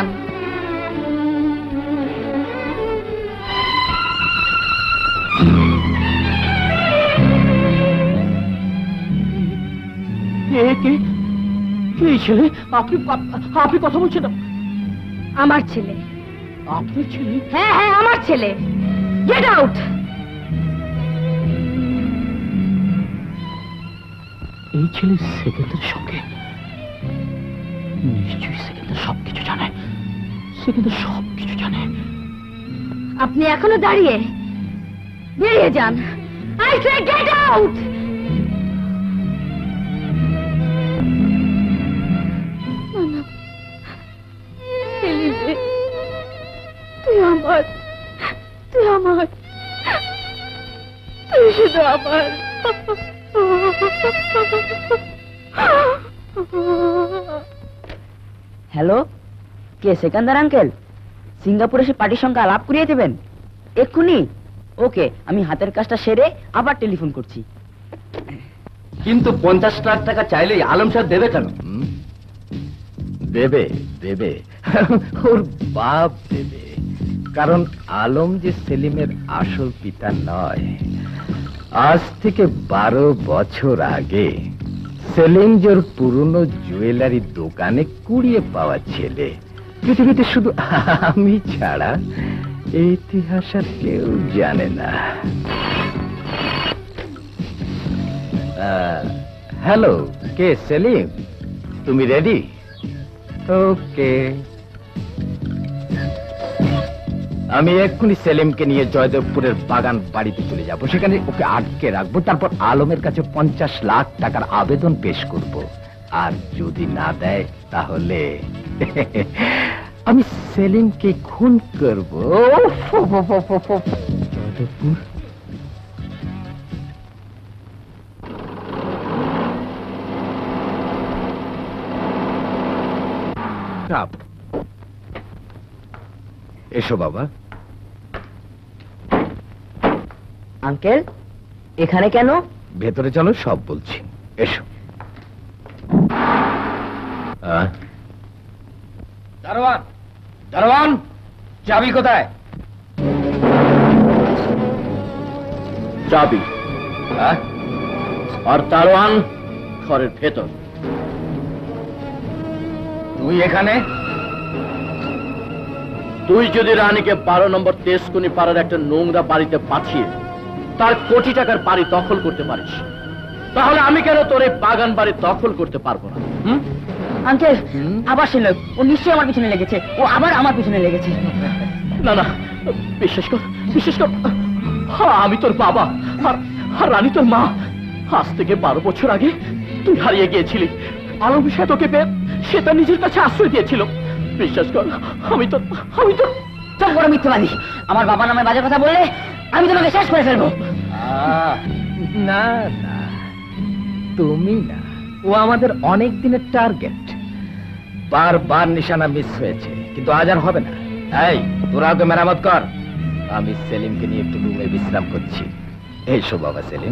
এই ছেলে, আপনি কথা বলছেন? আমার ছেলে। আপনার ছেলে? হ্যাঁ হ্যাঁ, আমার ছেলে। Get out. এই ছেলে সেকেন্ডের সঙ্গে নিশ্চয়ই সেকেন্ডের সবকিছু জানে, সেকেন্ডের সবকিছু জানে। আপনি এখনো দাঁড়িয়ে? বেরিয়ে যান। I say get out. আমার, তুই শুধু আমার। হ্যালো, কে সেকান্দার আঙ্কেল? সিঙ্গাপুরে সে পার্টির সঙ্গে আলাপ করিয়ে দেবেন এক্ষুনি? ওকে, আমি হাতের কাজটা সেরে আবার টেলিফোন করছি। কিন্তু 50 লাখ টাকা চাইলেই আলম সাহেব দেবে কেন? দেবে দেবে, ওর বাপ দেবে। কারণ আলম যে সেলিমের আসল পিতা নয়। আজ থেকে 12 বছর আগে সেলিম যে ওর পুরনো জুয়েলারি দোকানে কুড়িয়ে পাওয়া ছেলে। পৃথিবীতে শুধু আমি ছাড়া এই ইতিহাস আর কেউ জানে না। হ্যালো, কে সেলিম? তুমি রেডি? ওকে, আমি এক্ষুনি সেলিমকে নিয়ে জয়দেবপুরের বাগান বাড়িতে চলে যাব। সেখানে ওকে আটকে রাখবো, তারপর আলমের কাছে 50 লাখ টাকার আবেদন পেশ করব। আর যদি না দেয় তাহলে আমি সেলিমকে খুন করব। জয়দেবপুর এসো বাবা। আঙ্কেল, এখানে কেন? ভেতরে চলো, সব বলছি। এসো। দারোয়ান, দারোয়ান, চাবি কোথায়? চাবি আর দারোয়ান ঘরের ভেতর। তুই এখানে? তুই যদি রানীকে 12 নম্বর তেজকুনি পাড়ার একটা নোংরা বাড়িতে পাঠিয়ে তার কোটি টাকার বাড়ি দখল করতে পারিস, তাহলে আমি কেন তোর এই বাগান বাড়ি দখল করতে পারবো না? আঙ্কেল, আবার শুনল, ও নিশ্চয়ই আমার পিছনে লেগেছে। ও আবার আমার পিছনে লেগেছে। না না, বিশ্বাস কর, বিশ্বাস কর, আমি তোর বাবা আর রানী তোর মা। আজ থেকে 12 বছর আগে তুই হারিয়ে গিয়েছিলি। আলম সে তোকে পেয়ে সে তার নিজের কাছে আশ্রয় দিয়েছিল। বিশ্বাস কর, আমি তো চল বড় মিথ্যাবাদী। আমার বাবা নামে বাজে কথা বললে আমি তোমাকে শেষ করে ফেলবো। না না, তুমি না, ও আমাদের অনেক দিনের টার্গেট। বারবার নিশানা মিস হয়েছে, কিন্তু আজ আর হবে না। এই, তোরা ওকে মেরামত কর। আমি সেলিমকে নিয়ে একটু রুমে বিশ্রাম করছি। এইসো বাবা সেলিম।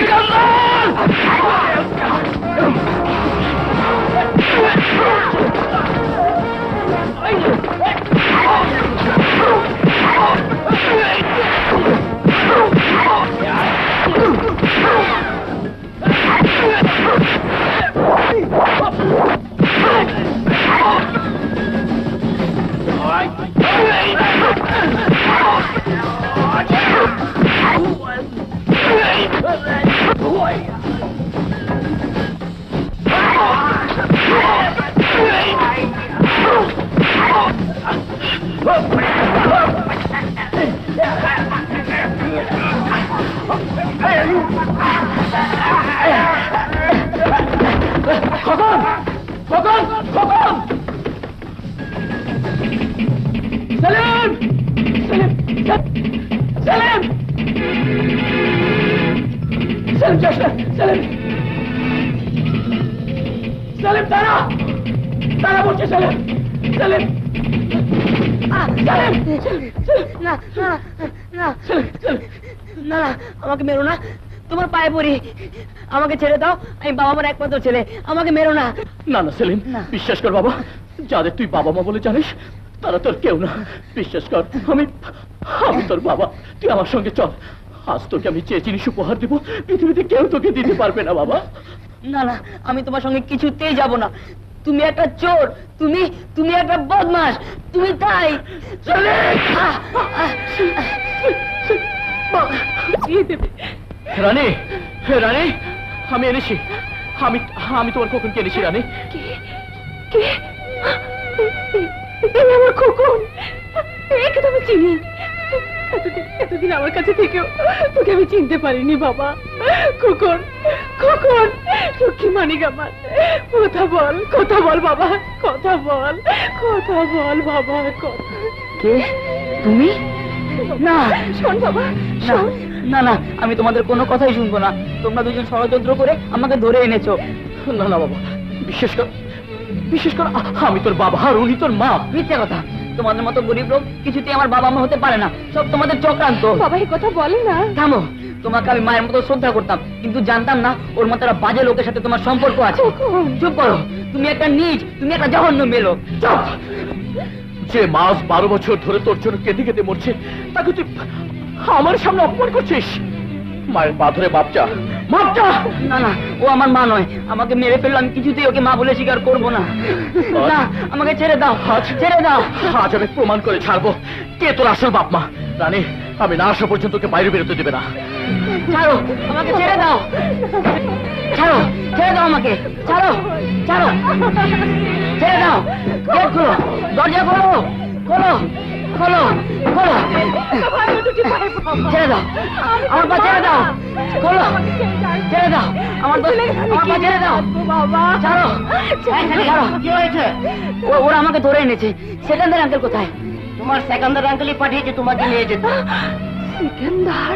আমাকে মেরো না, তোমার পায়ে পড়ি। আমাকে ছেড়ে দাও, আমি বাবা মার একমাত্র ছেলে। আমাকে মেরো না। না না সেলিম, বিশ্বাস কর বাবা, যাদের তুই বাবা মা বলে জানিস তারা তোর কেউ না। বিশ্বাস কর, আমি তোর বাবা। তুই আমার সঙ্গে চল। আজ তোকে আমি যে জিনিস উপহার দেবো পৃথিবীতে কেউ তোকে দিতে পারবে না বাবা। না না, আমি তোমার সঙ্গে কিছুতেই যাব না। তুমি একটা চোর, তুমি একটা বদমাশ, তুমি তাই। রানী, রানী, আমি এনেছি, আমি তোমার খোকনকে এনেছি রানী। আমার খোকন, একে তো আমি চিনি। এতদিন আমার কাছে থেকেও তোকে আমি চিনতে পারিনি বাবা। খোকন, খোকন, লক্ষ্মী মানিক আমার, কথা বল বাবা, কথা বল বাবা। কে তুমি? না শোন বাবা, না না না, আমি তোমাদের কোনো কথাই শুনবো না। তোমরা দুজন ষড়যন্ত্র করে আমাকে ধরে এনেছো। না না বাবা, বিশেষ করে আমি তোর বাবা আর উনি তোর মা। মিথ্যে কথা, তোমাদের মতো গরিব লোক কিছুতেই আমার বাবা মা হতে পারে না, সব তোমাদের চক্রান্ত। বাবা এই কথা বলে না। থামো, তোমাকে আমি মায়ের মতো শ্রদ্ধা করতাম, কিন্তু জানতাম না ওর মতো একটা বাজে লোকের সাথে তোমার সম্পর্ক আছে। চুপ করো, তুমি একটা নীচ, তুমি একটা জঘন্য মেয়ে। চুপ! যে মাস 12 বছর ধরে তোর জন্য কেঁদে কেঁদে মরছে, তাকে তুই আমার সামনে অপমান করছিস। মায়ের পা ধরে বাপচা। না না, ও আমার মা নয়, আমাকে মেরে ফেললো, আমি কিছুতেই ওকে মা বলে স্বীকার করবো না। না, আমাকে ছেড়ে দাও, ছেড়ে দাও। আজ আমি প্রমাণ করে ছাড়বো কে তোর আসল বাপ মা। রানী, আমি না আসা পর্যন্ত তোকে বাইরে বেরোতে দেবে না। ছাড়ো, আমাকে ছেড়ে দাও। ছাড়ো, ছেড়ে দাও আমাকে। ছাড়ো, ছাড়ো, ছেড়ে দাও। গেট খোলো, দরজা খোলো, খোলো, খোলো, খোলো। ছেড়ে দাও, আমার পা ছেড়ে দাও। খোলো, ছেড়ে দাও, আমার পা ছেড়ে দাও। ছাড়ো, ছাড়ো। কি হয়েছে? ওরা আমাকে ধরে এনেছে। সেকেন্দার আঙ্কেল কোথায়? তোমার সেকেন্দার আঙ্কেলই পাঠিয়েছে তোমাকে নিয়ে যেতে। সিকান্দার?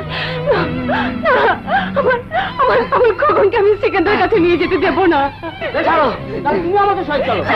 আমার খগনকে আমি সিকান্দার কাছে নিয়ে যেতে দেবো না। ছাড়ো, তুমি আমাকে সহায় চলো।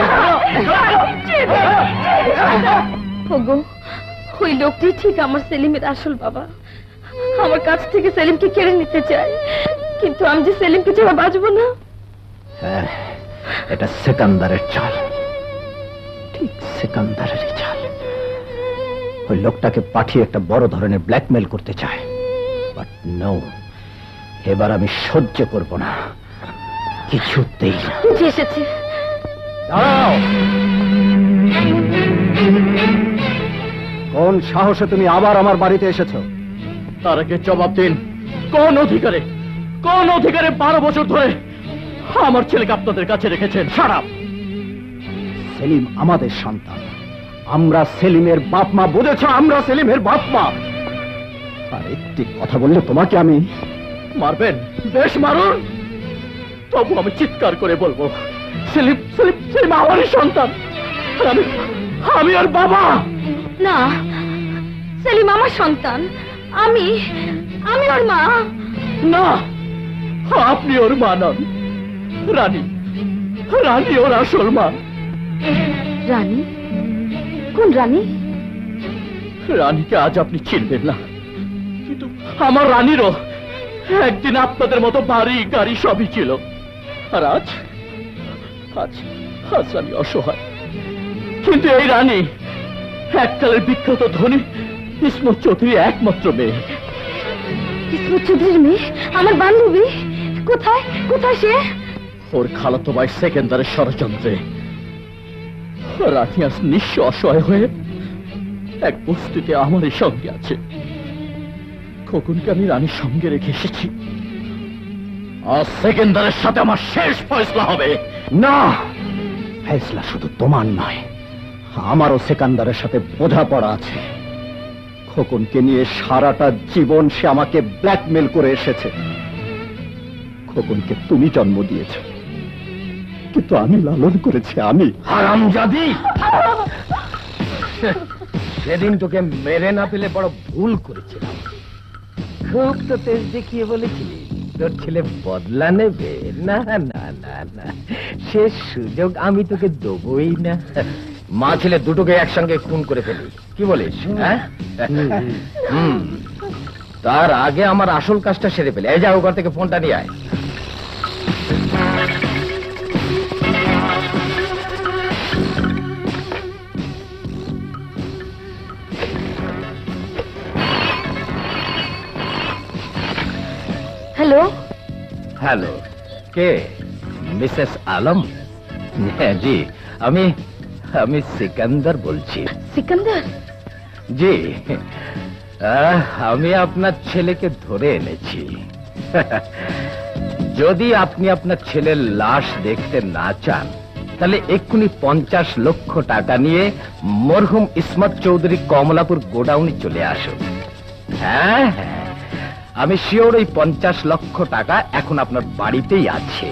ওগো, ওই লোকটি ঠিক আমার সেলিমের আসল বাবা। আমার কাছ থেকে সেলিমকে কেড়ে নিতে চায়, কিন্তু আমি যে সেলিমকে ছাড়া বাঁচবো না। হ্যাঁ, এটা সেকান্দারের চাল, ঠিক সেকান্দারেরই চাল। ওই লোকটাকে পাঠিয়ে একটা বড় ধরনের ব্ল্যাকমেল করতে চায়, বাট নো, এবার আমি সহ্য করব না, কিছুতেই না। এসেছে। দাঁড়াও! কোন সাহসে তুমি আবার আমার বাড়িতে এসেছো? তার আগে জবাব দিন, কোন অধিকারে 12 বছর ধরে আমার ছেলেকে আপনাদের কাছে রেখেছেন? সারাপ! সেলিম আমাদের সন্তান, আমরা সেলিমের বাপ মা, বুঝেছ? আমরা সেলিমের বাপ মা। আর একটি কথা বললে তোমাকে আমি মারবেন? বেশ মারুন, তবু আমি চিৎকার করে বলবো, সেলিম সেলিম সেলিম আমারই সন্তান। আমি আর বাবা না, সেলিম আমার সন্তান, আমি ওর মা। না, আপনি ওর মা নন, রানী ওর আসল মা। রানী? কোন রানী? রানীকে আজ আপনি চিনবেন না, কিন্তু আমার রানীরও একদিন আপনাদের মতো বাড়ি গাড়ি সবই ছিল। আর আজ রানী অসহায়, কিন্তু এই রানী এককালের বিখ্যাত ধনী ইসমত চৌধুরী একমাত্র মেয়ে। ইসমত চৌধুরীর মেয়ে? আমার বান্ধবী? কোথায় সে? ওর খালাতো ভাই সেকেন্দারের ষড়যন্ত্রে রানী আজ নিঃস্ব অসহায় হয়ে এক বস্তিতে আমারই সঙ্গে আছে। খোকনকে আমি রানীর সঙ্গে রেখে এসেছি। আজ সেকেন্দারের সাথে আমার শেষ ফয়সলা হবে। না, ফয়সলা শুধু তোমার নয়, আমারও সেকান্দারের সাথে বোঝাপড়া আছে। খোকনকে নিয়ে সারাটা জীবন সে আমাকে ব্ল্যাকমেল করে এসেছে। খোকনকে তুমি জন্ম দিয়েছ, কিন্তু আমি লালন করেছি। আমি হারামজাদি! সেদিন তোকে মেরে না পেলে বড় ভুল করেছিলাম। খুব তো তেজ দেখিয়ে বলেছিলি তোর ছেলে বদলা নেবে। না না না না, সে সুযোগ আমি তোকে দেবই না। মা ছেলে দুটোকে একসঙ্গে খুন করে ফেলি, কি বলিস? হ্যাঁ, তার আগে আমার আসল কাজটা সেরে ফেলে। এই যা, ওখান থেকে ফোনটা নিয়ে আয়। হ্যালো। হ্যালো, কে? মিসেস আলম? হ্যাঁ জি, আমি সিকান্দার বলছি। সিকান্দার? জি, আমি আপনার ছেলেকে ধরে এনেছি। যদি আপনি আপনার ছেলের লাশ দেখতে না চান, তাহলে এক্ষুনি 50 লক্ষ টাকা নিয়ে মরহুম ইসমত চৌধুরী কমলাপুর গোডাউনে চলে আসুন। হ্যাঁ হ্যাঁ, আমি শিওর ওই 50 লক্ষ টাকা এখন আপনার বাড়িতেই আছে।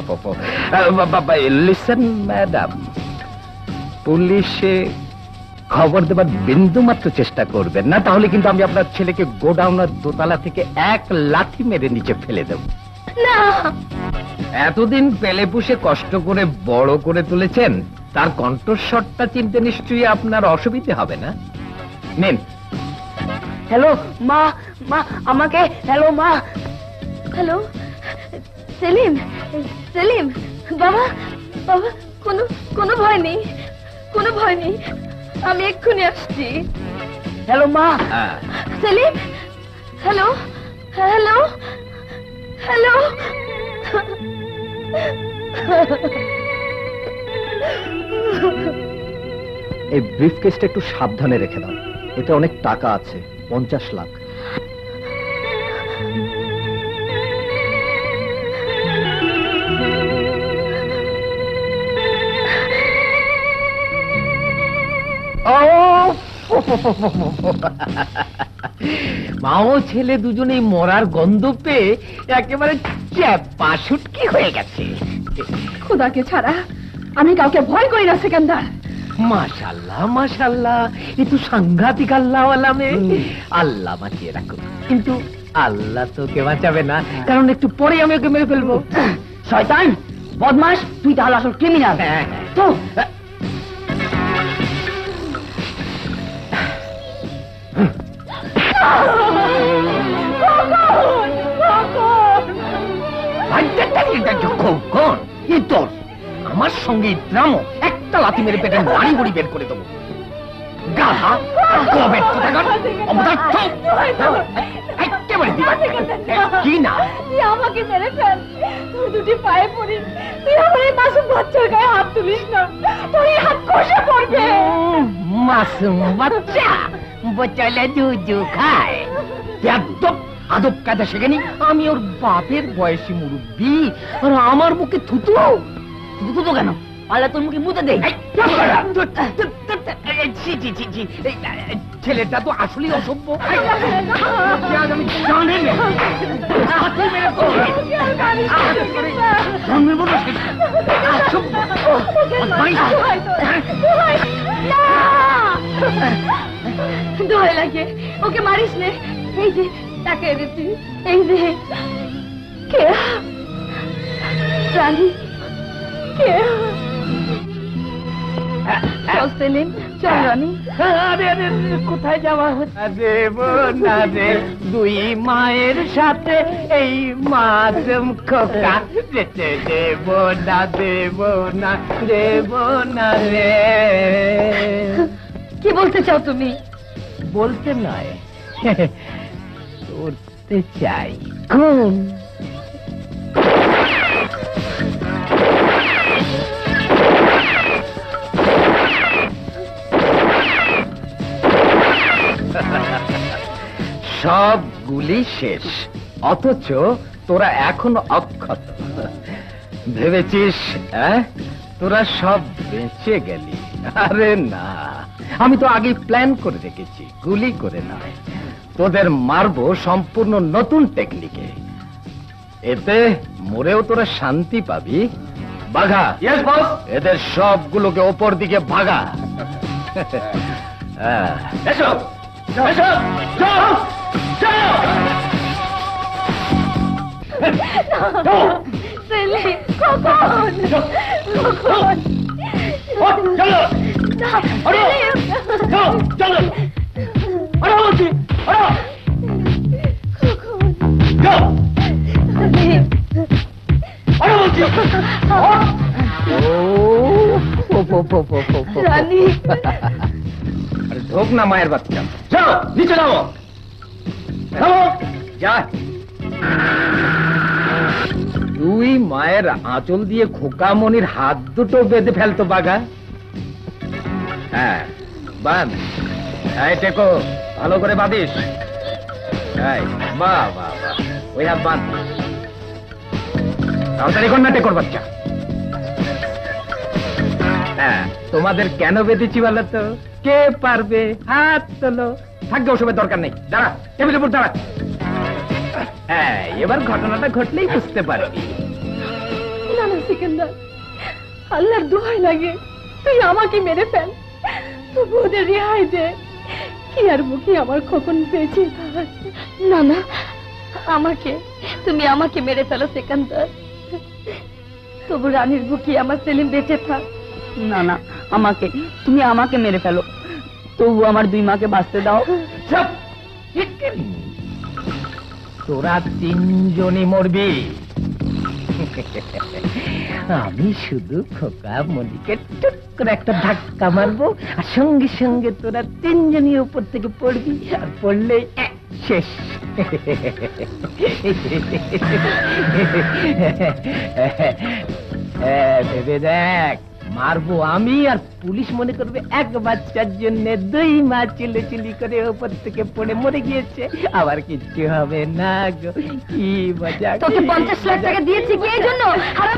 লিসেন ম্যাডাম, পুলিশে খবর দেবার বিন্দু মাত্র চেষ্টা করবেন না, তাহলে কিন্তু আমি আপনার ছেলেকে গোডাউনের দোতলা থেকে এক লাথি মেরে নিচে ফেলে দেব। না, এতদিন পেলে পুষে কষ্ট করে বড় করে তুলেছেন, তার কণ্ঠস্বরটা চিনতে নিশ্চয়ই আপনার অসুবিধে হবে না। নিন। হ্যালো মা, মা আমাকে, হ্যালো মা। হ্যালো সেলিম, সেলিম বাবা, বাবা কোনো কোনো ভয় নেই, কোনো ভয় নেই, আমি এক্ষুনি আসছি। হ্যালো মা, সেলিম, হ্যালো হ্যালো হ্যালো। এই ব্রিফকেসটা একটু সাবধানে রেখে দাও, এতে অনেক টাকা আছে, 50 লাখ। মা ও ছেলে দুজনেই মরার গন্ধ পেয়ে একেবারে চ্যাপা শুটকি হয়ে গেছে। খোদাকে ছাড়া আমি কাউকে ভয় করি না সেকেন্দার। মাশাআল্লাহ মাশাআল্লাহ, এ তো সাংঘাতিক আল্লাহওয়ালা মেয়ে। আল্লাহ বাঁচিয়ে রাখো, কিন্তু আল্লাহ তোকে বাঁচাবে না, কারণ একটু পরে আমি ওকে মেরে ফেলবো। শয়তান, বদমাস, তুই তাহলে আসল ক্রিমিনাল। তো আমার সঙ্গে ড্রামো, একটা লাথি মেরে পেটের নাড়ি বুড়ি বের করে দেবো। গাধা, কবেট কোথাকার, অপদার্থ, একেবারে দিবা। কি না তুই আমাকে মেরে ফেল, তোর দুটি পায়ে পড়ি, তুই আমার এই মাসুম বাচ্চার গায়ে হাত তুলিস না, তোর এই হাত কষে পড়বে। মাসুম বাচ্চা বচালে জুজু খায়। একদম আদব কাজা শেখেনি, আমি ওর বাপের বয়সী মুরব্বী, আর আমার মুখে থুতু। থুতু কেন? পারলে তোর মুখে মুতে দেই। ছেলেটা তো আসলেই অসভ্য। দোহাই লাগে, ওকে মারিস নে। এই যে তাকে এনেছি, এই যে কে রানী, কে চল সেলিম, চল রানী। কোথায় যাওয়া হচ্ছে? দেব না রে দুই মায়ের সাথে এই মাসুম খোকা, যেতে দেব না, দেব না, দেব না রে। কি বলতে চাও তুমি? বলতে নয়, করতে চাই। কোন সব গুলি শেষ, অথচ তোরা এখনো অক্ষত। ভেবেছিস তোরা সব বেঁচে গেলি? আরে না, আমি তো আগে প্ল্যান করে রেখেছি, গুলি করে নয়। তোদের মারবো সম্পূর্ণ নতুন টেকনিকে, এতে মরেও তোরা শান্তি পাবি। বাঘা, এদের সবগুলোকে ওপর দিকে ভাগা। এসো এসো, চল সেলিম, কখন কখন? রানী, ঢোক না মায়ের বাচ্চা, যাও নিচে নামো, যা। তুই মায়ের আঁচল দিয়ে খোকামনির হাত দুটো বেঁধে ফেলতো বাঘা। হ্যাঁ বাঁধ, টেকো, ভালো করে বাঁধিস। বাহ বাহ বাহ, ওই হাত বাঁধ, তাড়াতাড়ি কর না টেকোর বাচ্চা। হ্যাঁ, তোমাদের কেন বেঁধেছি বলো তো? কে পারবে? হাত তোলো। থাকবে, ওসবের দরকার নেই, দাঁড়া, টেবিলের উপর দাঁড়া। হ্যাঁ, এবার ঘটনাটা ঘটলেই বুঝতে পারবি। না না সিকান্দার, আল্লাহর দোহাই লাগে, তুই আমাকে মেরে ফেল, তবু ওদের রেহাই দে। কি আর মুখে আমার খোকন বেঁচে থাক। না না, তুমি আমাকে মেরে ফেলো সেকান্দার, তবু রানীর বুকে আমার সেলিম বেঁচে থাক। না না, তুমি আমাকে মেরে ফেলো, তবু আমার 2 মাকে বাঁচতে দাও। তোরা 3জনই মরবি। আমি শুধু খোকা মনিকে টুক করে একটা ধাক্কা মারবো, আর সঙ্গে সঙ্গে তোরা 3জনই উপর থেকে পড়বি, আর পড়লে শেষ। ভেবে দেখ, মারবো আমি আর পুলিশ মনে করবে এক বাচ্চার জন্য 2 মা চিল্লাচিল্লি করে উপর থেকে পড়ে মরে গিয়েছে, আবার কিচ্ছু হবে না গো। কি মজা। তোকে 50 লাখ টাকা দিয়েছি কি এই জন্য?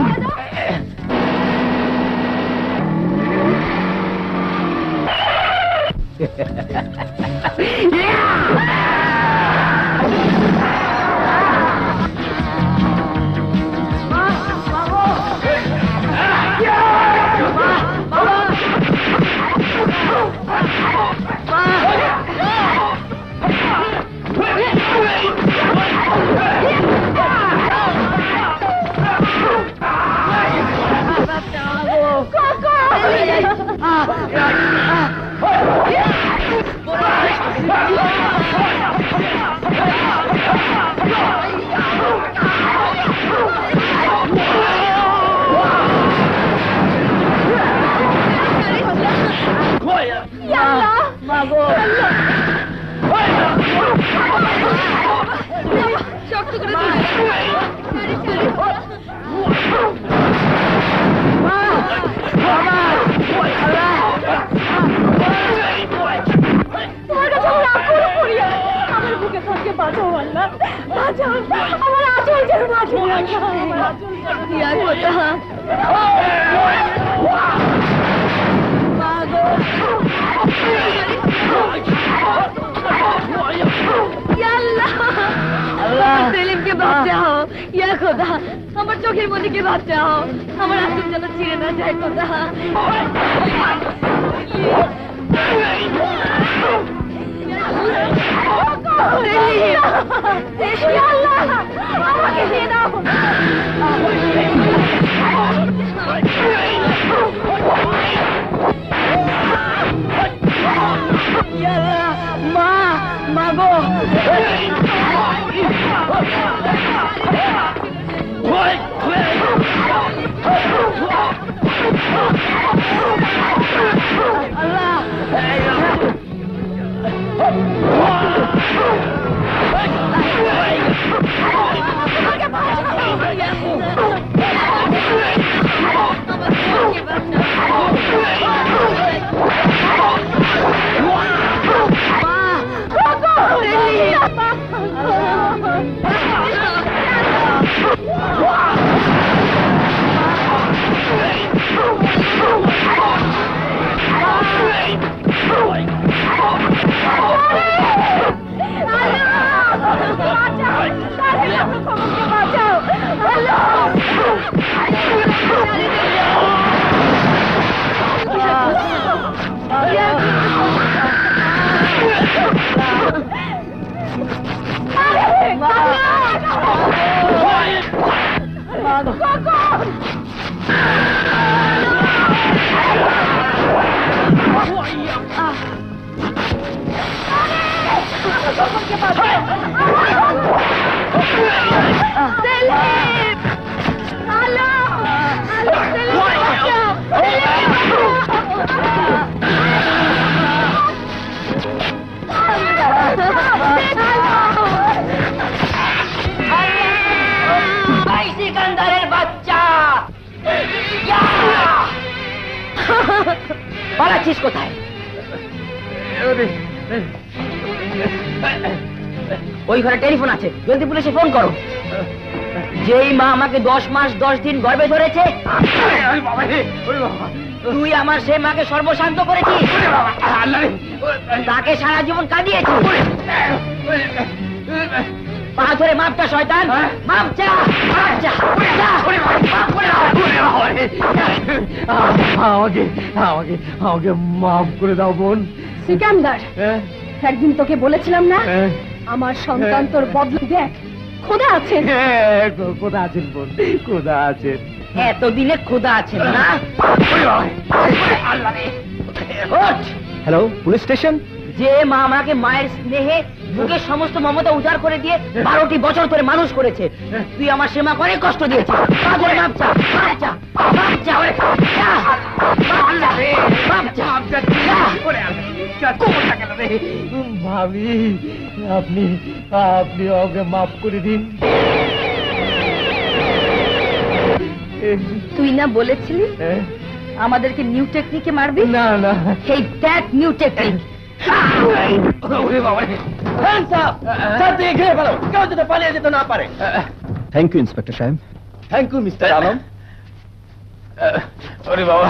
সেলিমকে বাঁচাও, ইয়া খোদা, আমার চোখের মনিকে বাঁচাও, আমার আঁচল যেন ছিঁড়ে না যায় খোদা। আমাকে দিয়ে দাও। মা গো, সিকান্দারের বাচ্চা পালাচ্ছিস কোথায়? ওই ঘরে টেলিফোন আছে, জলদি পুলিশে ফোন করো। যেই মা আমাকে 10 মাস 10 দিন গর্ভে ধরেছে, তুই আমার সেই মাকে সর্বশান্ত করেছিস, তাকে সারা জীবন কাঁদিয়েছিস। পা ধরে মাপ চা শয়তান, মাপ চা, মাপ চা, আমাকে আমাকে আমাকে মাফ করে দাও বোন। সিকান্দার, একদিন তোকে বলেছিলাম না আমার সন্তান তোর বদলে দেখ, খোদা আছেন। খোদা আছেন বোন, খোদা আছেন। এতদিনে খোদা আছেন না? Hello, police station. যে মা আমাকে মায়ের স্নেহে বুকের সমস্ত মমতা উজাড় করে দিয়ে 12টি বছর ধরে মানুষ করেছে, তুই আমার সে মাকে অনেক কষ্ট দিয়েছিস। ভাবি, আপনি আপনি ওকে মাফ করে দিন। তুই না বলেছিলি আমাদেরকে নিউ টেকনিকে মারবি? না না, এই দ্যাট নিউ টেকনিক। কেউ যেতে পালিয়ে যেতে না পারে। থ্যাংক ইউ ইন্সপেক্টর সাহেব। Thank you mister Alam. ওরে বাবা,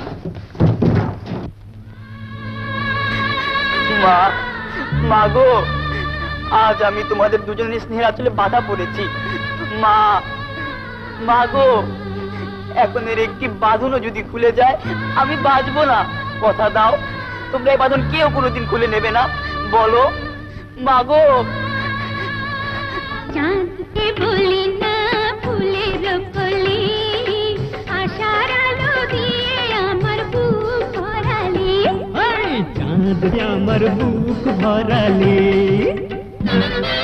মা, মা গো, আজ আমি তোমাদের দুজনের স্নেহের আঁচলে বাধা পড়েছি। মা, মা গো, এখন এর একটি বাঁধনও যদি খুলে যায় আমি বাঁচবো না। কথা দাও, তোমরা এই বাঁধন কেউ কোনোদিন খুলে নেবে না, বলো মা গো। চাঁদকে বলি না ফুলের কলি, আশার আলো দিয়ে আমার বুক ভরালি। চাঁদ আমার বুক ভরালি।